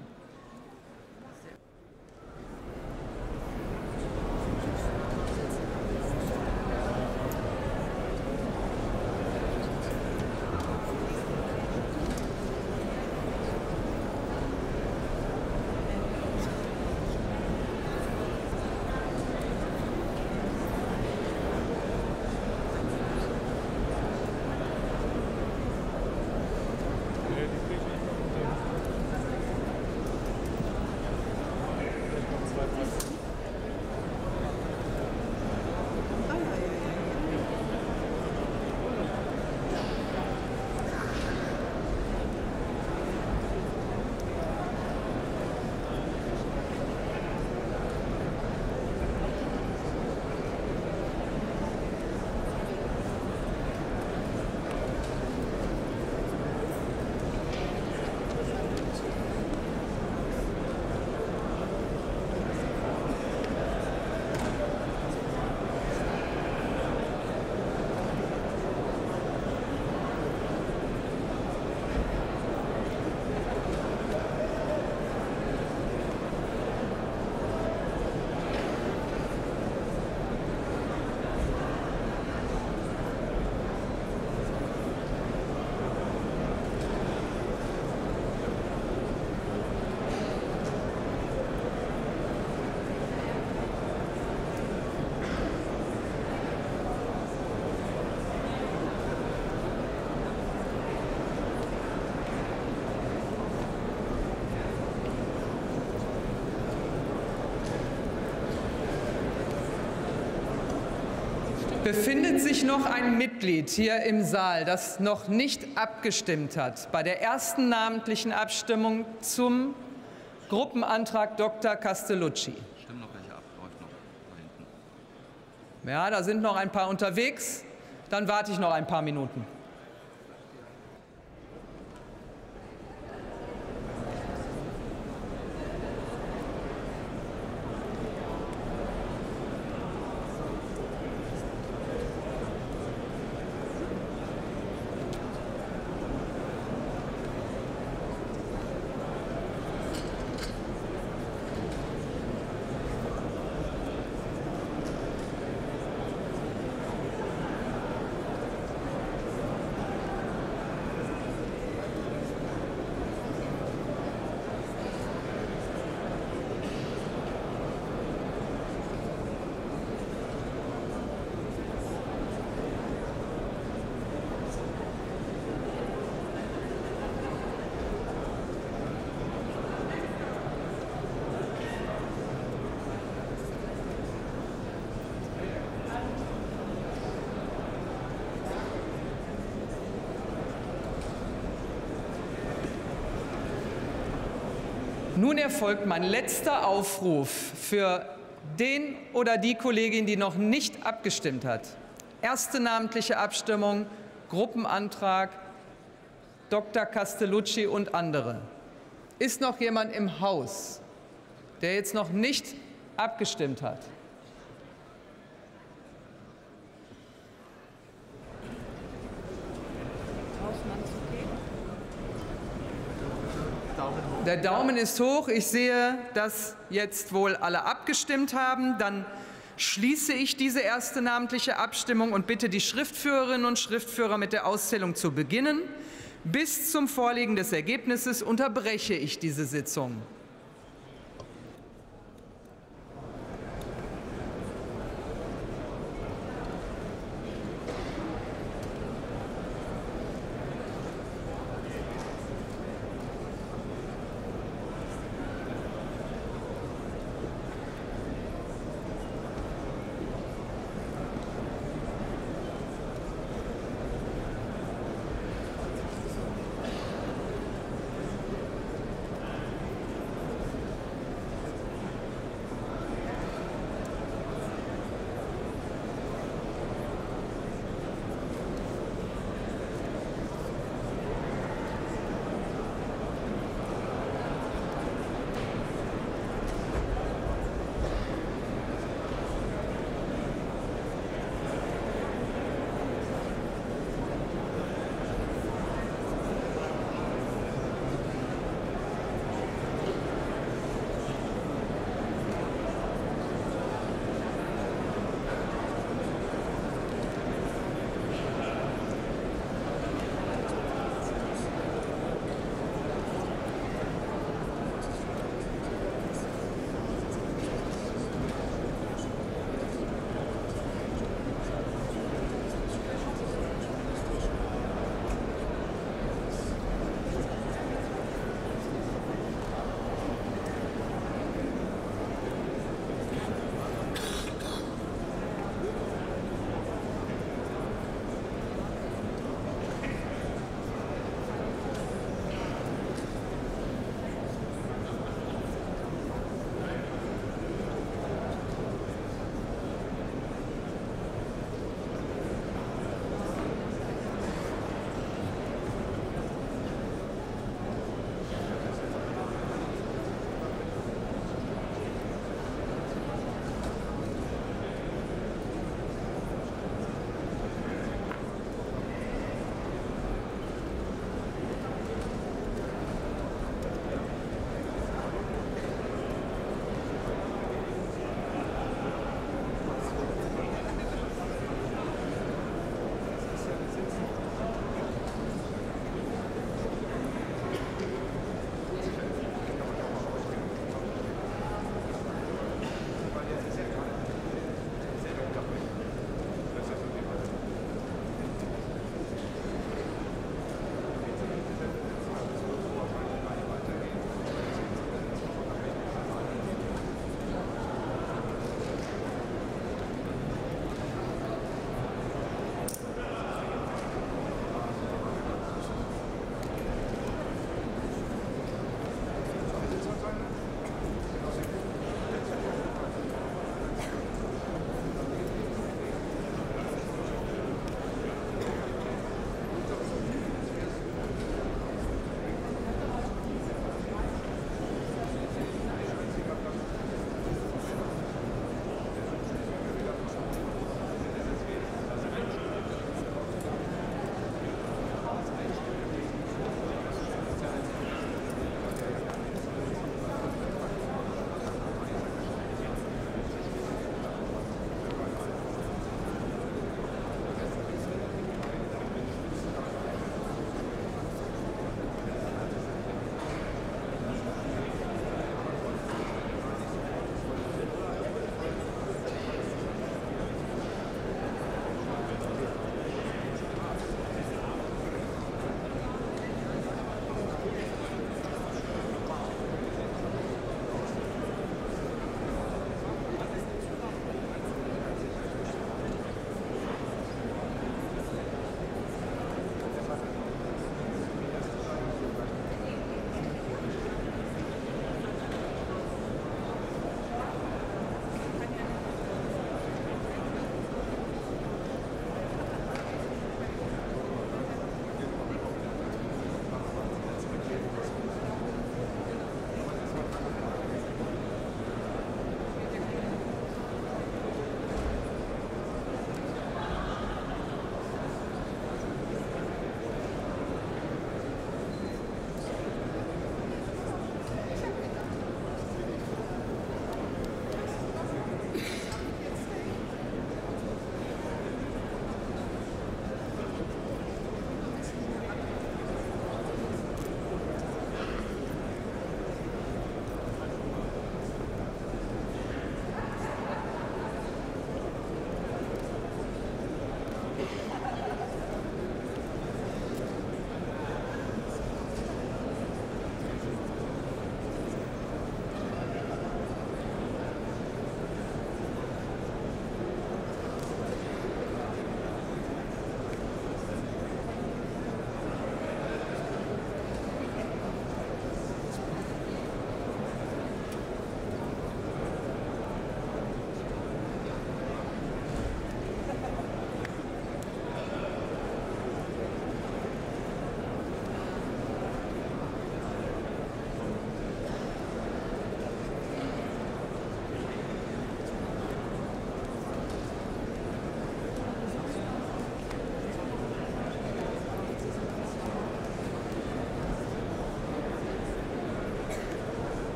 Befindet sich noch ein Mitglied hier im Saal, das noch nicht abgestimmt hat bei der ersten namentlichen Abstimmung zum Gruppenantrag Doktor Castellucci? Stimmen noch welche ab, läuft noch da hinten. Ja, da sind noch ein paar unterwegs. Dann warte ich noch ein paar Minuten. Nun erfolgt mein letzter Aufruf für den oder die Kollegin, die noch nicht abgestimmt hat. Erste namentliche Abstimmung, Gruppenantrag Doktor Castellucci und andere. Ist noch jemand im Haus, der jetzt noch nicht abgestimmt hat? Der Daumen ist hoch. Ich sehe, dass jetzt wohl alle abgestimmt haben. Dann schließe ich diese erste namentliche Abstimmung und bitte die Schriftführerinnen und Schriftführer mit der Auszählung zu beginnen. Bis zum Vorliegen des Ergebnisses unterbreche ich diese Sitzung.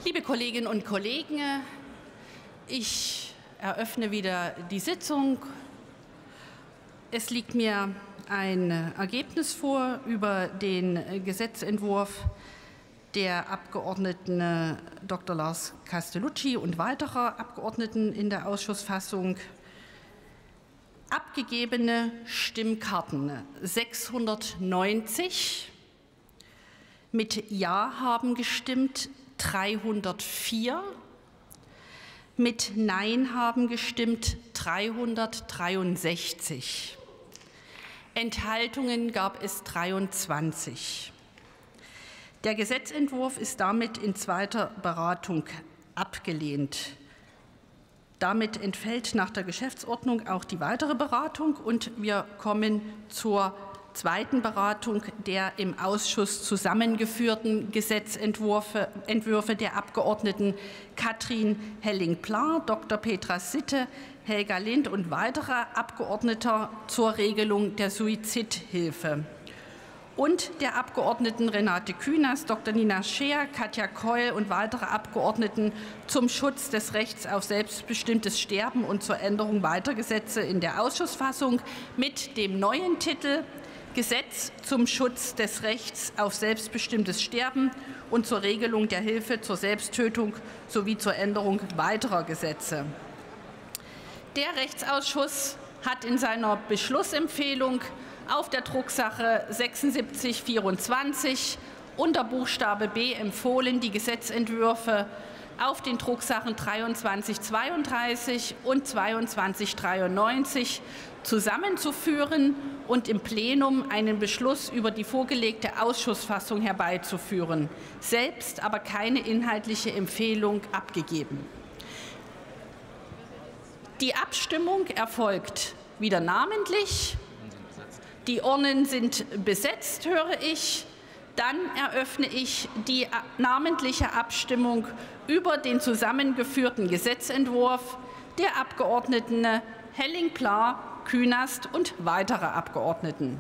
Liebe Kolleginnen und Kollegen, ich eröffne wieder die Sitzung. Es liegt mir ein Ergebnis vor über den Gesetzentwurf der Abgeordneten Doktor Lars Castellucci und weiterer Abgeordneten in der Ausschussfassung. Abgegebene Stimmkarten sechshundertneunzig, mit Ja haben gestimmt dreihundertvier, mit Nein haben gestimmt dreihundertdreiundsechzig. Enthaltungen gab es dreiundzwanzig. Der Gesetzentwurf ist damit in zweiter Beratung abgelehnt. Damit entfällt nach der Geschäftsordnung auch die weitere Beratung und wir kommen zur zweiten Beratung der im Ausschuss zusammengeführten Gesetzentwürfe Entwürfe der Abgeordneten Katrin Helling-Pla, Doktor Petra Sitte, Helga Lind und weiterer Abgeordneter zur Regelung der Suizidhilfe. Und der Abgeordneten Renate Künast, Doktor Nina Scheer, Katja Keul und weitere Abgeordneten zum Schutz des Rechts auf selbstbestimmtes Sterben und zur Änderung weiterer Gesetze in der Ausschussfassung mit dem neuen Titel Gesetz zum Schutz des Rechts auf selbstbestimmtes Sterben und zur Regelung der Hilfe zur Selbsttötung sowie zur Änderung weiterer Gesetze. Der Rechtsausschuss hat in seiner Beschlussempfehlung auf der Drucksache sechsundsiebzig vierundzwanzig unter Buchstabe B empfohlen, die Gesetzentwürfe auf den Drucksachen dreiundzwanzig zweiunddreißig und zweiundzwanzig dreiundneunzig zusammenzuführen und im Plenum einen Beschluss über die vorgelegte Ausschussfassung herbeizuführen, selbst aber keine inhaltliche Empfehlung abgegeben. Die Abstimmung erfolgt wieder namentlich. Die Urnen sind besetzt, höre ich. Dann eröffne ich die namentliche Abstimmung über den zusammengeführten Gesetzentwurf der Abgeordneten Helling-Pla, Künast und weitere Abgeordneten.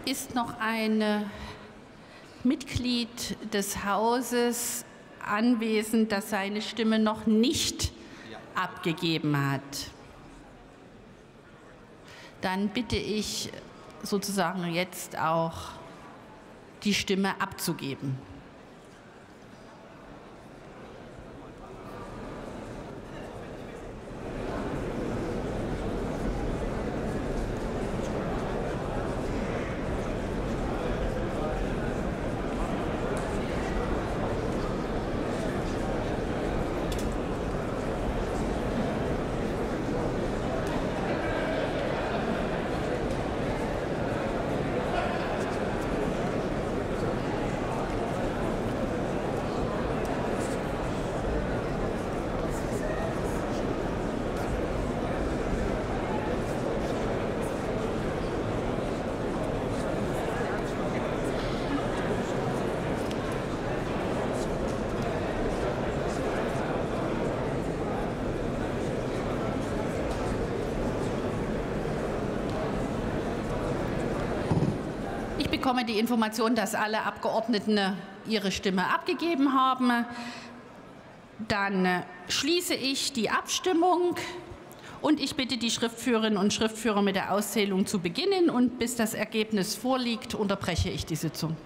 Ist noch ein Mitglied des Hauses anwesend, das seine Stimme noch nicht abgegeben hat? Dann bitte ich sozusagen jetzt auch, die Stimme abzugeben. Ich bekomme die Information, dass alle Abgeordneten ihre Stimme abgegeben haben. Dann schließe ich die Abstimmung und ich bitte die Schriftführerinnen und Schriftführer mit der Auszählung zu beginnen, und bis das Ergebnis vorliegt, unterbreche ich die Sitzung.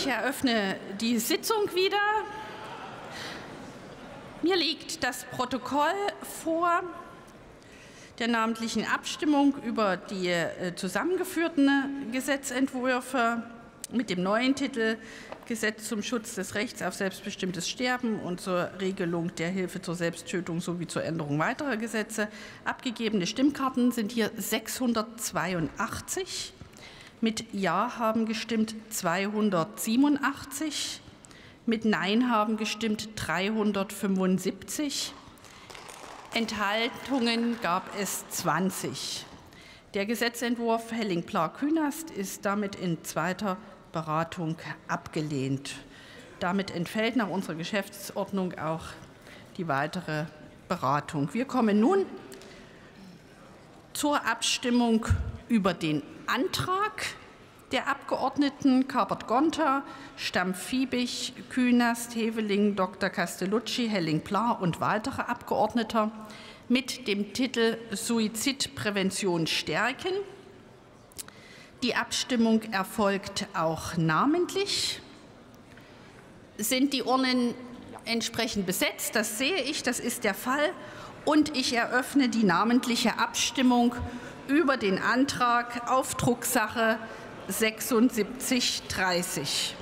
ich eröffne die Sitzung wieder. Mir liegt das Protokoll vor der namentlichen Abstimmung über die äh, zusammengeführten Gesetzentwürfe mit dem neuen Titel Gesetz zum Schutz des Rechts auf selbstbestimmtes Sterben und zur Regelung der Hilfe zur Selbsttötung sowie zur Änderung weiterer Gesetze. Abgegebene Stimmkarten sind hier sechshundertzweiundachtzig. Mit Ja haben gestimmt zweihundertsiebenundachtzig. Mit Nein haben gestimmt dreihundertfünfundsiebzig. Enthaltungen gab es zwanzig. Der Gesetzentwurf Helling-Pla-Künast ist damit in zweiter Beratung abgelehnt. Damit entfällt nach unserer Geschäftsordnung auch die weitere Beratung. Wir kommen nun zur Abstimmung über den Antrag der Abgeordneten Kabert-Gonter, Stamm-Fiebig, Künast, Heveling, Doktor Castellucci, Helling-Pla und weitere Abgeordnete mit dem Titel Suizidprävention stärken. Die Abstimmung erfolgt auch namentlich. Sind die Urnen entsprechend besetzt? Das sehe ich, das ist der Fall. Und ich eröffne die namentliche Abstimmung über den Antrag auf Drucksache sechsundsiebzig dreißig.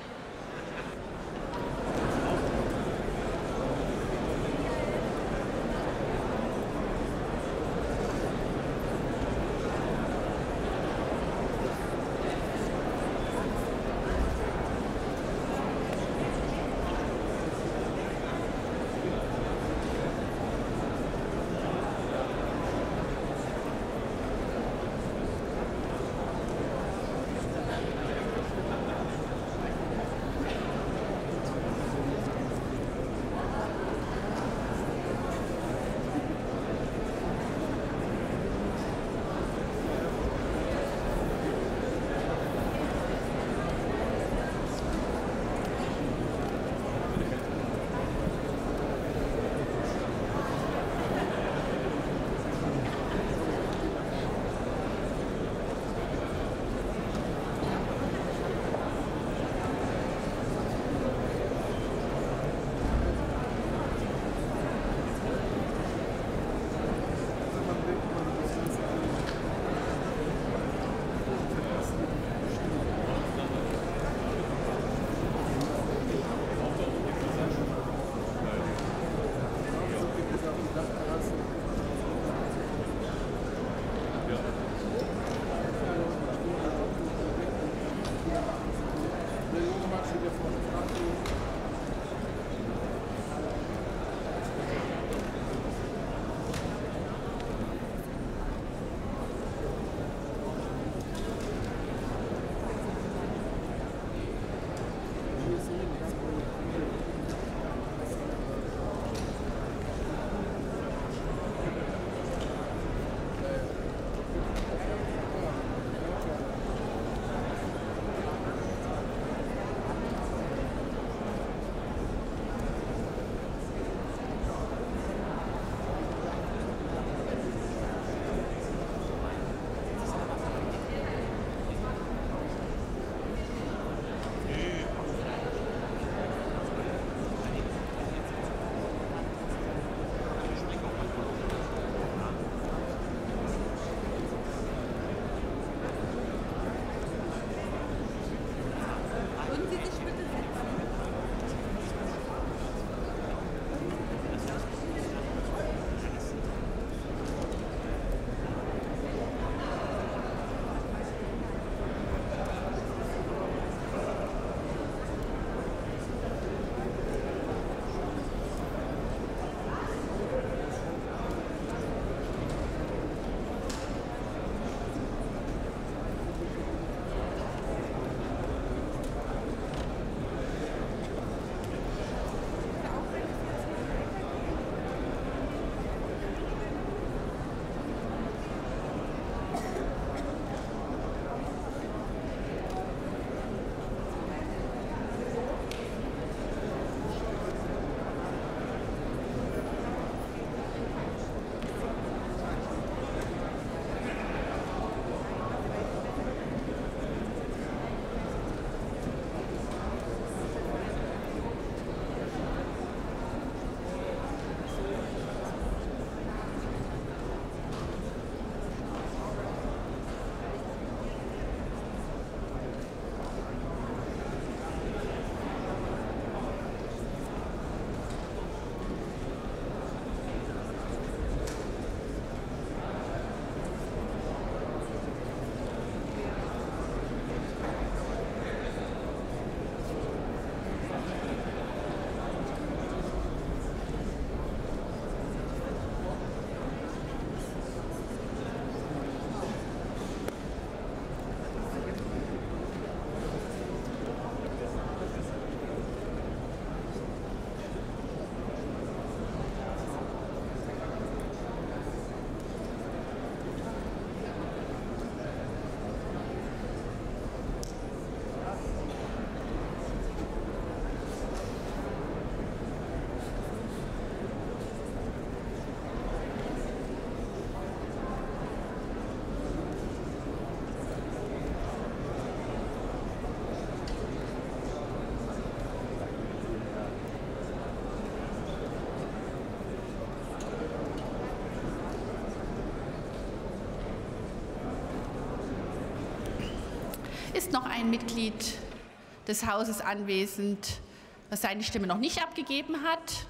Ist noch ein Mitglied des Hauses anwesend, das seine Stimme noch nicht abgegeben hat?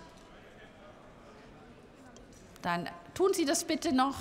Dann tun Sie das bitte noch.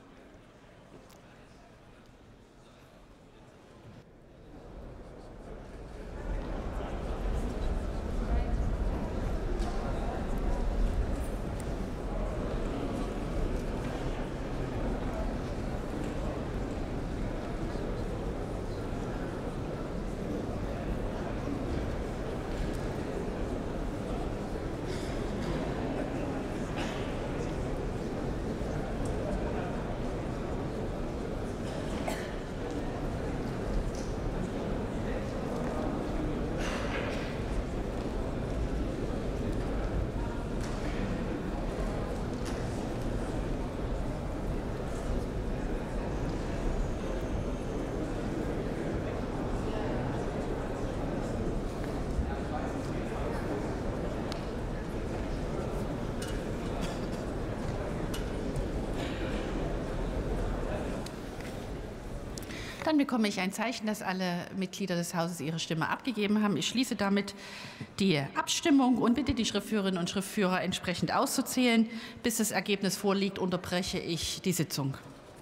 Dann bekomme ich ein Zeichen, dass alle Mitglieder des Hauses ihre Stimme abgegeben haben. Ich schließe damit die Abstimmung und bitte die Schriftführerinnen und Schriftführer entsprechend auszuzählen. Bis das Ergebnis vorliegt, unterbreche ich die Sitzung.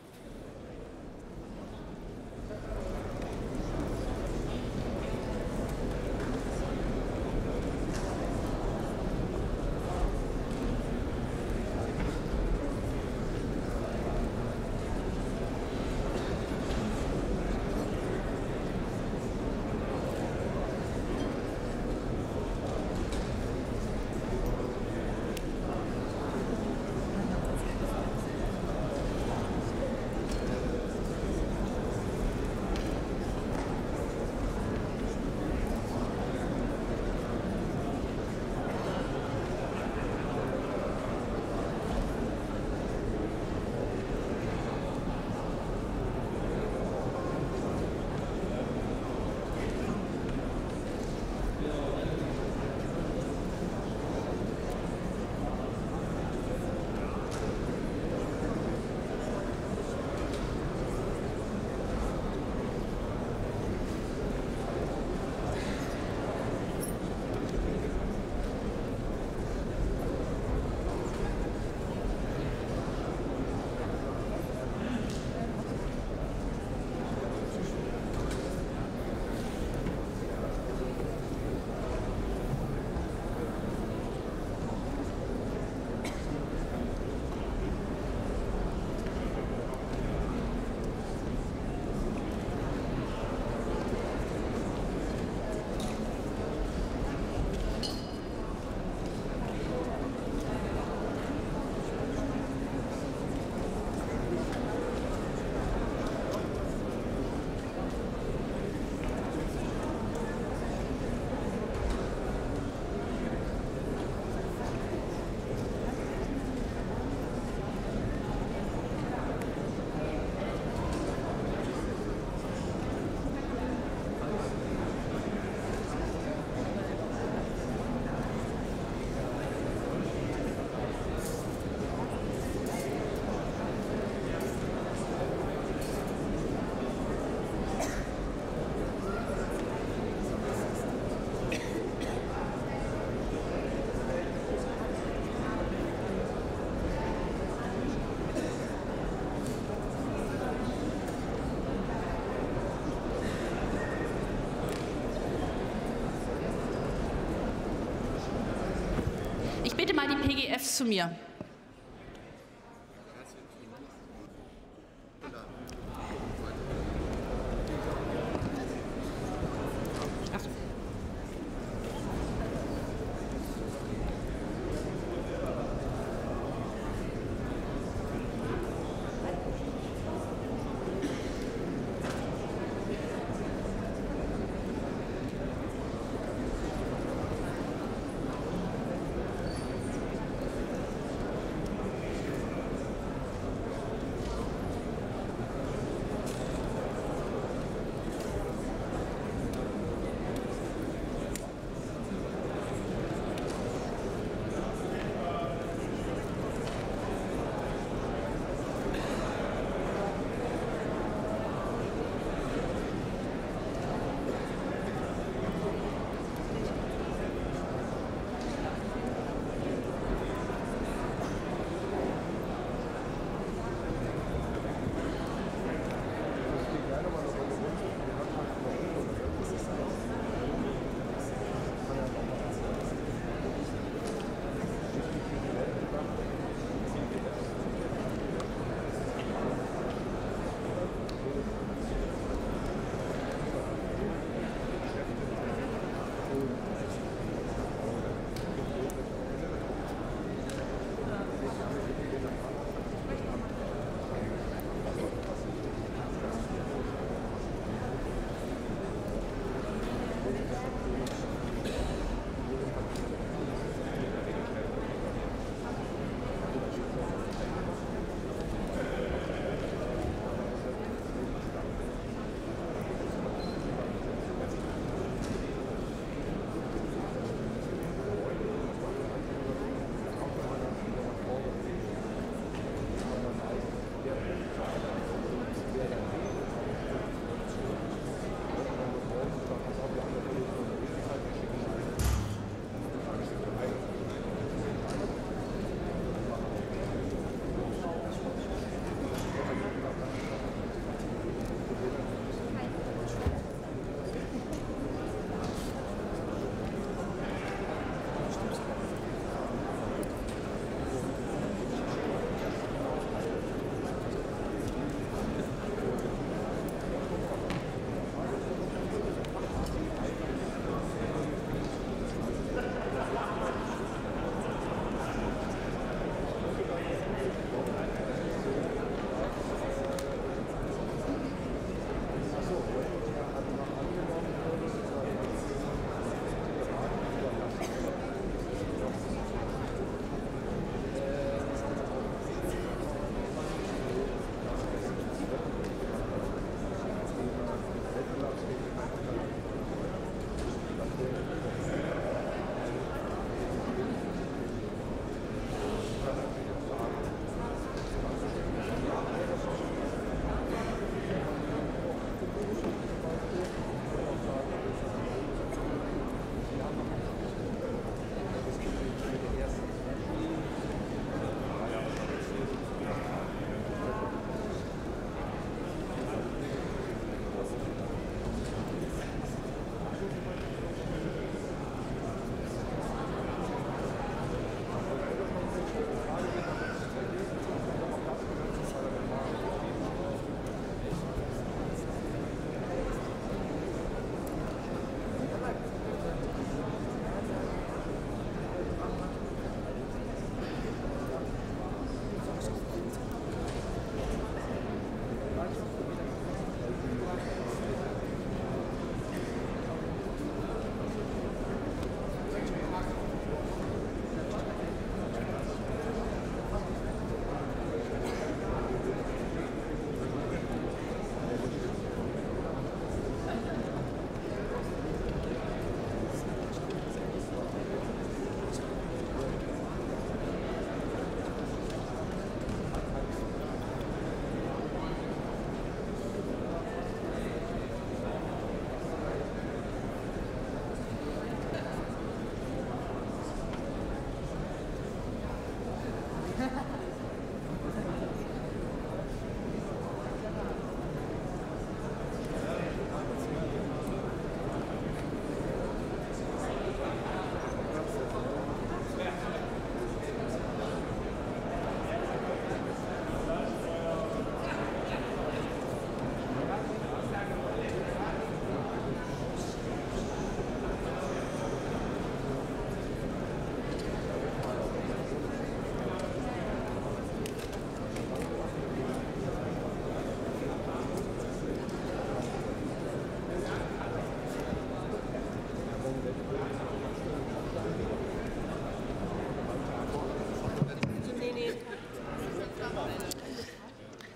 Ich bitte mal die P G Fs zu mir.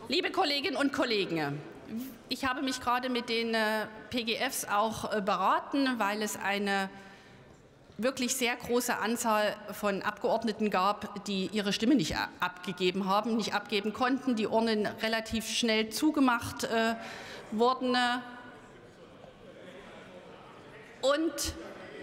Liebe Kolleginnen und Kollegen, ich habe mich gerade mit den P G Fs auch beraten, weil es eine wirklich sehr große Anzahl von Abgeordneten gab, die ihre Stimme nicht abgegeben haben, nicht abgeben konnten, die Urnen relativ schnell zugemacht äh, wurden. Und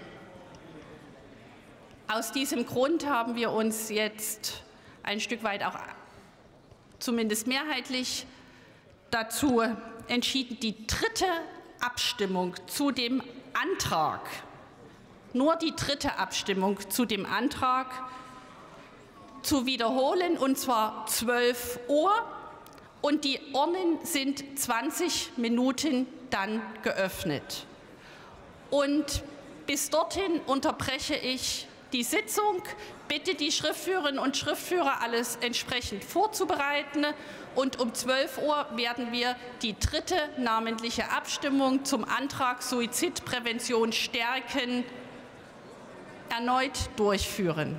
aus diesem Grund haben wir uns jetzt ein Stück weit auch zumindest mehrheitlich dazu entschieden, die dritte Abstimmung zu dem Antrag, nur die dritte Abstimmung zu dem Antrag zu wiederholen, und zwar zwölf Uhr. Und die Urnen sind zwanzig Minuten dann geöffnet. Und bis dorthin unterbreche ich die Sitzung, bitte die Schriftführerinnen und Schriftführer, alles entsprechend vorzubereiten. Und um zwölf Uhr werden wir die dritte namentliche Abstimmung zum Antrag Suizidprävention stärken erneut durchführen.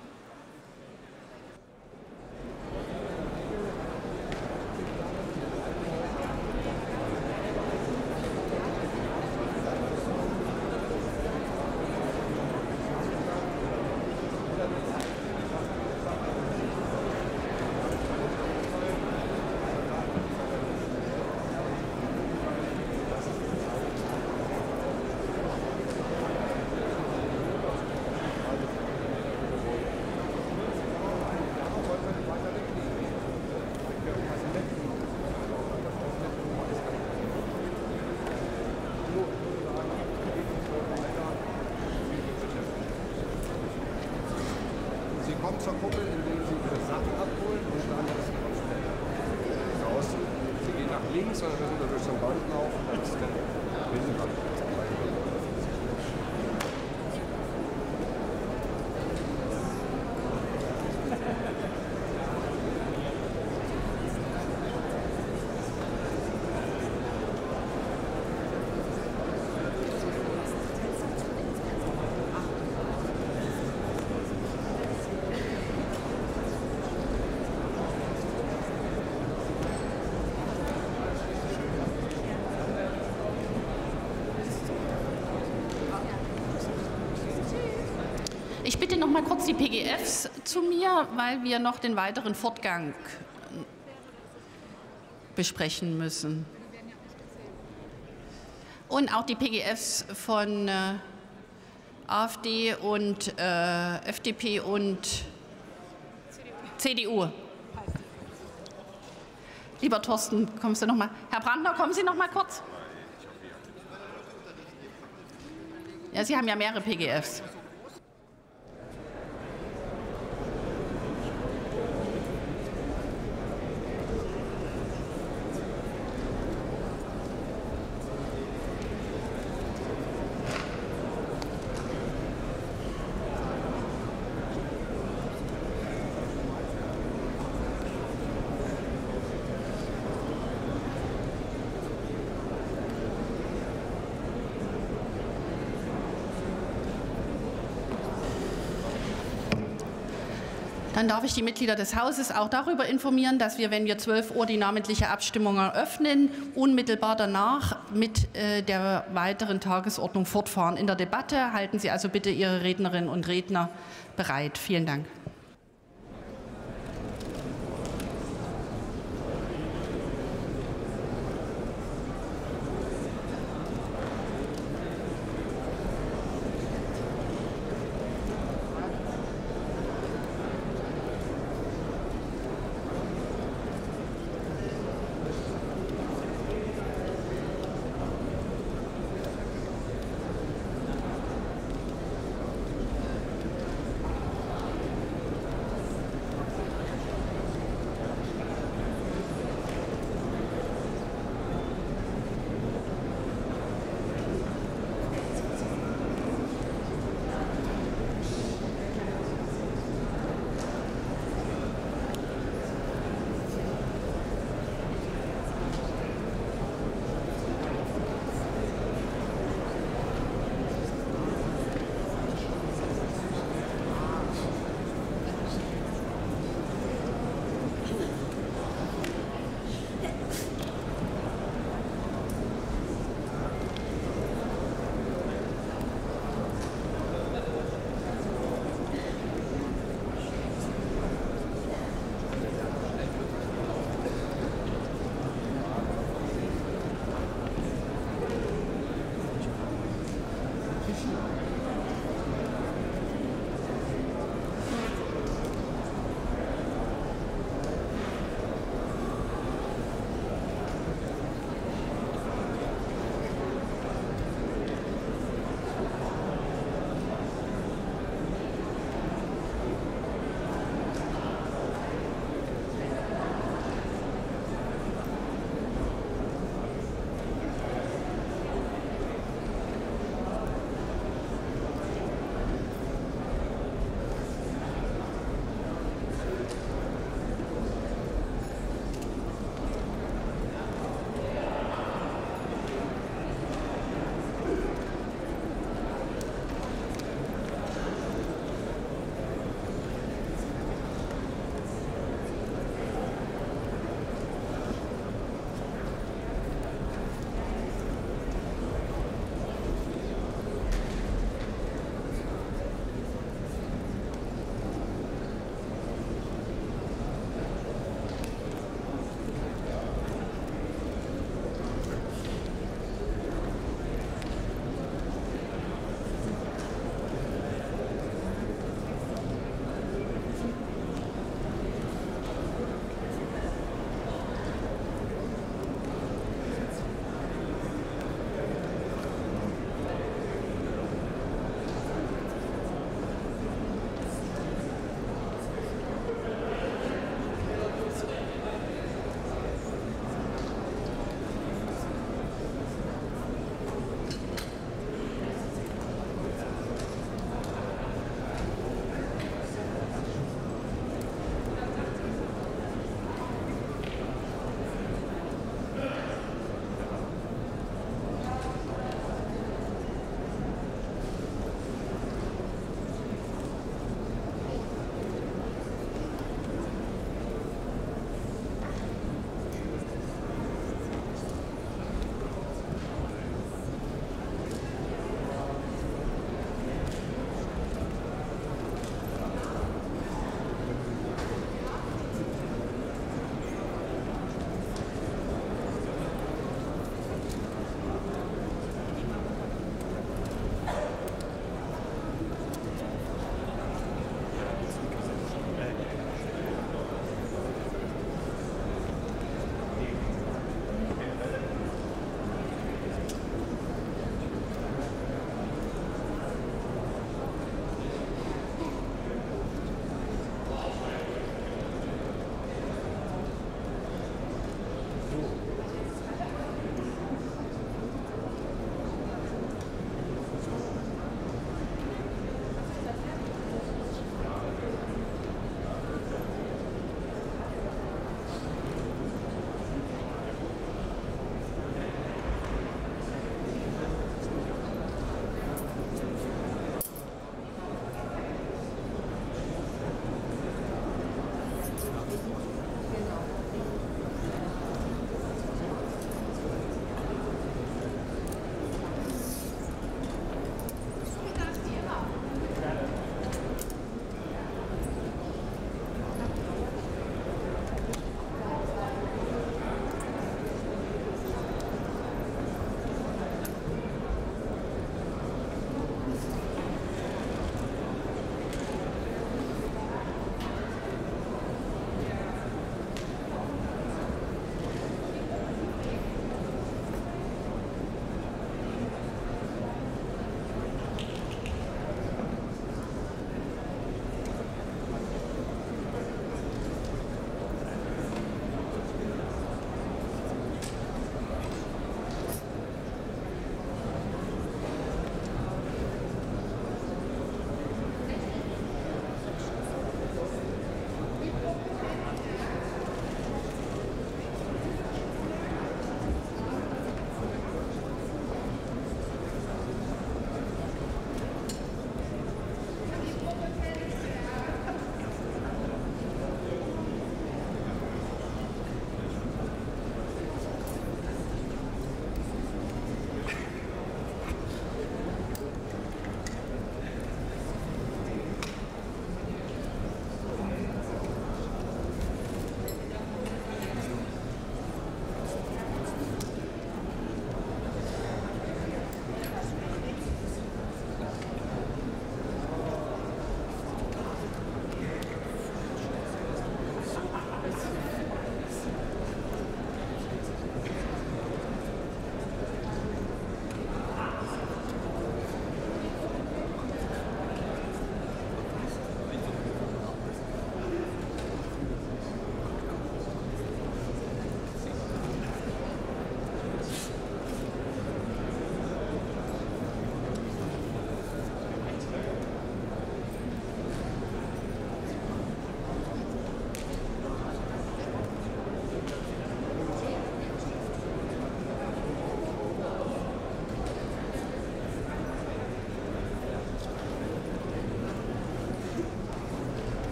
Zur Kuppel, indem Sie Ihre Sachen abholen und dann ist es raus. Sie gehen nach links und dann müssen wir durch so ein Band laufen. Das ist der Binnenrand. Ich bitte noch mal kurz die P G Fs zu mir, weil wir noch den weiteren Fortgang besprechen müssen. Und auch die P G Fs von äh, AfD und äh, F D P und C D U. Lieber Thorsten, kommst du noch mal? Herr Brandner, kommen Sie noch mal kurz? Ja, Sie haben ja mehrere P G Fs. Dann darf ich die Mitglieder des Hauses auch darüber informieren, dass wir, wenn wir zwölf Uhr die namentliche Abstimmung eröffnen, unmittelbar danach mit äh, der weiteren Tagesordnung fortfahren. In der Debatte halten Sie also bitte Ihre Rednerinnen und Redner bereit. Vielen Dank.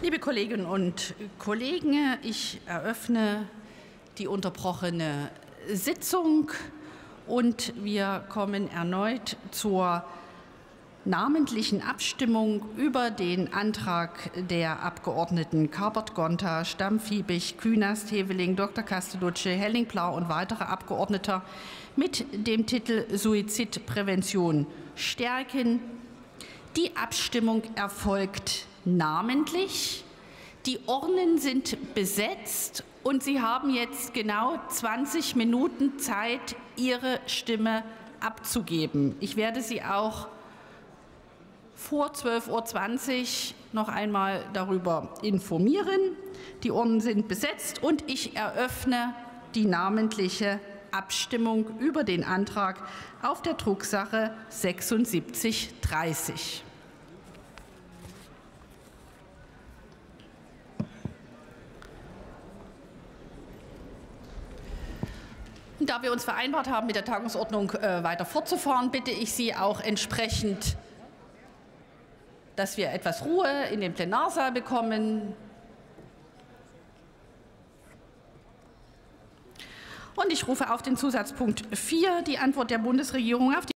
Liebe Kolleginnen und Kollegen, ich eröffne die unterbrochene Sitzung und wir kommen erneut zur namentlichen Abstimmung über den Antrag der Abgeordneten Kabert-Gonta, Stamm-Fiebig, Künast, Heveling, Doktor Castellucci, Helling-Blau und weitere Abgeordnete mit dem Titel Suizidprävention stärken. Die Abstimmung erfolgt namentlich. Die Urnen sind besetzt und Sie haben jetzt genau zwanzig Minuten Zeit, Ihre Stimme abzugeben. Ich werde Sie auch vor zwölf Uhr zwanzig noch einmal darüber informieren. Die Urnen sind besetzt und ich eröffne die namentliche Abstimmung über den Antrag auf der Drucksache sechsundsiebzig dreißig. Da wir uns vereinbart haben, mit der Tagesordnung äh, weiter fortzufahren, bitte ich Sie auch entsprechend, dass wir etwas Ruhe in den Plenarsaal bekommen. Und ich rufe auf den Zusatzpunkt vier die Antwort der Bundesregierung auf die